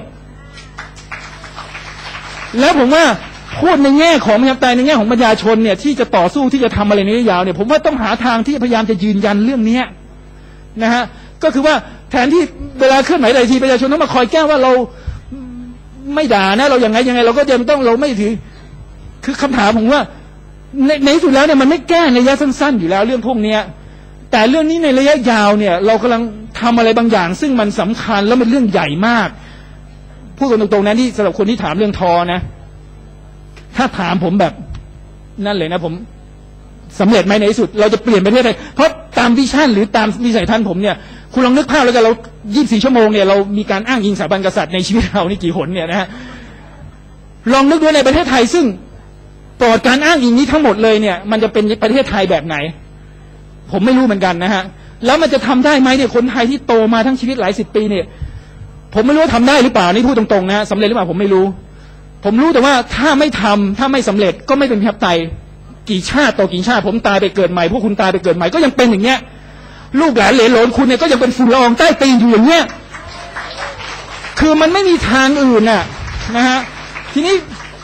แล้วผมว่าพูดในแง่ของประชาธิปไตยในแง่ของประชาชนเนี่ยที่จะต่อสู้ที่จะทำอะไรในระยะยาวเนี่ยผมว่าต้องหาทางที่พยายามจะยืนยันเรื่องนี้นะฮะก็คือว่าแทนที่เวลาเคลื่อนไหวใดทีประชาชนต้องมาคอยแก้ว่าเราไม่ด่านะเราอย่างไงยังไงเราก็ยังต้องเราไม่ถือคือคำถามผมว่าในในสุดแล้วเนี่ยมันไม่แก้ในระยะสั้นๆอยู่แล้วเรื่องพวกนี้แต่เรื่องนี้ในระยะยาวเนี่ยเรากำลังทำอะไรบางอย่างซึ่งมันสำคัญแล้วมันเรื่องใหญ่มากพูดกันตรงๆนะที่สำหรับคนที่ถามเรื่องทอนะถ้าถามผมแบบนั่นเลยนะผมสำเร็จไหมในที่สุดเราจะเปลี่ยนประเทศไทยเพราะตามวิชั่นหรือตามวิสัยทัศน์ผมเนี่ยคุณลองนึกภาพแล้วกันเรายี่สิบสี่ชั่วโมงเนี่ยเรามีการอ้างอิงสถาบันกษัตริย์ในชีวิตเรานี่กี่หนเนี่ยนะฮะลองนึกดูในประเทศไทยซึ่งปลอดการอ้างอิงนี้ทั้งหมดเลยเนี่ยมันจะเป็นประเทศไทยแบบไหนผมไม่รู้เหมือนกันนะฮะแล้วมันจะทำได้ไหมเนี่ยคนไทยที่โตมาทั้งชีวิตหลายสิบปีเนี่ยผมไม่รู้ว่าทำได้หรือเปล่านี่พูดตรงๆนะสำเร็จหรือเปล่าผมไม่รู้ผมรู้แต่ว่าถ้าไม่ทำถ้าไม่สำเร็จก็ไม่เป็นประชาธิปไตยกี่ชาติต่อกี่ชาติผมตายไปเกิดใหม่พวกคุณตายไปเกิดใหม่ก็ยังเป็นอย่างเงี้ยลูกหลานเหลนหลนคุณเนี่ยก็ยังเป็นฝุ่นละอองใต้ตีนอยู่อย่างเงี้ยคือมันไม่มีทางอื่นน่ะนะฮะทีนี้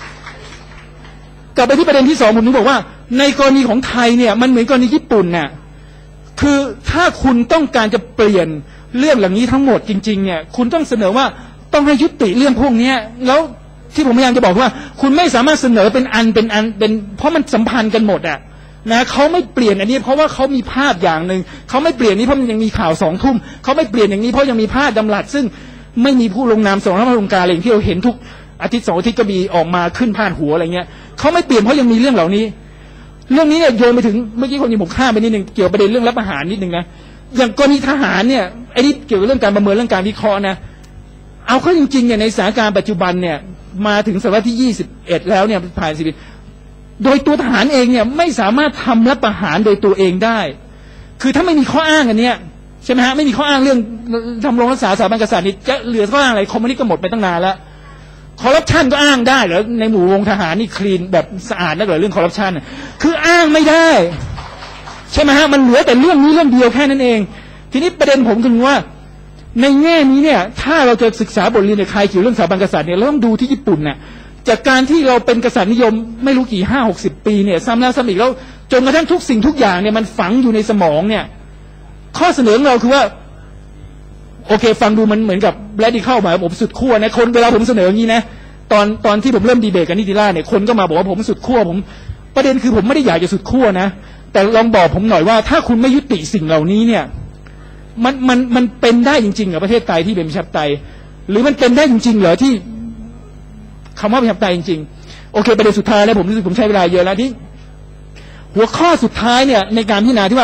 กลับไปที่ประเด็นที่สองผมถึงบอกว่าในกรณีของไทยเนี่ยมันเหมือนกรณีญี่ปุ่นน่ะคือถ้าคุณต้องการจะเปลี่ยนเรื่องเหล่านี้ทั้งหมดจริงๆเนี่ยคุณต้องเสนอว่าต้องให้ยุติเรื่องพวกนี้แล้วที่ผมพยายามจะบอกว่าคุณไม่สามารถเสนอเป็นอันเป็นอันเป็นเพราะมันสัมพันธ์กันหมดอ่ะนะเขาไม่เปลี่ยนอันนี้เพราะว่าเขามีภาพอย่างหนึ่งเขาไม่เปลี่ยนนี้เพราะมันยังมีข่าวสองทุ่มเขาไม่เปลี่ยนอย่างนี้เพราะยังมีภาพดำรัสซึ่งไม่มีผู้ลงนามส่งรับลงการอะไรอย่างที่เราเห็นทุกอาทิตย์สองอาทิตย์ก็มีออกมาขึ้นพาดหัวอะไรเงี้ยเขาไม่เปลี่ยนเพราะยังมีเรื่องเหล่านี้เรื่องนี้เนี่ยโยนไปถึงเมื่อกี้คนยิงผมข้ามไปนิดนึงเกี่ยวประเด็นเรื่องรับอาหารนิดนึงนะอย่างกรณีทหารเนี่ยไอ้นี่เกี่ยวกับเรื่องการประเมินเรื่องการวิเคราะห์นะเอาเข้าจริงๆเนี่ยในสถานการณ์ปัจจุบันเนี่ยมาถึงศตวรรษที่ยี่สิบเอ็ดแล้วเนี่ยผ่านสิบโดยตัวทหารเองเนี่ยไม่สามารถทำรัฐประหารโดยตัวเองได้คือถ้าไม่มีข้ออ้างอันเนี้ยใช่ไหมฮะไม่มีข้ออ้างเรื่องทำรงรักษาสถาบันกษัตริย์นี่จะเหลือข้ออ้างอะไรคอมมิวนิสต์ก็หมดไปตั้งนานแล้วคอร์รัปชันก็อ้างได้เหรอในหมู่วงทหารนี่คลีนแบบสะอาดนักเหรอเรื่องคอร์รัปชันคืออ้างไม่ได้ใช่ไหมฮะมันเหลือแต่เรื่องนี้เรื่องเดียวแค่นั้นเองทีนี้ประเด็นผมคือว่าในแง่นี้เนี่ยถ้าเราจะศึกษาบทเรียนในใครเกี่ยวเรื่องสถาบันกษัตริย์เนี่ยเราต้องดูที่ญี่ปุ่นน่ะจากการที่เราเป็นกษัตริย์นิยมไม่รู้กี่ห้าหกสิบปีเนี่ยซ้ำแล้วซ้ำอีกแล้วจนกระทั่งทุกสิ่งทุกอย่างเนี่ยมันฝังอยู่ในสมองเนี่ยข้อเสนอของเราคือว่าโอเคฟังดูมันเหมือนกับแรดดิคัลหมายผมสุดขั้วนะคนเวลาผมเสนออย่างนี้นะตอนตอนที่ผมเริ่มดีเบตกันนิติราษฎร์เนี่ยคนก็มาบอกว่าผมสุดขั้วผมประเด็นคือผมไม่ได้อยากจะสุดขั้วนะแต่ลองบอกผมหน่อยว่าถ้าคุณไม่ยุติสิ่งเหล่านี้เนี่ยมันมันมันเป็นได้จริงๆเหรอประเทศไทยที่เป็นประชาธิปไตยหรือมันเป็นได้จริงๆเหรอที่คำว่าประชาธิปไตยจริงๆโอเคประเด็นสุดท้ายแล้วผมรู้สึกผมใช้เวลาเยอะแล้วที่หัวข้อสุดท้ายเนี่ยในการพิจารณาที่ว่า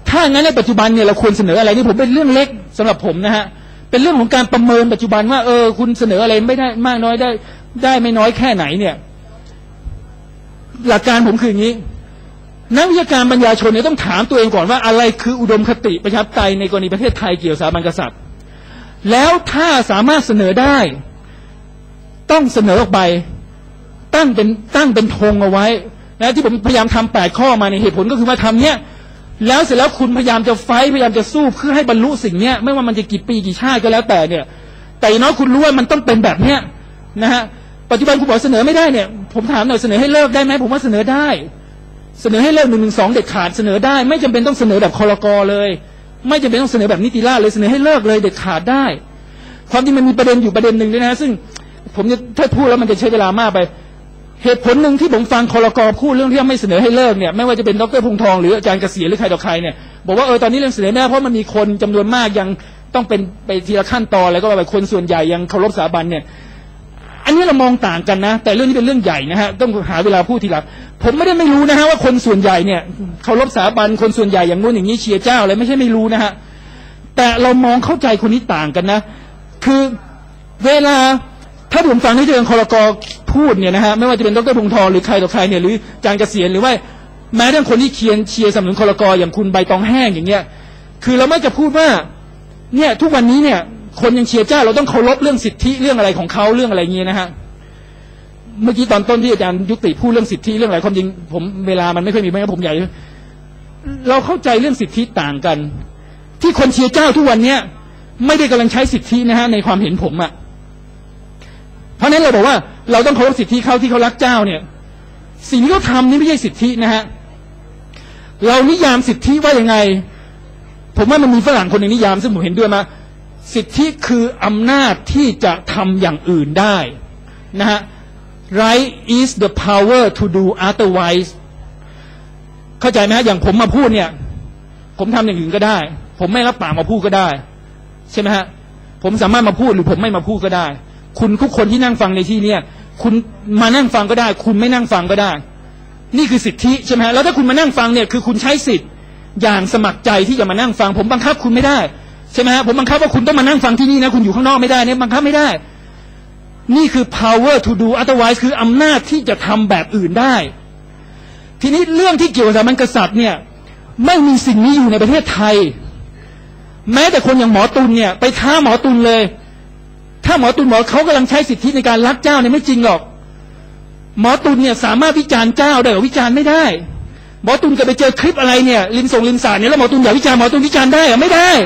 ถ้างั้นในปัจจุบันเนี่ยเราควรเสนออะไรนี่ผมเป็นเรื่องเล็กสำหรับผมนะฮะเป็นเรื่องของการประเมินปัจจุบันว่าเออคุณเสนออะไรไม่ได้มากน้อยได้ได้ไม่น้อยแค่ไหนเนี่ยหลักการผมคืออย่างนี้นักวิชาการปัญญาชนเนี่ยต้องถามตัวเองก่อนว่าอะไรคืออุดมคติประชาธิปไตยในกรณีประเทศไทยเกี่ยวกับสถาบันกษัตริย์แล้วถ้าสามารถเสนอได้ต้องเสนอออกไปตั้งเป็นตั้งเป็นธงเอาไว้นะที่ผมพยายามทำแปดข้อมาในเหตุผลก็คือว่าทำเนี้ยแล้วเสร็จแล้วคุณพยายามจะไฟพยายามจะสู้เพื่อให้บรรลุสิ่งเนี้ยไม่ว่ามันจะกี่ปีกี่ชาติก็แล้วแต่เนี่ยแต่อย่างน้อยคุณรู้ว่ามันต้องเป็นแบบเนี้ยนะฮะปัจจุบันคุณบอกเสนอไม่ได้เนี่ยผมถามหน่อยเสนอให้เลิกได้ไหมผมว่าเสนอได้เสนอให้เลิกหนึ่งหนึ่งสองเด็ดขาดเสนอได้ไม่จำเป็นต้องเสนอแบบคลกเลยไม่จำเป็นต้องเสนอแบบนิติราษฎร์เลยเสนอให้เลิกเลยเด็ดขาดได้ความจริงมันมีประเด็นอยู่ประเด็นหนึ่งด้วยนะซึ่งผมจะถ้าพูดแล้วมันจะใช้เวลามากไปเหตุผลหนึ่งที่ผมฟังคลกพูดเรื่องที่ไม่เสนอให้เลิกเนี่ยไม่ว่าจะเป็นดร.พงษ์ทองหรืออาจารย์เกษียณหรือใครต่อใครเนี่ยบอกว่าเออตอนนี้เรื่องเสนอไม่ได้เพราะมันมีคนจำนวนมากยังต้องเป็นไปทีละขั้นตอนแล้วก็แบบคนส่วนใหญ่ยังเคารพสถาบันเนี่ยอันนี้เรามองต่างกันนะแต่เรื่องนี้เป็นเรื่องใหญ่นะฮะต้องหาเวลาพูดทีหลังผมไม่ได้ไม่รู้นะฮะว่าคนส่วนใหญ่เนี่ยเคารพสถาบันคนส่วนใหญ่อย่างงู้นอย่างนี้เชียร์เจ้าอะไรไม่ใช่ไม่รู้นะฮะแต่เรามองเข้าใจคนนี้ต่างกันนะคือเวลาถ้าผมฟังที่เรื่องคลกพูดเนี่ยนะฮะไม่ว่าจะเป็นดร.พงษ์ทองหรือใครต่อใครเนี่ยหรืออาจารย์เกษียณหรือว่าแม้แต่คนที่เขียนเชียร์สนับสนุนคลกอย่างคุณใบตองแห้งอย่างเงี้ยคือเราไม่จะพูดว่าเนี่ยทุกวันนี้เนี่ยคนยังเชียร์เจ้าเราต้องเคารพเรื่องสิทธิเรื่องอะไรของเขาเรื่องอะไรเงี้ยนะฮะเมื่อกี้ตอนต้นที่อาจารย์ยุติพูดเรื่องสิทธิเรื่องอะไรความจริงผมเวลามันไม่ค่อยมีไม่งั้นผมใหญ่เราเข้าใจเรื่องสิทธิต่างกันที่คนเชียร์เจ้าทุกวันเนี้ยไม่ได้กำลังใช้สิทธินะฮะในความเห็นผมอะเพราะนั้นเราบอกว่าเราต้องเคารพสิทธิเขาที่เขารักเจ้าเนี่ยสิ่งที่เขาทำนี่ไม่ใช่สิทธินะฮะเรานิยามสิทธิว่ายังไงผมว่ามันมีฝรั่งคนหนึ่งนิยามซึ่งผมเห็นด้วยมาสิทธิคืออำนาจที่จะทำอย่างอื่นได้นะฮะ right is the power to do otherwise เข้าใจไหมฮะอย่างผมมาพูดเนี่ยผมทำอย่างอื่นก็ได้ผมไม่รับปากมาพูดก็ได้ใช่ไหมฮะผมสามารถมาพูดหรือผมไม่มาพูดก็ได้คุณทุกคนที่นั่งฟังในที่นี้คุณมานั่งฟังก็ได้คุณไม่นั่งฟังก็ได้นี่คือสิทธิใช่ไหมฮะแล้วถ้าคุณมานั่งฟังเนี่ยคือคุณใช้สิทธิ์อย่างสมัครใจที่จะมานั่งฟังผมบังคับคุณไม่ได้ใช่ไหมฮะผมบังคับว่าคุณต้องมานั่งฟังที่นี่นะคุณอยู่ข้างนอกไม่ได้เนี่ยบังคับไม่ได้นี่คือ power to do otherwise คืออำนาจที่จะทำแบบอื่นได้ทีนี้เรื่องที่เกี่ยวกับสถาบันกษัตริย์เนี่ยไม่มีสิ่งนี้อยู่ในประเทศไทยแม้แต่คนอย่างหมอตุลเนี่ยไปท้าหมอตุลเลยถ้าหมอตุลบอกเขากำลังใช้สิทธิในการรักเจ้าเนี่ยไม่จริงหรอกหมอตุลเนี่ยสามารถวิจารณ์เจ้าได้หรือวิจารณ์ไม่ได้หมอตุลจะไปเจอคลิปอะไรเนี่ยริมส่งริมสารเนี่ยแล้วหมอตุลอยากวิจารณ์หมอตุลวิจารณ์ได้หรือไม่ได้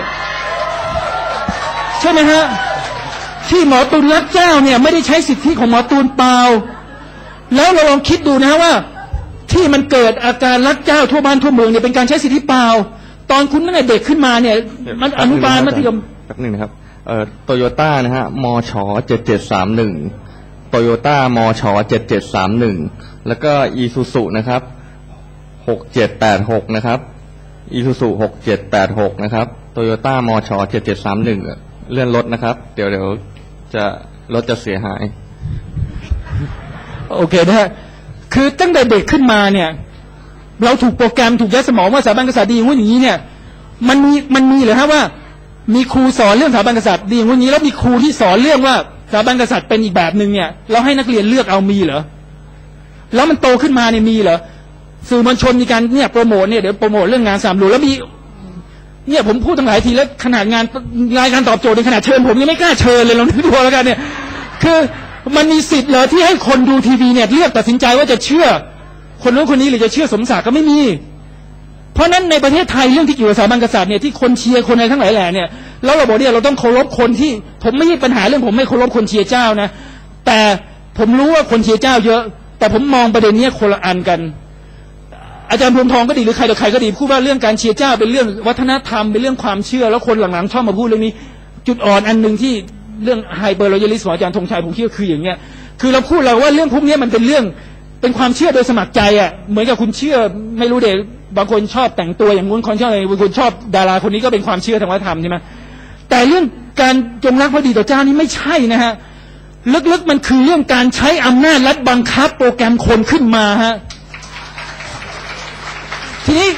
ใช่ไหมฮะที่หมอตุลรักเจ้าเนี่ยไม่ได้ใช้สิทธิของหมอตุลเปล่าแล้วเราลองคิดดูนะว่าที่มันเกิดอาการรักเจ้าทั่วบ้านทั่วเมืองเนี่ยเป็นการใช้สิทธิเปล่าตอนคุณตั้งแต่เด็กขึ้นมาเนี่ยมันอนุบาลมัธยมแป๊บนึงนะครับเอ่อโตโยต้านะฮะมชเจ็ดเจ็ดสามหนึ่งโตโยต้ามชเจ็ดเจ็ดสามหนึ่งแล้วก็อีซูซุนะครับหกเจ็ดแปดหกนะครับอีซูซุหกเจ็ดแปดหกนะครับโตโยต้ามชเจ็ดเจ็ดสามหนึ่งเลื่อนรถนะครับเดี๋ยวเดี๋ยวจะรถจะเสียหายโอเคนะฮะคือตั้งแต่เด็กขึ้นมาเนี่ยเราถูกโปรแกรมถูกยัดสมองว่าสถาบันกษัตริย์ดีอย่างนี้เนี่ยมันมีมันมีเหรอฮะว่ามีครูสอนเรื่องสถาบันกษัตริย์ดีอย่างนี้แล้วมีครูที่สอนเรื่องว่าสถาบันกษัตริย์เป็นอีกแบบหนึ่งเนี่ยเราให้นักเรียนเลือกเอามีเหรอแล้วมันโตขึ้นมาเนี่ยมีเหรอสื่อมวลชนมีการเนี่ยโปรโมทเนี่ยเดี๋ยวโปรโมทเรื่องงานสามหลวงแล้วมีเนี่ยผมพูดตั้งหลายทีแล้วขนาดงานรายการตอบโจทย์ในขนาดเชิญผมยังไม่กล้าเชิญเลยลองดูแล้วกันเนี่ยคือมันมีสิทธิ์เหรอที่ให้คนดูทีวีเนี่ยเลือกตัดสินใจว่าจะเชื่อคนนู้นคนนี้หรือจะเชื่อสมศักดิ์ก็ไม่มีเพราะนั้นในประเทศไทยเรื่องที่เกี่ยวกับสถาบันกษัตริย์เนี่ยที่คนเชียร์คนอะไรทั้งหลายแหล่เนี่ยแล้วเราบอกเนี่ยเราต้องเคารพคนที่ผมไม่ใช่ปัญหาเรื่องผมไม่เคารพคนเชียร์เจ้านะแต่ผมรู้ว่าคนเชียร์เจ้าเยอะแต่ผมมองประเด็นนี้คนละอันกันอาจารย์พวงทองก็ดีหรือใครต่อใครก็ดีพูดว่าเรื่องการเชียร์เจ้าเป็นเรื่องวัฒนธรรมเป็นเรื่องความเชื่อแล้วคนหลังๆชอบมาพูดเรื่องนี้จุดอ่อนอันหนึ่งที่เรื่องไฮเปอร์โลยาลิสต์ของอาจารย์ธงชัยผมคิดว่าคืออย่างเงี้ยคือเราพูดเราว่าเรื่องพวกนี้มันเป็นเรื่องเป็นความเชื่อโดยสมัครใจอ่ะเหมือนกับคุณเชื่อไม่รู้เด็กบางคนชอบแต่งตัวอย่างงู้นคนชอบอะไรบางคนชอบดาราคนนี้ก็เป็นความเชื่อทางวัฒนธรรมใช่ไหมแต่เรื่องการจงรักภักดีต่อเจ้านี่ไม่ใช่นะฮะลึกๆมันคือเรื่องการใช้อำนาจรัฐบังคับโปรแกรมคนขึ้นมาฮะทีนี้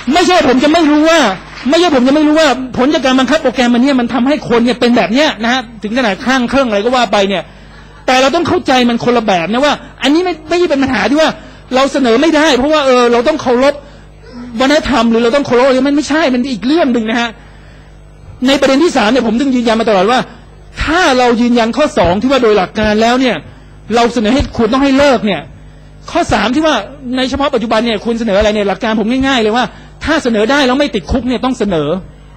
ไม่ใช่ผมจะไม่รู้ว่าไม่ใช่ผมจะไม่รู้ว่าผลจากการบังคับโปรแกรมมันเนี่ยมันทำให้คนเนี่ยเป็นแบบเนี้ยนะฮะถึงขนาดคลั่งเครื่องอะไรก็ว่าไปเนี่ยแต่เราต้องเข้าใจมันคนละแบบนะว่าอันนี้ไม่ไม่ใช่เป็นปัญหาที่ว่าเราเสนอไม่ได้เพราะว่าเออเราต้องเคารพวัฒนธรรมหรือเราต้องเคารพอะไรมันไม่ใช่มันอีกเรื่องหนึ่งนะฮะในประเด็นที่สามเนี่ยผมต้องยืนยันมาตลอดว่าถ้าเรายืนยันข้อสองที่ว่าโดยหลักการแล้วเนี่ยเราเสนอให้คุณต้องให้เลิกเนี่ยข้อสามที่ว่าในเฉพาะปัจจุบันเนี่ยคุณเสนออะไรเนี่ยหลักการผมง่ายๆเลยว่าถ้าเสนอได้แล้วไม่ติดคุกเนี่ยต้องเสนอ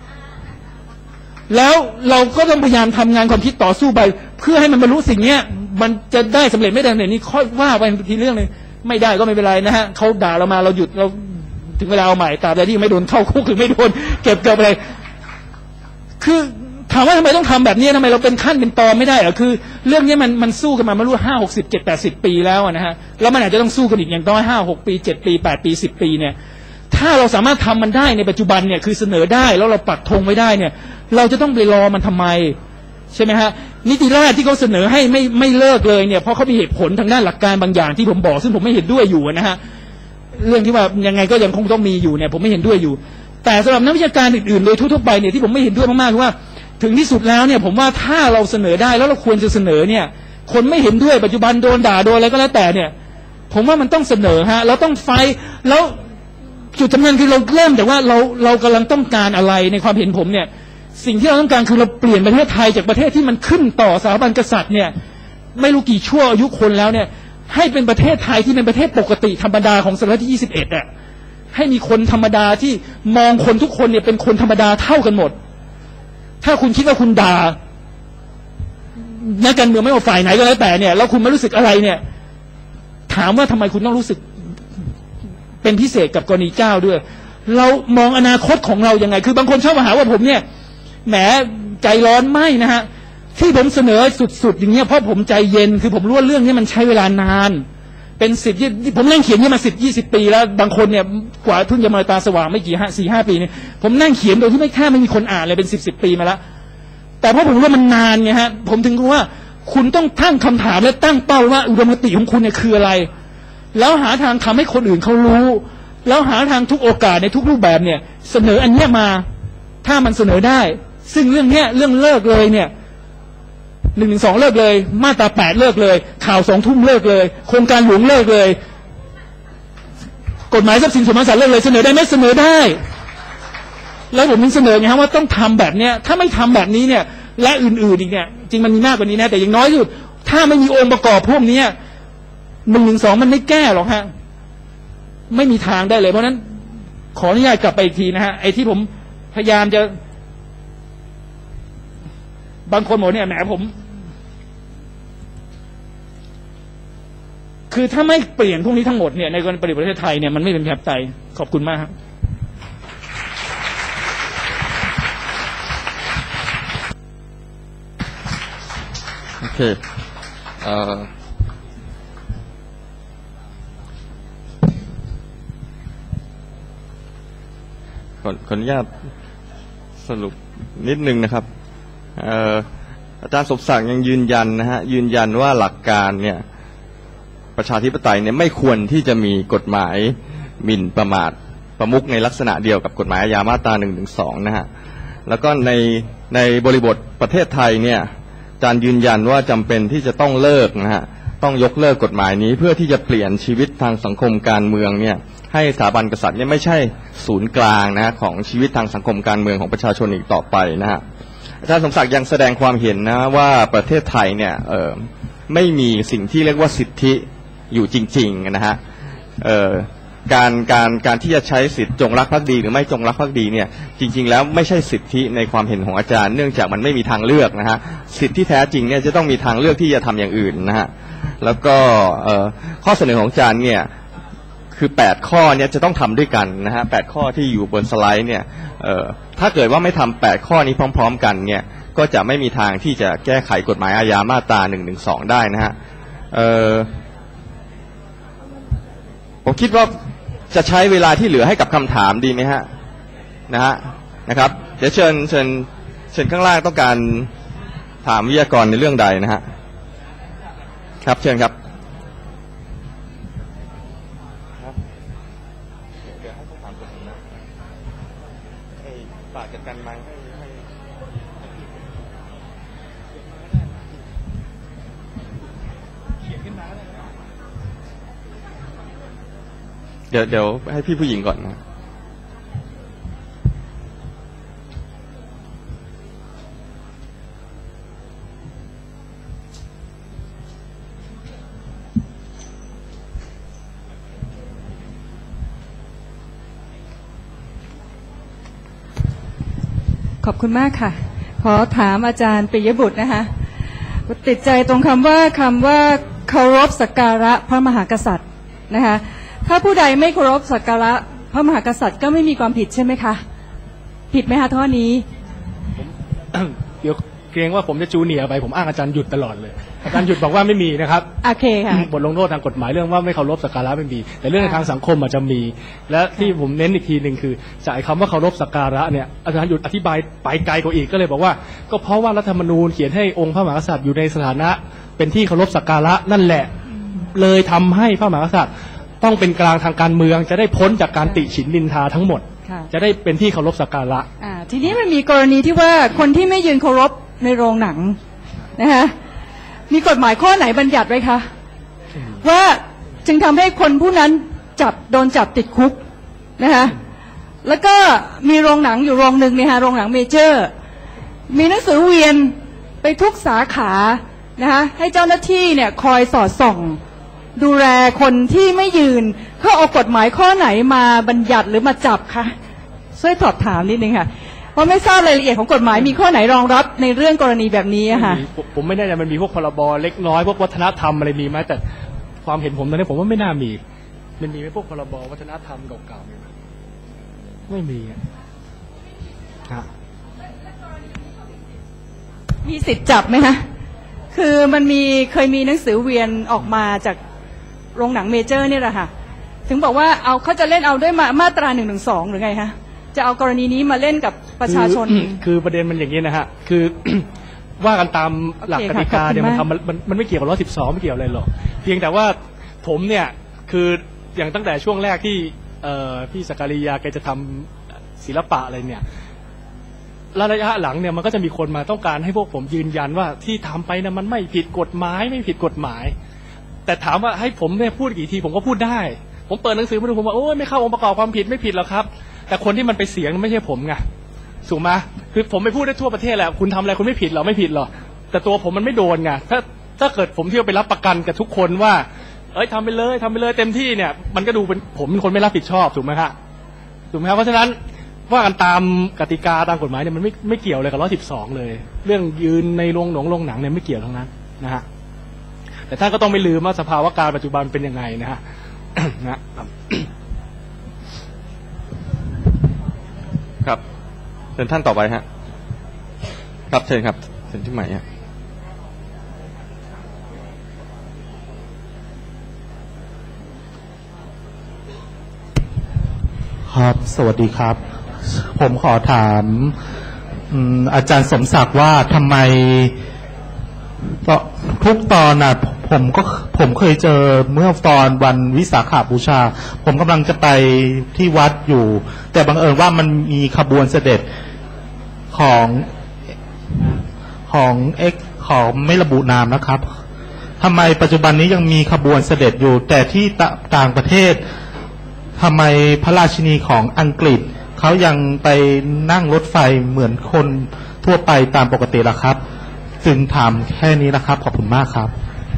แล้วเราก็ต้องพยายามทำงานความคิดต่อสู้ไปเพื่อให้มันบรรลุสิ่งเนี้ยมันจะได้สำเร็จไม่ได้เนี่ยนี่ค่อยว่าไปทีเรื่องนึงไม่ได้ก็ไม่เป็นไรนะฮะเขาด่าเรามาเราหยุดเราถึงเวลาเอาใหม่ตราบใดที่ไม่โดนเข้าคุกหรือไม่โดนเก็บเกี่ยวอะไรคือถามว่าทำไมต้องทำแบบนี้ทำไมเราเป็นขั้นเป็นตอนไม่ได้เหรอคือเรื่องนี้มันมันสู้กันมาไม่รู้ห้าหกสิบเจ็ดแปดสิบปีแล้วนะฮะแล้วมันอาจจะต้องสู้กันอีกอย่างน้อยห้าหกปีเจ็ดปีแปดปีสิบปีเนี่ยถ้าเราสามารถทำมันได้ในปัจจุบันเนี่ยคือเสนอได้แล้วเราปักธงไว้ได้เนี่ยเราจะต้องไปรอมันทำไมใช่ไหมฮะนิติราษฎร์ที่เขาเสนอให้ไม่ไม่เลิกเลยเนี่ยเพราะเขามีเหตุผลทางด้านหลักการบางอย่างที่ผมบอกซึ่งผมไม่เห็นด้วยอยู่นะฮะเรื่องที่ว่ายังไงก็ยังคงต้องมีอยู่เนี่ยผมไม่เห็นด้วยอยู่แต่สำหรับนักวิชาการอื่นๆโดยทั่วๆไปเนี่ยที่ผมไม่เห็นด้วยมากๆคือว่าถึงที่สุดแล้วเนี่ยผมว่าถ้าเราเสนอได้แล้วเราควรจะเสนอเนี่ยคนไม่เห็นด้วยปัจจุบันโดนด่าโดนอะไรก็แล้วแต่เนี่ยผมว่ามันต้องเสนอฮะเราต้องไฟแล้วจุดสำคัญคือเราเริ่มแต่ว่าเราเรากำลังต้องการอะไรในความเห็นผมเนี่ยสิ่งที่เราต้องการคือเราเปลี่ยนประเทศไทยจากประเทศที่มันขึ้นต่อสถาบันกษัตริย์เนี่ยไม่รู้กี่ชั่วอายุคนแล้วเนี่ยให้เป็นประเทศไทยที่เป็นประเทศปกติธรรมดาของศตวรรษที่ยี่สิบเอ็ดอ่ะให้มีคนธรรมดาที่มองคนทุกคนเนี่ยเป็นคนธรรมดาเท่ากันหมดถ้าคุณคิดว่าคุณด่านักการเมืองไม่ว่าฝ่ายไหนก็แล้วแต่เนี่ยแล้วคุณไม่รู้สึกอะไรเนี่ยถามว่าทำไมคุณต้องรู้สึกเป็นพิเศษกับกรณีเจ้าด้วยเรามองอนาคตของเรายังไงคือบางคนชอบมาหาว่าผมเนี่ยแหมใจร้อนไม่นะฮะที่ผมเสนอสุดๆอย่างเงี้ยเพราะผมใจเย็นคือผมรู้ว่าเรื่องนี้มันใช้เวลานานเป็นสิบผมนั่งเขียนนี่มาสิบยี่สิบปีแล้วบางคนเนี่ยกว่าเพิ่งจะมาตาสว่างไม่กี่ห้าสี่ห้าปีเนี่ยผมนั่งเขียนโดยที่ไม่แค่ไม่มีคนอ่านเลยเป็นสิบสิบปีมาแล้วแต่เพราะผมรู้ว่ามันนานไงฮะผมถึงรู้ว่าคุณต้องตั้งคำถามและตั้งเป้าว่าอุดมคติของคุณเนี่ยคืออะไรแล้วหาทางทำให้คนอื่นเขารู้แล้วหาทางทุกโอกาสในทุกรูปแบบเนี่ยเสนออันเนี้ยมาถ้ามันเสนอได้ซึ่งเรื่องเนี้ยเรื่องเลิกเลยเนี่ยหนึ่งหนึ่งสองเลิกเลยมาตราแปดเลิกเลยข่าวสองทุ่มเลิกเลยโครงการหลวงเลิกเลยกฎหมายทรัพย์สินส่วนมหัศจรรย์เลิกเลยเสนอได้ไหมเสนอได้แล้วผมมีเสนอไงฮะว่าต้องทำแบบเนี้ยถ้าไม่ทำแบบนี้เนี่ยและอื่นๆอีกเนี่ยจริงมันมีมากกว่านี้นะแต่อย่างน้อยที่สุดถ้าไม่มีองค์ประกอบพวกนี้หนึ่งหนึ่งสองมันไม่แก้หรอกฮะไม่มีทางได้เลยเพราะนั้นขออนุญาตกลับไปอีกทีนะฮะไอ้ที่ผมพยายามจะบางคนบอกเนี่ยแหมผมคือถ้าไม่เปลี่ยนพวกนี้ทั้งหมดเนี่ยในการปฏิบัติประเทศไทยเนี่ยมันไม่เป็นประชาธิปไตยขอบคุณมากครับโอเคเอ่อขอขออนุญาตสรุปนิดนึงนะครับเอ่ออาจารย์สมศักดิ์ยังยืนยันนะฮะยืนยันว่าหลักการเนี่ยประชาธิปไตยเนี่ยไม่ควรที่จะมีกฎหมายหมิ่นประมาทประมุขในลักษณะเดียวกับกฎหมายอาญามาตราหนึ่งถึงสองนะฮะแล้วก็ในในบริบทประเทศไทยเนี่ยอาจารย์ยืนยันว่าจำเป็นที่จะต้องเลิกนะฮะต้องยกเลิกกฎหมายนี้เพื่อที่จะเปลี่ยนชีวิตทางสังคมการเมืองเนี่ยให้สถาบันกษัตริย์เนี่ยไม่ใช่ศูนย์กลางนะฮะของชีวิตทางสังคมการเมืองของประชาชนอีกต่อไปนะฮะอาจารย์สมศักดิ์ยังแสดงความเห็นนะว่าประเทศไทยเนี่ยเอ่อไม่มีสิ่งที่เรียกว่าสิทธิอยู่จริงๆนะฮะเอ่อการการการที่จะใช้สิทธิจงรักภักดีหรือไม่จงรักภักดีเนี่ยจริงๆแล้วไม่ใช่สิทธิในความเห็นของอาจารย์เนื่องจากมันไม่มีทางเลือกนะฮะสิทธิที่แท้จริงเนี่ยจะต้องมีทางเลือกที่จะทำอย่างอื่นนะฮะแล้วก็เอ่อข้อเสนอของอาจารย์เนี่ยคือแปดข้อเนี่ยจะต้องทำด้วยกันนะฮะแปดข้อที่อยู่บนสไลด์เนี่ยเอ่อถ้าเกิดว่าไม่ทำแปดข้อนี้พร้อมๆกันเนี่ยก็จะไม่มีทางที่จะแก้ไขกฎหมายอาญามาตราหนึ่งหนึ่งสองได้นะฮะเอ่อผมคิดว่าจะใช้เวลาที่เหลือให้กับคำถามดีไหมฮะนะฮะนะครับเดี๋ยวเชิญเชิญเชิญข้างล่างต้องการถามวิทยากรในเรื่องใดนะฮะครับเชิญครับเดี๋ยวเดี๋ยวให้พี่ผู้หญิงก่อนนะขอบคุณมากค่ะขอถามอาจารย์ปิยบุตรนะคะติดใจตรงคำว่าคำว่าเคารพสักการะพระมหากษัตริย์นะคะถ้าผู้ใดไม่เคารพสักการะพระมหากษัตริย์ก็ไม่มีความผิดใช่ไหมคะผิดไหมคะข้อนี้เดี๋ยวเกรงว่าผมจะจูเนียร์ไปผมอ้างอาจารย์หยุดตลอดเลยอาจารย์หยุดบอกว่าไม่มีนะครับโอเคค่ะบทลงโทษทางกฎหมายเรื่องว่าไม่เคารพสักการะไม่มีแต่เรื่องในทางสังคมอาจจะมีและที่ผมเน้นอีกทีหนึ่งคือจากคำว่าเคารพสักการะเนี่ยอาจารย์หยุดอธิบายไปไกลกว่าอีกก็เลยบอกว่าก็เพราะว่ารัฐธรรมนูญเขียนให้องค์พระมหากษัตริย์อยู่ในสถานะเป็นที่เคารพสักการะนั่นแหละเลยทำให้พระมหากษัตริย์ต้องเป็นกลางทางการเมืองจะได้พ้นจากการติฉินนินทาทั้งหมดจะได้เป็นที่เคารพสักการะทีนี้มันมีกรณีที่ว่าคนที่ไม่ยืนเคารพในโรงหนังนะคะมีกฎหมายข้อไหนบัญญัติไว้คะว่าจึงทำให้คนผู้นั้นจับโดนจับติดคุกนะคะแล้วก็มีโรงหนังอยู่โรงหนึ่งเนี่ยฮะโรงหนังเมเจอร์มีหนังสือเวียนไปทุกสาขานะคะให้เจ้าหน้าที่เนี่ยคอยสอดส่องดูแลคนที่ไม่ยืนเขาเอากฎหมายข้อไหนมาบัญญัติหรือมาจับคะช่วยตอบถามนิดนึงค่ะเพราะไม่ทราบรายละเอียดของกฎหมายมีข้อไหนรองรับในเรื่องกรณีแบบนี้ค่ะผมไม่แน่ใจมันมีพวกพรบเล็กน้อยพวกวัฒนธรรมอะไรมีไหมแต่ความเห็นผมตอนนี้ผมว่าไม่น่ามีมันมีไหมพวกพรบวัฒนธรรมเก่าๆมีไหมไม่มีอ่ะมีสิทธิ์จับไหมคะคือมันมีเคยมีหนังสือเวียนออกมาจากโรงหนังเมเจอร์นี่แหละค่ะถึงบอกว่าเอาเขาจะเล่นเอาด้วยมามาตราหนึ่งหนึ่งสองหรือไงคะจะเอากรณีนี้มาเล่นกับประชาชนคือประเด็นมันอย่างนี้นะฮะคือ ว่ากันตามหลักกติกาเนี่ยมันทำมันมันไม่เกี่ยวกับร้อยสิบสองไม่เกี่ยวอะไรหรอกเพียงแต่ว่าผมเนี่ยคืออย่างตั้งแต่ช่วงแรกที่พี่สกาลียาแกจะทำศิลปะอะไรเนี่ยระยะหลังเนี่ยมันก็จะมีคนมาต้องการให้พวกผมยืนยันว่าที่ทำไปนะมันไม่ผิดกฎหมายไม่ผิดกฎหมายแต่ถามว่าให้ผมเนี่ยพูดกี่ทีผมก็พูดได้ผมเปิดหนังสือมาดูผมว่าโอ้ยไม่เข้าองค์ประกอบความผิดไม่ผิดหรอกครับแต่คนที่มันไปเสียงไม่ใช่ผมไงถูกไหมคือผมไปพูดได้ทั่วประเทศแหละคุณทำอะไรคุณไม่ผิดหรอไม่ผิดหรอแต่ตัวผมมันไม่โดนไงถ้าถ้าเกิดผมเที่ยวไปรับประกันกับทุกคนว่าเอ้ยทำไปเลยทำไปเลยเต็มที่เนี่ยมันก็ดูเป็นผมเป็นคนไม่รับผิดชอบถูกไหมครับถูกไหมครับเพราะฉะนั้นว่ากันตามกติกาตามกฎหมายเนี่ยมันไม่ไม่เกี่ยวเลยกับร้อยสิบสองเลยเรื่องยืนในโรงหนังโรงหนังเนี่ยไม่เกี่ยวทั้งนั้นนะฮะแต่ท่านก็ต้องไม่ลืมว่าสภาวะการปัจจุบันเป็นยังไงนะฮะนะครับเชิญท่านต่อไปฮะครับเชิญครับเชิญที่ใหม่ฮะครับสวัสดีครับผมขอถามอาจารย์สมศักดิ์ว่าทำไมทุกตอนน่ะผมก็ผมเคยเจอเมื่อตอนวันวิสาขบูชาผมกำลังจะไปที่วัดอยู่แต่บังเอิญว่ามันมีขบวนเสด็จของของเอ็กของไม่ระบุนามนะครับทำไมปัจจุบันนี้ยังมีขบวนเสด็จอยู่แต่ที่ต่างประเทศทำไมพระราชินีของอังกฤษเขายังไปนั่งรถไฟเหมือนคนทั่วไปตามปกติล่ะครับจึงถามแค่นี้นะครับขอบคุณมากครับ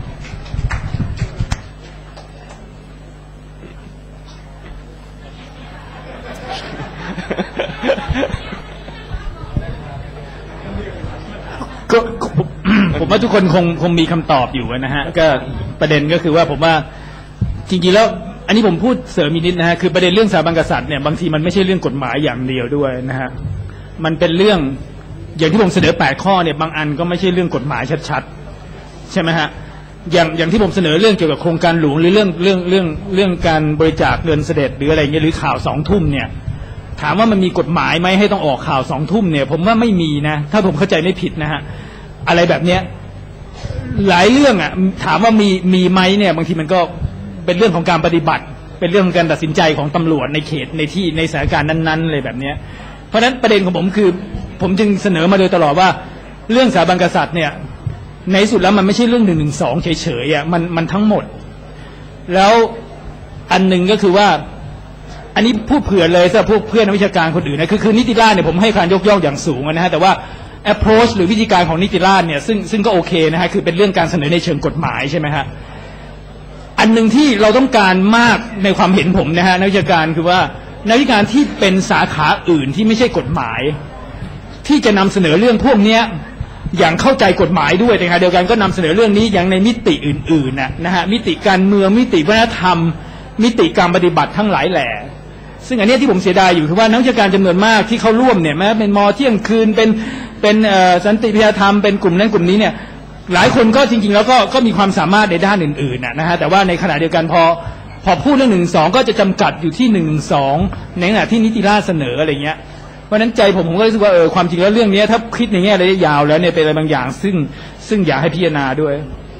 ก็ผมว่าทุกคนคงคงมีคำตอบอยู่นะฮะก็ประเด็นก็คือว่าผมว่าจริงๆแล้วอันนี้ผมพูดเสริมอีกนิดนะฮะคือประเด็นเรื่องสถาบันกษัตริย์เนี่ยบางทีมันไม่ใช่เรื่องกฎหมายอย่างเดียวด้วยนะฮะมันเป็นเรื่องอย่างที่ผมเสนอแปดข้อเนี่ยบางอันก็ไม่ใช่เรื่องกฎหมายชัดๆใช่ไหมฮะอย่างอย่างที่ผมเสนอเรื่องเกี่ยวกับโครงการหลวงหรือเรื่องเรื่องเรื่องเรื่องการบริจาคเงินเสด็จหรืออะไรเงี้ยหรือข่าวสองทุ่มเนี่ยถามว่ามันมีกฎหมายไหมให้ต้องออกข่าวสองทุ่มเนี่ยผมว่าไม่มีนะถ้าผมเข้าใจไม่ผิดนะฮะอะไรแบบเนี้ยหลายเรื่องอ่ะถามว่ามีมีไหมเนี่ยบางทีมันก็เป็นเรื่องของการปฏิบัติเป็นเรื่องของการตัดสินใจของตำรวจในเขตในที่ในสถานการณ์นั้นๆเลยแบบนี้เพราะฉะนั้นประเด็นของผมคือผมจึงเสนอมาโดยตลอดว่าเรื่องสถาบันกษัตริย์เนี่ยในสุดแล้วมันไม่ใช่เรื่องหนึ่งหนึ่งสองเฉยๆอ่ะมันมันทั้งหมดแล้วอันหนึ่งก็คือว่าอันนี้พูดเผื่อเลยสำหรับพวกเพื่อนนักวิชาการคนอื่นนะคือคือนิติราษฎร์เนี่ยผมให้การยกย่องอย่างสูงนะฮะแต่ว่า approach หรือวิธีการของนิติราษฎร์เนี่ยซึ่งซึ่งก็โอเคนะฮะคือเป็นเรื่องการเสนอในเชิงกฎหมายใช่ไหมฮะอันหนึ่งที่เราต้องการมากในความเห็นผมนะฮะนักวิชาการคือว่านักวิชาการที่เป็นสาขาอื่นที่ไม่ใช่กฎหมายที่จะนำเสนอเรื่องพวกเนี้ยอย่างเข้าใจกฎหมายด้วยในขณะเดียวกันก็นำเสนอเรื่องนี้อย่างในมิติอื่นๆนะนะฮะมิติการเมืองมิติวัฒนธรรมมิติการปฏิบัติทั้งหลายแหล่ซึ่งอันนี้ที่ผมเสียดายอยู่คือว่านักวิชาการจำนวนมากที่เข้าร่วมเนี่ยแม้เป็นมอเที่ยงคืนเป็นเป็นสันติพิยธรรมเป็นกลุ่มนั้นกลุ่มนี้เนี่ยหลายคนก็จริงๆแล้วก็ก็มีความสามารถในด้านอื่นๆนะฮะแต่ว่าในขณะเดียวกันพอพอพูดเรื่องหนึ่งสองก็จะจำกัดอยู่ที่หนึ่งสองในขณะที่นิติราษฎร์เสนออะไรเงี้ยเพราะฉะนั้นใจผมผมก็รู้สึกว่าเออความจริงแล้วเรื่องนี้ถ้าคิดในแง่ระยะยาวแล้วเนี่ยเป็นอะไรบางอย่างซึ่งซึ่งอยากให้พิจารณาด้วย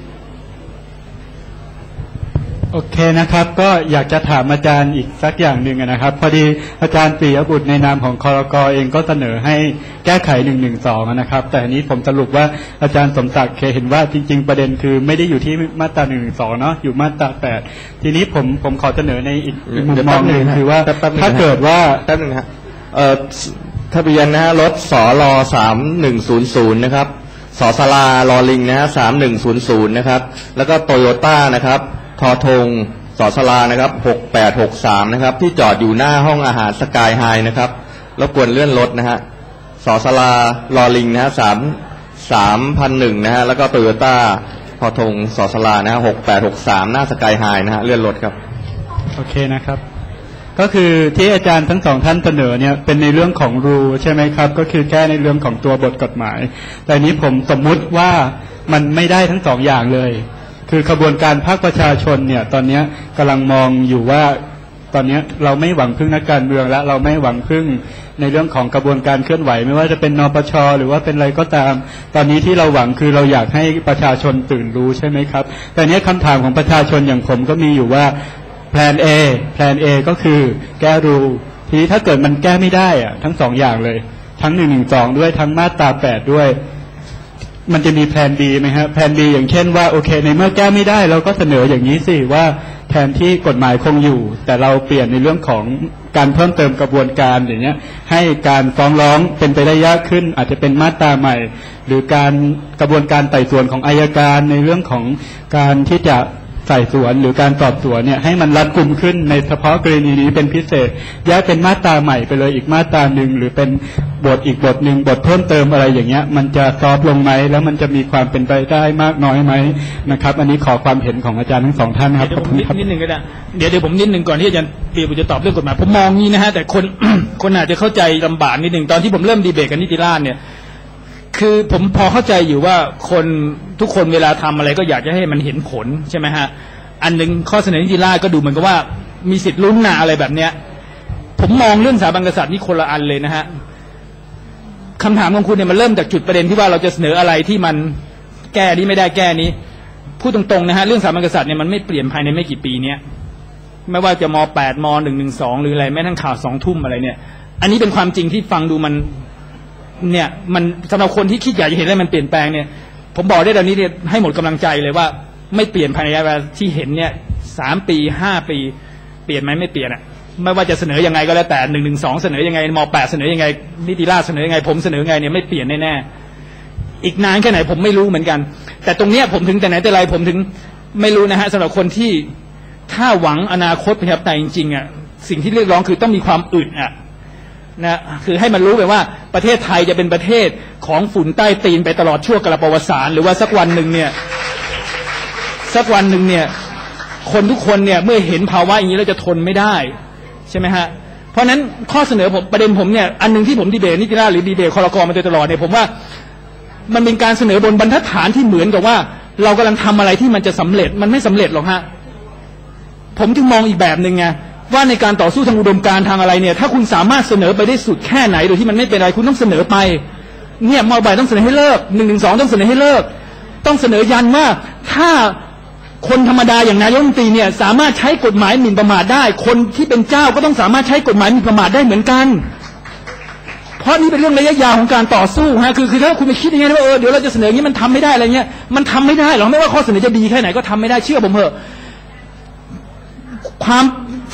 โอเคนะครับก็อยากจะถามอาจารย์อีกสักอย่างหนึ่งนะครับพอดีอาจารย์ปิยบุตรในนามของครก.เองก็เสนอให้แก้ไขหนึ่งหนึ่งสองนะครับแต่อันนี้ผมสรุปว่าอาจารย์สมศักดิ์เคยเห็นว่าจริงๆประเด็นคือไม่ได้อยู่ที่มาตราหนึ่งหนึ่งสองเนาะอยู่มาตราแปดทีนี้ผมผมขอเสนอในอีกมุมมองหนึ่งคือว่าถ้าเกิดว่าแป๊บนึงครับเอ่อทะเบียนนะฮะรถสลสามหนึ่งศูนย์ศูนย์นะครับสสลารอลิงนะฮะสามหนึ่งศูนย์ศูนย์นะครับแล้วก็โตโยต้านะครับทอทงสสลานะครับหกแปดหกสามนะครับที่จอดอยู่หน้าห้องอาหารสกายไฮนะครับรบกวนเลื่อนรถนะฮะสสลารอลิงนะฮะสามสามพันหนึ่งนะฮะแล้วก็โตโยต้าทอทงสสลานะฮะหกแปดหกสามหน้าสกายไฮนะฮะเลื่อนรถครับโอเคนะครับก็คือที่อาจารย์ทั้งสองท่านเสนอเนี่ยเป็นในเรื่องของรูใช่ไหมครับก็คือแก้ในเรื่องของตัวบทกฎหมายแต่นี้ผมสมมุติว่ามันไม่ได้ทั้งสองอย่างเลยคือขบวนการภาคประชาชนเนี่ยตอนนี้กำลังมองอยู่ว่าตอนนี้เราไม่หวังพึ่งนักการเมืองและเราไม่หวังพึ่งในเรื่องของกระบวนการเคลื่อนไหวไม่ว่าจะเป็นนปช.หรือว่าเป็นอะไรก็ตามตอนนี้ที่เราหวังคือเราอยากให้ประชาชนตื่นรู้ใช่ไหมครับแต่นี้คำถามของประชาชนอย่างผมก็มีอยู่ว่าแผน A แผน A ก็คือแก้รูทีนี้ถ้าเกิดมันแก้ไม่ได้อะทั้งสองอย่างเลยทั้งหนึ่งหนึ่งสองด้วยทั้งมาตราแปดด้วยมันจะมีแผน B ไหมฮะแผน B อย่างเช่นว่าโอเคในเมื่อแก้ไม่ได้เราก็เสนออย่างนี้สิว่าแทนที่กฎหมายคงอยู่แต่เราเปลี่ยนในเรื่องของการเพิ่มเติมกระบวนการอย่างเงี้ยให้การฟ้องร้องเป็นไปได้ยากขึ้นอาจจะเป็นมาตราใหม่หรือการกระบวนการไต่สวนของอัยการในเรื่องของการที่จะไต่สวนหรือการสอบสวนเนี่ยให้มันรัดกุมขึ้นในเฉพาะกรณีนี้เป็นพิเศษแยกเป็นมาตราใหม่ไปเลยอีกมาตราหนึ่งหรือเป็นบทอีกบทหนึ่งบทเพิ่มเติมอะไรอย่างเงี้ยมันจะซอฟลงไหมแล้วมันจะมีความเป็นไปได้มากน้อยไหมนะครับอันนี้ขอความเห็นของอาจารย์ทั้งสองท่านครับเดี๋ยวผมนิดนึงก็ได้เดี๋ยวเดี๋ยวผมนิดนึงก่อนที่อาจารย์เดี๋ยวผมจะตอบเรื่องกฎหมายผมมองงี้นะฮะแต่คน คนอาจจะเข้าใจลำบากนิดนึงตอนที่ผมเริ่มดีเบตกันนิติราษฎร์เนี่ยคือผมพอเข้าใจอยู่ว่าคนทุกคนเวลาทำอะไรก็อยากจะให้มันเห็นผลใช่ไหมฮะอันหนึ่งข้อเสนอนิติราษฎร์ก็ดูเหมือนกับว่ามีสิทธิ์ลุ้นหนาอะไรแบบเนี้ยผมมองเรื่องสถาบันกษัตริย์นี่คนละอันเลยนะฮะคำถามของคุณเนี่ยมันเริ่มจากจุดประเด็นที่ว่าเราจะเสนออะไรที่มันแก้นี้ไม่ได้แก้นี้พูดตรงๆนะฮะเรื่องสถาบันกษัตริย์เนี่ยมันไม่เปลี่ยนภายในไม่กี่ปีเนี้ยไม่ว่าจะมแปดมหนึ่งหนึ่งสองหรืออะไรแม้ทั้งข่าวสองทุ่มอะไรเนี่ยอันนี้เป็นความจริงที่ฟังดูมันเนี่ยมันสำหรับคนที่คิดอยากจะเห็นอะไรมันเปลี่ยนแปลงเนี่ยผมบอกได้ตอนนี้เนี่ยให้หมดกำลังใจเลยว่าไม่เปลี่ยนภายในระยะเวลาที่เห็นเนี่ยสามปีห้าปีเปลี่ยนไหมไม่เปลี่ยนอ่ะไม่ว่าจะเสนอยังไงก็แล้วแต่หนึ่งหนึ่งสองเสนอยังไงมแปดเสนอยังไงนิติราษฎร์เสนอยังไงผมเสนอยังไงเนี่ยไม่เปลี่ยนแน่ๆอีกนานแค่ไหนผมไม่รู้เหมือนกันแต่ตรงเนี้ยผมถึงแต่ไหนแต่ไรผมถึงไม่รู้นะฮะสำหรับคนที่ถ้าหวังอนาคตประชาธิปไตยจริงๆอ่ะสิ่งที่เรียกร้องคือต้องมีความอึดอ่ะนะคือให้มันรู้ไปว่าประเทศไทยจะเป็นประเทศของฝุ่นใต้ตีนไปตลอดชั่วกาลประวัติศาสตร์หรือว่าสักวันหนึ่งเนี่ยสักวันหนึ่งเนี่ยคนทุกคนเนี่ยเมื่อเห็นภาวะอย่างนี้แล้วจะทนไม่ได้ใช่ไหมฮะเพราะนั้นข้อเสนอผมประเด็นผมเนี่ยอันนึงที่ผมดีเบตนิติราษฎร์หรือดีเบตครก.มาโดยตลอดเนี่ยผมว่ามันเป็นการเสนอบนบรรทัดฐานที่เหมือนกับว่าเรากำลังทำอะไรที่มันจะสำเร็จมันไม่สำเร็จหรอกฮะผมจึงมองอีกแบบหนึ่งไงว่าในการต่อสู้ทางอุดมการณ์ทางอะไรเนี่ยถ้าคุณสามารถเสนอไปได้สุดแค่ไหนโดยที่มันไม่เป็นไรคุณต้องเสนอไปเนี่ยมอใบต้องเสนอให้เลิกหนึ่งหนึ่งสองต้องเสนอให้เลิกต้องเสนอยันว่าถ้าคนธรรมดาอย่างนายกรัฐมนตรีเนี่ยสามารถใช้กฎหมายหมิ่นประมาทได้คนที่เป็นเจ้าก็ต้องสามารถใช้กฎหมายหมิ่นประมาทได้เหมือนกันเพราะนี่เป็นเรื่องระยะยาวของการต่อสู้ฮะคือคือถ้าคุณไปคิดอย่างนี้ว่าเออเดี๋ยวเราจะเสนออย่างนี้มันทำไม่ได้อะไรเงี้ยมันทำไม่ได้หรอกไม่ว่าข้อเสนอจะดีแค่ไหนก็ทำไม่ได้เชื่อผมเถอะความ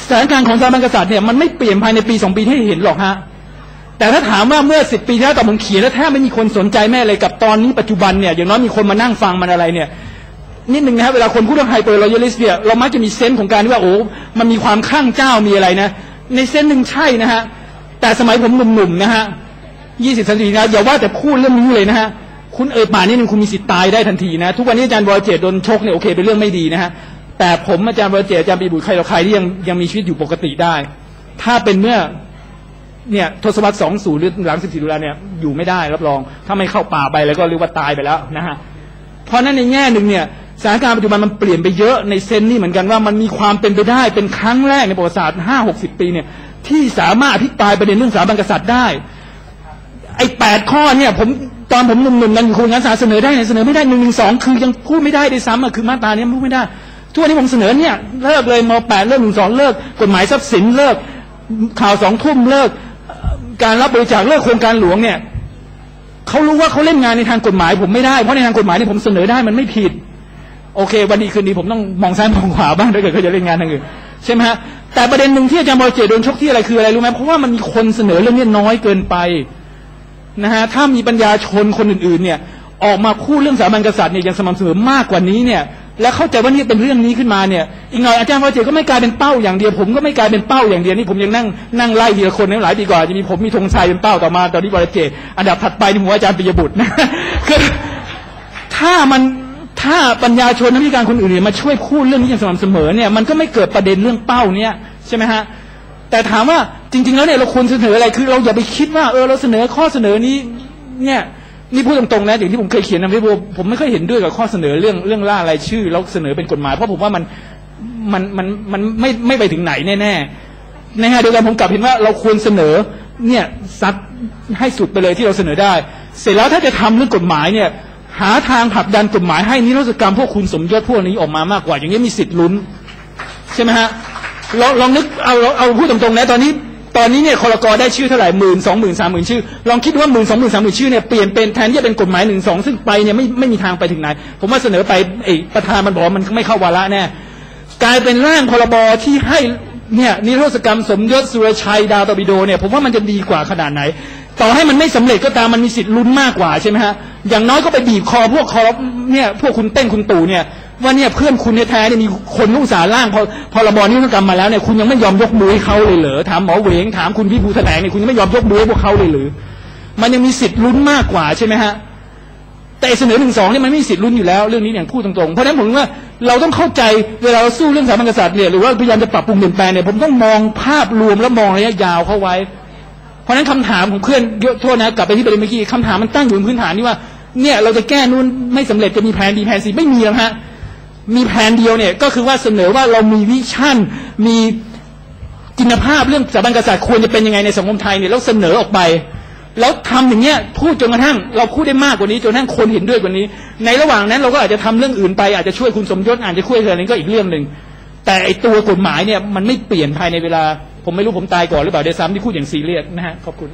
สถานการณ์ของสถาบันกษัตริย์เนี่ยมันไม่เปลี่ยนภายในปีสองปีที่เห็นหรอกฮะแต่ถ้าถามว่าเมื่อสิบปีที่แล้วตอนผมเขียนแล้วแทบไม่มีคนสนใจแม่เลยกับตอนนี้ปัจจุบันเนี่ยอย่างน้อยมีคนมานั่งฟังมันอะไรเนี่ยนิดนึงนะครับเวลาคนพูดเรื่องไฮเปอร์รอยัลลิสต์เนี่ยเรามักจะมีเซนส์ของการที่ว่าโอ้มันมีความข้างเจ้ามีอะไรนะในเซนส์หนึ่งใช่นะฮะแต่สมัยผมหนุ่มๆนะฮะยี่สิบสามสิบนะอย่าว่าแต่พูดเรื่องนี้เลยนะฮะคุณเอ่ยป่านนี้นึงคุณมีสิทธิ์ตายได้ทันทีนะทุกวันนี้อาจารย์วรเจตน์โดนชกเนี่ยโอเคเป็นเรื่องไม่ดีนะฮะแต่ผมอาจารย์วรเจตน์อาจารย์ปีบุตรใครต่อใครที่ยังยังมีชีวิตอยู่ปกติได้ถ้าเป็นเมื่อเนี่ยทศวรรษสองศูนย์หรือหลังสิบสี่ตุลาเนี่ยอยู่ไม่ได้รับรองถ้าไม่เข้าป่าไปแล้วก็เรียกว่าตายไปแล้วนะฮะเพราะนั้นในแง่หนึ่งเนี่ยสถานการณ์ปัจจุบันมันเปลี่ยนไปเยอะในเซนนี่เหมือนกันว่ามันมีความเป็นไปได้เป็นครั้งแรกในประวัติศาสตร์ห้าหกสิบปีเนี่ยที่สามารถอภิปรายประเด็นเรื่องสถาบันกษัตริย์ได้ไอ้แปดข้อเนี่ยผมตอนผมหนุ่มๆนั่นคุณงั้นสาเสนอได้เนี่ยเสนอไม่ได้หนึ่งหนึ่งสองคือยังพูดไม่ได้ด้วยซ้ำอ่ะคือมาตรานี้พูดไม่ได้ทุกวันนี้ผมเสนอเนี่ยเลิกเลยมแปดเลิกหนึ่งสองเลิกกฎหมายทรัพย์สินเลิกข่าวสองทุ่มเลิกการรับบริจาคเลิกโครงการหลวงเนี่ยเขารู้ว่าเขาเล่นงานในทางกฎหมายผมไม่ได้เพราะในทางกฎหมายเนี่ยผมเสนอได้มันไม่ผิดโอเควันดีคืนดีผมต้องมองซ้ายมองขวาบ้างถ้าเกิดเขาจะเล่นงานทางอื่นใช่ไหมฮะแต่ประเด็นหนึ่งที่อาจารย์บอลเจโดนชกที่อะไรคืออะไรรู้ไหมเพราะว่ามันมีคนเสนอเรื่องนี้น้อยเกินไปนะฮะถ้ามีปัญญาชนคนอื่นๆเนี่ยออกมาพูดเรื่องสถาบันกษัตริย์เนี่ยยังสม่ำเสมอมากกว่านี้เนี่ยและเข้าใจว่านี่เป็นเรื่องนี้ขึ้นมาเนี่ยอีกหน่อยอาจารย์บอลเจก็ไม่กลายเป็นเป้าอย่างเดียวผมก็ไม่กลายเป็นเป้าอย่างเดียวนี่ผมยังนั่งนั่งไล่ทีละคนในหลายปีก่อนจะมีผมมีธงชัยเป็นเป้าต่อมาตอนนี้บอลเจอันดับถัดไปนี่ผมอาจารย์ปิยบุตรนะคือถ้ามันถ้าปัญญาชนนักวิชาการคนอื่นเนี่ยมาช่วยพูดเรื่องนี้อย่างสม่ำเสมอเนี่ยมันก็ไม่เกิดประเด็นเรื่องเป้าเนี่ยใช่ไหมฮะแต่ถามว่าจริงๆแล้วเนี่ยเราควรเสนออะไรคือเราอย่าไปคิดว่าเออเราเสนอข้อเสนอนี้เนี่ยนี่พูดตรงๆนะอย่างที่ผมเคยเขียนนะพี่บัวผมไม่ค่อยเห็นด้วยกับข้อเสนอเรื่องเรื่องล่ารายชื่อแล้วเสนอเป็นกฎหมายเพราะผมว่ามันมันมันมันไม่ไม่ไปถึงไหนแน่ๆในขณะเดียวกันผมกลับเห็นว่าเราควรเสนอเนี่ยซัดให้สุดไปเลยที่เราเสนอได้เสร็จแล้วถ้าจะทำเรื่องกฎหมายเนี่ยหาทางผลักดันกฎหมายให้นิรโทษกรรมพวกคุณสมยศพวกนี้ออกมามากกว่าอย่างนี้มีสิทธิ์ลุ้นใช่ไหมฮะลองลองนึกเอาเอาพูดตรงๆนะตอนนี้ตอนนี้เนี่ยครก.ได้ชื่อเท่าไหร่หมื่นสองหมื่นสามหมื่นชื่อลองคิดว่าหมื่นสองหมื่นสามหมื่นชื่อเนี่ยเปลี่ยนเป็นแทนที่จะเป็นกฎหมายหนึ่งสองซึ่งไปเนี่ยไม่ไม่มีทางไปถึงไหนผมว่าเสนอไปไอ้ประธานมันบอกมันไม่เข้าวาระแน่กลายเป็นร่างพรบที่ให้เนี่ยนิรโทษกรรมสมยศสุรชัยดาวตบิโดเนี่ยผมว่ามันจะดีกว่าขนาดไหนต่อให้มันไม่สำเร็จก็ตามมันมีสิทธิ์ลุ้นมากกว่าใช่ไหมฮะอย่างน้อยก็ไปบีบคอพวกคอเนี่ยพวกคุณเต้นคุณตู่เนี่ยว่าเนี่ยเพื่อนคุณแท้ๆเนี่ยมีคนอุตสาห์ร่างพอพรบนิรโทษกรรมมาแล้วเนี่ยคุณยังไม่ยอมยกมือให้เขาเลยเหรอถามหมอเหวงถามคุณพี่ภูแถลงเนี่ยคุณยังไม่ยอมยกมือให้พวกเขาเลยหรือมันยังมีสิทธิ์ลุ้นมากกว่าใช่ไหมฮะแต่เสนอหนึ่งสองนี่มันไม่มีสิทธิ์ลุ้นอยู่แล้วเรื่องนี้อย่างพูดตรงๆเพราะฉะนั้นผมว่าเราต้องเข้าใจเวลาเราสู้เรื่องสถาบันกษัตริย์เนี่ยหรือว่าพยายามจะปรับปรุงเปลี่ยนแปลงเนี่ยผมต้องมองภาพรวมและมองระยะยาวเข้าไว้เพราะฉะนั้นคำถามของเพื่อนเยอะโทษนะกลับไปที่ประเด็นเมื่อกี้คำถามมันตั้งอยู่บนพื้นฐานที่ว่าเนี่ยเราจะแก้นู่นไม่สำเร็จจะมีแผนดีแผนซีไม่มีหรอกฮะมีแผนเดียวเนี่ยก็คือว่าเสนอว่าเรามีวิชั่นมีจินตภาพเรื่องสถาบันกษัตริย์ควรจะเป็นยังไงในสังคมไทยเนี่ยแล้วเสนอออกไปแล้วทำอย่างเงี้ยพูดจนกระทั่งเราพูดได้มากกว่านี้จนกระทั่งคนเห็นด้วยกว่านี้ในระหว่างนั้นเราก็อาจจะทำเรื่องอื่นไปอาจจะช่วยคุณสมยศอาจจะช่วยอะไรนี้ก็อีกเรื่องหนึ่งแต่ไอตัวกฎหมายเนี่ยมันไม่เปลี่ยนภายในเวลาผมไม่รู้ผมตายก่อนหรือเปล่าเดี๋ยวซ้ำที่พูดอย่างซีเรียสนะฮะขอบคุณ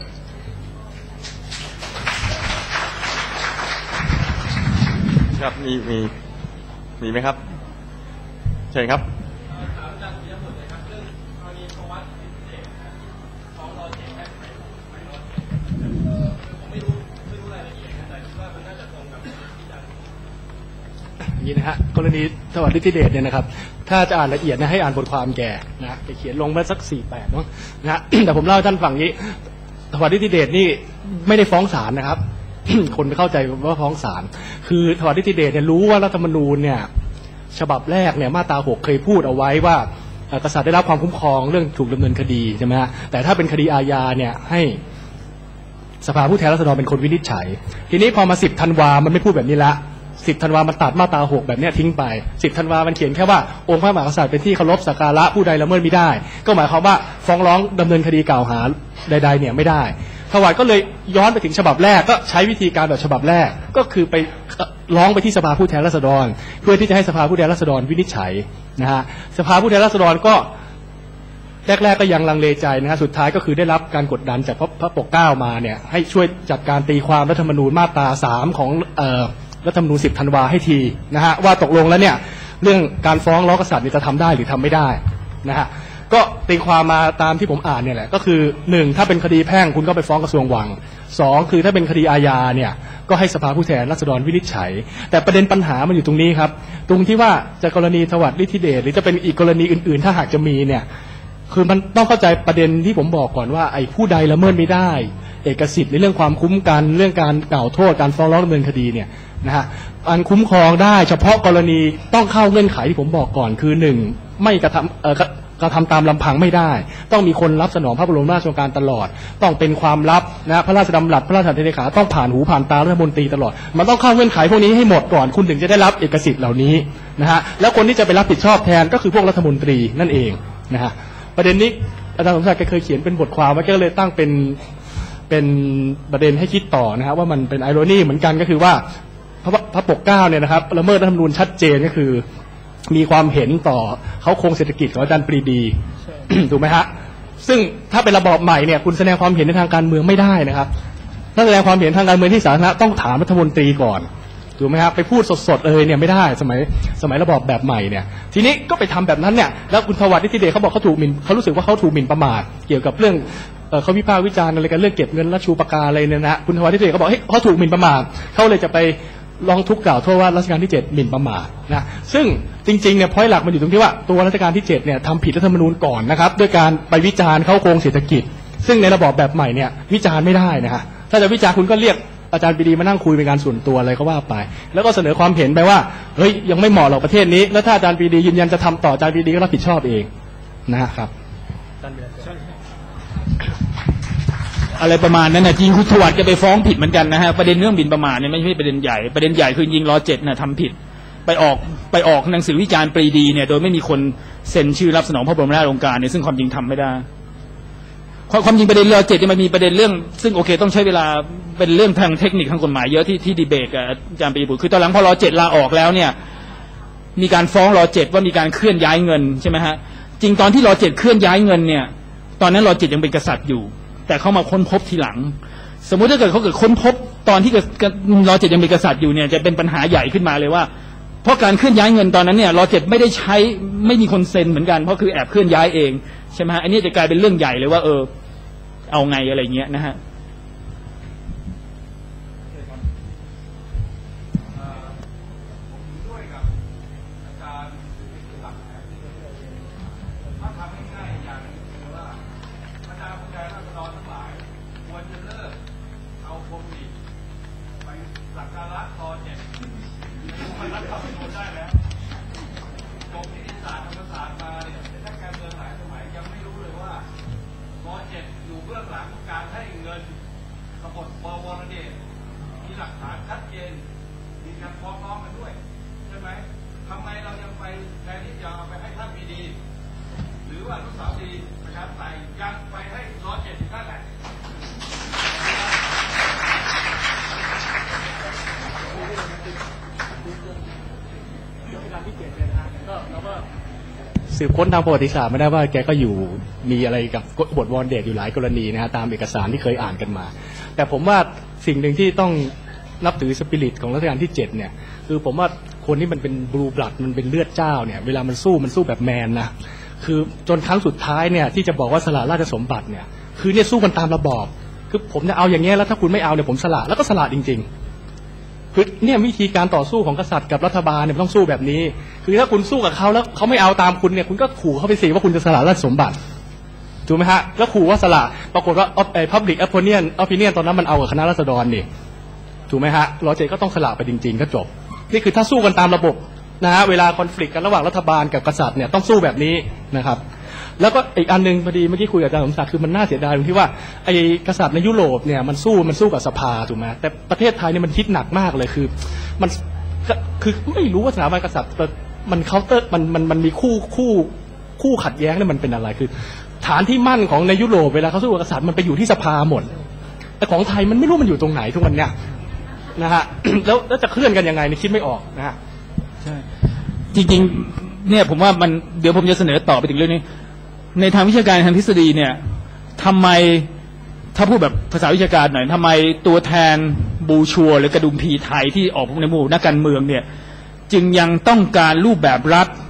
ครับมีมีมีไหมครับเชิญครับนี่นะฮะกรณีถวัลย์ฤทธิเดชเนี่ยนะครับถ้าจะอ่านละเอียดนะให้อ่านบทความแกนะไปเขียนลงมาสักสี่แปดเนาะนะฮะ แต่ผมเล่าให้ท่านฟังนี้ถวัลย์ฤทธิเดชนี่ไม่ได้ฟ้องศาลนะครับ คนไปเข้าใจว่าฟ้องศาลคือถวัลย์ฤทธิเดชเนี่ยรู้ว่ารัฐธรรมนูญเนี่ยฉบับแรกเนี่ยมาตราหกเคยพูดเอาไว้ว่ากษัตริย์ได้รับความคุ้มครองเรื่องถูกดำเนินคดีใช่ไหมฮะแต่ถ้าเป็นคดีอาญาเนี่ยให้สภาผู้แทนราษฎรเป็นคนวินิจฉัยทีนี้พอมาสิบธันวามันไม่พูดแบบนี้ละสิบธันวามันตัดมาตราหกแบบนี้ทิ้งไปสิบธันวามันเขียนแค่ว่าองค์พระมหากษัตริย์เป็นที่เคารพสักการะผู้ใดละเมิดไม่ได้ก็หมายความว่าฟ้องร้องดำเนินคดีกล่าวหาใดๆเนี่ยไม่ได้ถวัลย์ก็เลยย้อนไปถึงฉบับแรกก็ใช้วิธีการแบบฉบับแรกก็คือไปร้องไปที่สภาผู้แทนราษฎรเพื่อที่จะให้สภาผู้แทนราษฎรวินิจฉัยนะฮะสภาผู้แทนราษฎรก็แรกๆก็ยังลังเลใจนะฮะสุดท้ายก็คือได้รับการกดดันจากพระพระปกเกล้ามาเนี่ยให้ช่วยจัดการตีความรัฐธรรมนูญมาตราสามของเอ่อรัฐธรรมนูญสิบธันวาให้ทีนะฮะว่าตกลงแล้วเนี่ยเรื่องการฟ้องร้องกษัตริย์จะทำได้หรือทำไม่ได้นะฮะก็ตีความมาตามที่ผมอ่านเนี่ยแหละก็คือหนึ่งถ้าเป็นคดีแพ่งคุณก็ไปฟ้องกระทรวงวังสองคือถ้าเป็นคดีอาญาเนี่ยก็ให้สภาผู้แทนราษฎรวินิจฉัยแต่ประเด็นปัญหามันอยู่ตรงนี้ครับตรงที่ว่าจะกรณีถวัลย์ฤทธิเดชหรือจะเป็นอีกกรณีอื่นๆถ้าหากจะมีเนี่ยคือมันต้องเข้าใจประเด็นที่ผมบอกก่อนว่าไอ้ผู้ใดละเมิดไม่ได้เอกสิทธิ์ในเรื่องความคุ้มกันเรื่องการกล่าวโทษการฟ้องร้องดำเนินคดีเนี่ยนะฮะอันคุ้มครองได้เฉพาะกรณีต้องเข้าเงื่อนไขที่ผมบอกก่อนคือหนึ่งไม่กระทำเอ่อกระทำตามลำพังไม่ได้ต้องมีคนรับสนองพระบรมราชโองการตลอดต้องเป็นความลับนะพระราชดำรัสพระราชหัตถเลขาต้องผ่านหูผ่านตารัฐมนตรีตลอดมันต้องเข้าเงื่อนไขพวกนี้ให้หมดก่อนคุณถึงจะได้รับเอกสิทธิ์เหล่านี้นะฮะแล้วคนที่จะไปรับผิดชอบแทนก็คือพวกรัฐมนตรีนั่นเองนะฮะประเด็นนี้อาจารย์สมศักดิ์เคยเขียนเป็นบทความไว้ก็เลยตั้งเป็นเป็นประเด็นให้คิดต่อนะฮะว่ามันเป็นไอโรนีเหมือนกันก็คือว่าพระพระปกเกล้าเนี่ยนะครับละเมิดรัฐธรรมนูญชัดเจนก็คือมีความเห็นต่อเขาโครงเศรษฐกิจของอาจารย์ปรีดี ถูกไหมฮะซึ่งถ้าเป็นระบอบใหม่เนี่ยคุณแสดงความเห็นในทางการเมืองไม่ได้นะครับถ้าแสดงความเห็นทางการเมืองที่สาธารณะต้องถามรัฐมนตรีก่อนถูกไหมครับไปพูดสดๆเลยเนี่ยไม่ได้สมัยสมัยระบอบแบบใหม่เนี่ยทีนี้ก็ไปทำแบบนั้นเนี่ยแล้วคุณถวัลย์ฤทธิเดชเขาบอกเขาถูกหมิ่นเขารู้สึกว่าเขาถูกหมิ่นประมาทเกี่ยวกับเรื่องเขาวิพากษ์วิจารณ์อะไรกันเรื่องเก็บเงินราชูปการอะไรเนี่ยนะคุณถวัลย์ฤทธิเดชเขาบอกเฮ้ยเขาถูกหมิ่นประมาทเขาเลยจะไปร้องทุกข์กล่าวโทษว่ารัชกาลที่เจ็ดหมิ่นประมาทนะซึ่งจริงๆเนี่ยพอยต์หลักมันอยู่ตรงที่ว่าตัวรัชกาลที่เจ็ดเนี่ยทำผิดรัฐธรรมนูญก่อนนะครับด้วยการไปวิจารณ์เข้าโครงเศรษฐกิจซึ่งในระบอบแบบใหม่เนี่ยวิจารณ์ไม่ได้นะฮะถ้าจะวิจารณ์คุณก็เรียกอาจารย์ปรีดีมานั่งคุยเป็นการส่วนตัวอะไรก็ว่าไปแล้วก็เสนอความเห็นไปว่าเฮ้ยยังไม่เหมาะหรอกประเทศนี้แล้วถ้าอาจารย์ปรีดียืนยันจะทำต่ออาจารย์ปรีดีก็รับผิดชอบเองนะครับอะไรประมาณนั้นนะจริงคุณถวัลย์จะไปฟ้องผิดเหมือนกันนะฮะประเด็นเรื่องหมิ่นประมาทเนี่ยไม่ใช่ประเด็นใหญ่ประเด็นใหญ่คือยิงรอเจ็ดนะทำผิดไปออกไปออกหนังสือวิจารณ์ปรีดีเนี่ยโดยไม่มีคนเซ็นชื่อรับสนองพระบรมราชโองการเนี่ยซึ่งความจริงทำไม่ได้ความจริงประเด็นรอเจ็ดเนี่ยมันมีประเด็นเรื่องซึ่งโอเคต้องใช้เวลาเป็นเรื่องทางเทคนิคทางกฎหมายเยอะที่ที่ดีเบตกับอาจารย์ปรีดีบุตรคือตอนหลังพอรอเจ็ดลาออกแล้วเนี่ยมีการฟ้องรอเจ็ดว่ามีการเคลื่อนย้ายเงินใช่ไหมฮะจริงตอนที่รอเจ็ดเคลื่อนย้ายเงินเนี่ยตอนนั้นรอเจ็ดยังเป็นกษัตริย์อยู่แต่เขามาค้นพบทีหลังสมมุติถ้าเกิดเขาเกิดค้นพบตอนที่รอเจ็ดยังเป็นกษัตริย์อยู่เนี่ยจะเป็นปัญหาใหญ่ขึ้นมาเลยว่าเพราะการเคลื่อนย้ายเงินตอนนั้นเนี่ยรอเจ็ดไม่ได้ใช้ไม่มีคนเซ็นเหมือนกันเพราะคือแอบเคลื่อนย้ายเองใช่ไหมฮะอันนี้จะกลายเป็นเรื่องใหญ่เลยว่าเออเอาไงอะไรเงี้ยนะฮะสืบค้นทางประวัติศาสตร์ไม่ได้ว่าแกก็อยู่มีอะไรกับบทวรเดชอยู่หลายกรณีนะฮะตามเอกสารที่เคยอ่านกันมาแต่ผมว่าสิ่งหนึ่งที่ต้องนับถือสปิริตของรัชกาลที่เจ็ดเนี่ยคือผมว่าคนที่มันเป็นบลูบลัดมันเป็นเลือดเจ้าเนี่ยเวลามันสู้มันสู้แบบแมนนะคือจนครั้งสุดท้ายเนี่ยที่จะบอกว่าสละราชสมบัติเนี่ยคือเนี่ยสู้กันตามระบอบคือผมจะเอาอย่างเงี้ยแล้วถ้าคุณไม่เอาเนี่ยผมสละแล้วก็สละจริงๆคือเนี่ยวิธีการต่อสู้ของกษัตริย์กับรัฐบาลเนี่ยต้องสู้แบบนี้คือถ้าคุณสู้กับเขาแล้วเขาไม่เอาตามคุณเนี่ยคุณก็ขู่เขาไปสิว่าคุณจะสละราชสมบัติถูกไหมฮะแล้วขู่ว่าสละปรากฏว่าไอ้ public opinion opinion ตอนนั้นมันเอากับคณะราษฎรนี่ถูกไหมฮะรอเจก็ต้องสละไปจริงๆก็จบนี่คือถ้าสู้กันตามระบบนะฮะเวลาคอนฟลิกต์กันระหว่างรัฐบาลกับกษัตริย์เนี่ยต้องสู้แบบนี้นะครับแล้วก็อีกอันนึงพอดีเมื่อกี้คุยกับอาจารย์สมศักดิ์คือมันน่าเสียดายตรงที่ว่าไอ้กษัตริย์ในยุโรปเนี่ยมันสู้มันสู้กับสภาถูกไหมแต่ประเทศไทยเนี่ยมันคิดหนักมากเลยคือมันคือไม่รู้ว่าสถาบันกษัตริย์มันเคาน์เตอร์มันมันมันมีคู่คู่คู่ขัดแย้งเนี่ยมันเป็นอะไรคือฐานที่มั่นของในยุโรปเวลาเขาสู้กับกษัตริย์มันไปอยู่ที่สภาหมดแต่ของไทยมันไม่รู้มันอยู่ตรงไหนทุกวันเนี่ยนะฮะ แล้วแล้วจะเคลื่อนกันยังไงนี่คิดไม่ออกนะฮะใช่จริงๆเนี่ยผมว่ามันเดี๋ยวผมจะเสนอต่อไปถึงเรื่องนี้ในทางวิชาการทางทฤษฎีเนี่ยทำไมถ้าพูดแบบภาษาวิชาการหน่อยทำไมตัวแทนบูชัวหรือกระดุมพีไทยที่ออกในหมู่นักการเมืองเนี่ยจึงยังต้องการรูปแบบรัฐ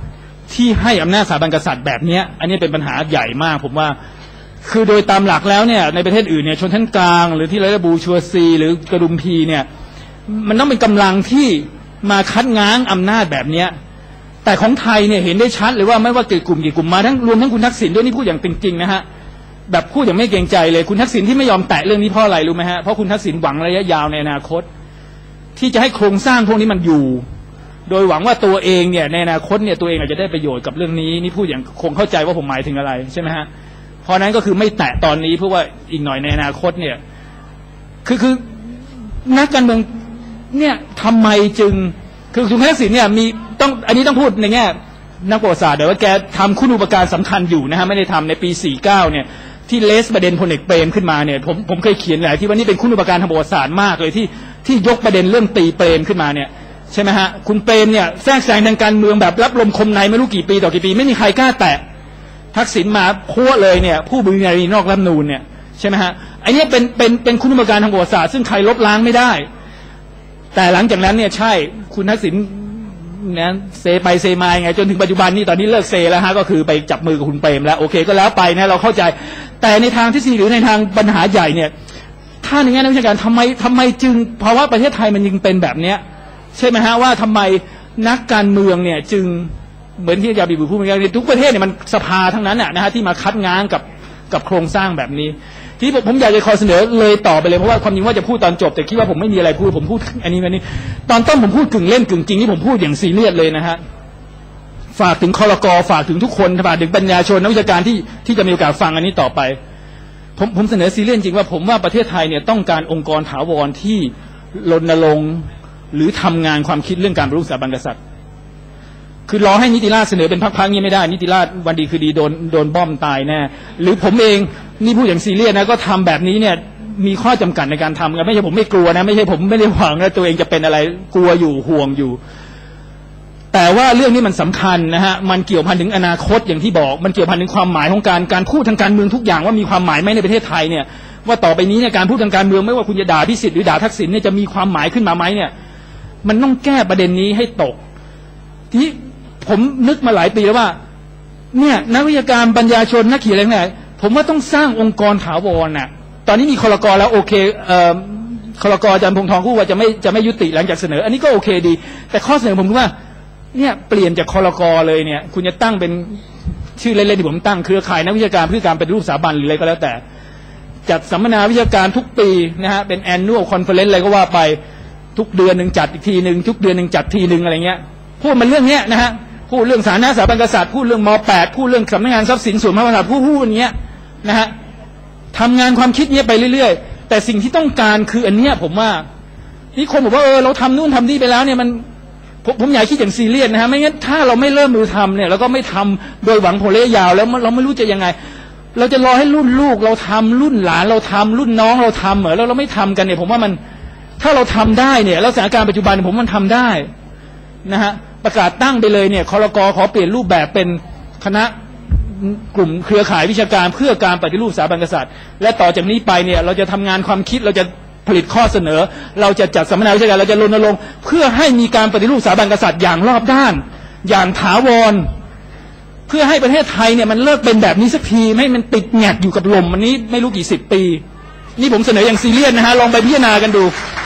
ที่ให้อำนาจสถาบันกษัตริย์แบบนี้อันนี้เป็นปัญหาใหญ่มากผมว่าคือโดยตามหลักแล้วเนี่ยในประเทศอื่นเนี่ยชนชั้นกลางหรือที่เรียกว่าบูชัวซีหรือกระดุมพีเนี่ยมันต้องเป็นกำลังที่มาคัดง้างอำนาจแบบเนี้ยแต่ของไทยเนี่ยเห็นได้ชัดเลยว่าไม่ว่ากี่กลุ่มกี่กลุ่มมาทั้งรวมทั้งคุณทักษิณด้วยนี่พูดอย่างจริงๆนะฮะแบบพูดอย่างไม่เกรงใจเลยคุณทักษิณที่ไม่ยอมแตะเรื่องนี้เพราะอะไรรู้ไหมฮะเพราะคุณทักษิณหวังระยะยาวในอนาคตที่จะให้โครงสร้างพวกนี้มันอยู่โดยหวังว่าตัวเองเนี่ยในอนาคตเนี่ยตัวเองอาจจะได้ประโยชน์กับเรื่องนี้นี่พูดอย่างคงเข้าใจว่าผมหมายถึงอะไรใช่ไหมฮะเพราะนั้นก็คือไม่แตะตอนนี้เพราะว่าอีกหน่อยในอนาคตเนี่ยคือคือนักการเมืองเนี่ยทำไมจึงคือคุณทักษิณเนี่ยมีต้องอันนี้ต้องพูดในแง่นักประวัติศาสตร์แต่ว่าแกทำคุณูปการสำคัญอยู่นะฮะไม่ได้ทำในปีสี่สิบเก้าเนี่ยที่เลสประเด็นพลเอกเปรมขึ้นมาเนี่ยผมผมเคยเขียนหลายที่ว่านี่เป็นคุณูปการทางประวัติศาสตร์มากเลยที่ที่ยกประเด็นเรื่องตีเปรมขึ้นมาเนี่ยใช่ไหมฮะคุณเปรมเนี่ยแทรกแซงทางการเมืองแบบรับลมคมในไม่รู้กี่ปีต่อกี่ปีไม่มีใครกล้าแตะทักษิณมาพัวเลยเนี่ยผู้บุญญารีนอกรัฐธรรมนูญเนี่ยใช่ไหมฮะไอ้นี่เป็นเป็นเป็นคุณูปการทางประวัติศาสตร์ซึ่งใครลบล้างไม่ได้แต่หลังจากนั้นเนี่ยใช่คุณทักษิณเนี่ยเซไปเซมาไงจนถึงปัจจุบันนี้ตอนนี้เลิกเซแล้วฮะก็คือไปจับมือกับคุณเปรมแล้วโอเคก็แล้วไปนะเราเข้าใจแต่ในทางที่สี่หรือในทางปัญหาใหญ่เนี่ยถ้าในแง่นักวิชาการทำไมทำไมจึงเพราะว่าประเทศไทยมันยังเป็นแบบเนี้ยใช่ไหมฮะว่าทำไมนักการเมืองเนี่ยจึงเหมือนที่อาจารย์บีบูพูดเหมือนกันทุกประเทศเนี่ยมันสภาทั้งนั้นนะฮะที่มาคัดง้างกับกับโครงสร้างแบบนี้ที่ผมอยากจะขอเสนอเลยต่อไปเลยเพราะว่าความจริงว่าจะพูดตอนจบแต่คิดว่าผมไม่มีอะไรพูดผมพูดอันนี้อันนี้ตอนต้นผมพูดกึ่งเล่นกึ่งจริงที่ผมพูดอย่างซีเรียสเลยนะฮะฝากถึงคลก.ฝากถึงทุกคนฝากถึงปัญญาชนนักวิชาการที่ที่จะมีโอกาสฟังอันนี้ต่อไปผมผมเสนอซีเรียสจริงว่าผมว่าประเทศไทยเนี่ยต้องการองค์กรถาวรที่รณรงค์หรือทำงานความคิดเรื่องการปฏิรูปสถาบันกษัตริย์คือรอให้นิติราษฎร์เสนอเป็นพรรคๆนี้ไม่ได้นิติราษฎร์วันดีคือดีโดนโดนบ้อมตายแน่หรือผมเองนี่พูดอย่างซีเรียสนะก็ทำแบบนี้เนี่ยมีข้อจำกัดในการทำกันไม่ใช่ผมไม่กลัวนะไม่ใช่ผมไม่ได้หวังนะตัวเองจะเป็นอะไรกลัวอยู่ห่วงอยู่แต่ว่าเรื่องนี้มันสำคัญนะฮะมันเกี่ยวพันถึงอนาคตอย่างที่บอกมันเกี่ยวพันถึงความหมายของการการพูดทางการเมืองทุกอย่างว่ามีความหมายไหมในประเทศไทยเนี่ยว่าต่อไปนี้เนี่ยการพูดทางการเมืองไม่ว่าคุณจะด่าพิสิทธิ์หรือด่าทักษิณเนี่ยจะมีความหมายขึ้นมาไหมเนี่ยมันต้องแก้ประเด็นนี้ให้ตกที่ผมนึกมาหลายปีแล้วว่าเนี่ยนักวิชาการปัญญาชนนักเขียนอะไรเนี่ยผมว่าต้องสร้างองค์กรถาวรน่ะตอนนี้มีคลก.แล้วโอเคเอ่อคลก.อาจารย์พงษ์ทองพูดว่าจะไม่จะไม่ยุติหลังจากเสนออันนี้ก็โอเคดีแต่ข้อเสนอผมคือว่าเนี่ยเปลี่ยนจากคลก.เลยเนี่ยคุณจะตั้งเป็นชื่อเล่นๆที่ผมตั้งเครือข่ายนักวิชาการเพื่อการปฏิรูปสถาบันหรืออะไรก็แล้วแต่จัดสัมมนาวิชาการทุกปีนะฮะเป็น annual conference อะไรก็ว่าไปทุกเดือนหนึ่งจัดอีกทีหนึ่งทุกเดือนหนึ่งจัดทีหนึ่งอะไรเงี้ยพูดมันเรื่องเนี้ยนะฮะพูดเรื่องสาธารณสถาบันกษัตริย์พูดเรื่องม.แปดพูดเรื่องสำนักงานทรัพย์สินส่วนพระมหากษัตริย์พูดพูดอย่างเงี้ยนะฮะทำงานความคิดเนี้ยไปเรื่อยๆแต่สิ่งที่ต้องการคืออันเนี้ยผมว่านี่คนบอกว่าเออเราทำนู่นทำนี่ไปแล้วเนี่ยมันผมผมอยากคิดอย่างซีเรียสนะฮะไม่งั้นถ้าเราไม่เริ่มมือทำเนี่ยแล้วก็ไม่ทำโดยหวังผลระยะยาวแล้วเราไม่รู้จะยังไงเราจะรอให้รุ่นลูกเราทำรุ่นหลานเราทำรุ่นน้องเราทำเหรอแล้วเราไม่ทำกันเนี่ยผมว่ามันถ้าเราทำได้เนี่ยแล้วสถานการณ์ปัจจุบันผมมันทำได้นะฮะประกาศตั้งไปเลยเนี่ยคลก.ขอเปลี่ยนรูปแบบเป็นคณะกลุ่มเครือข่ายวิชาการเพื่อการปฏิรูปสถาบันกษัตริย์และต่อจากนี้ไปเนี่ยเราจะทำงานความคิดเราจะผลิตข้อเสนอเราจะจัดสัมมนาวิชาการเราจะรณรงค์เพื่อให้มีการปฏิรูปสถาบันกษัตริย์อย่างรอบด้านอย่างถาวรเพื่อให้ประเทศไทยเนี่ยมันเลิกเป็นแบบนี้สักทีไม่มันติดแงกอยู่กับลมมันนี้ไม่รู้กี่สิบปีนี่ผมเสนออย่างซีเรียสนะฮะลองไปพิจารณากันดู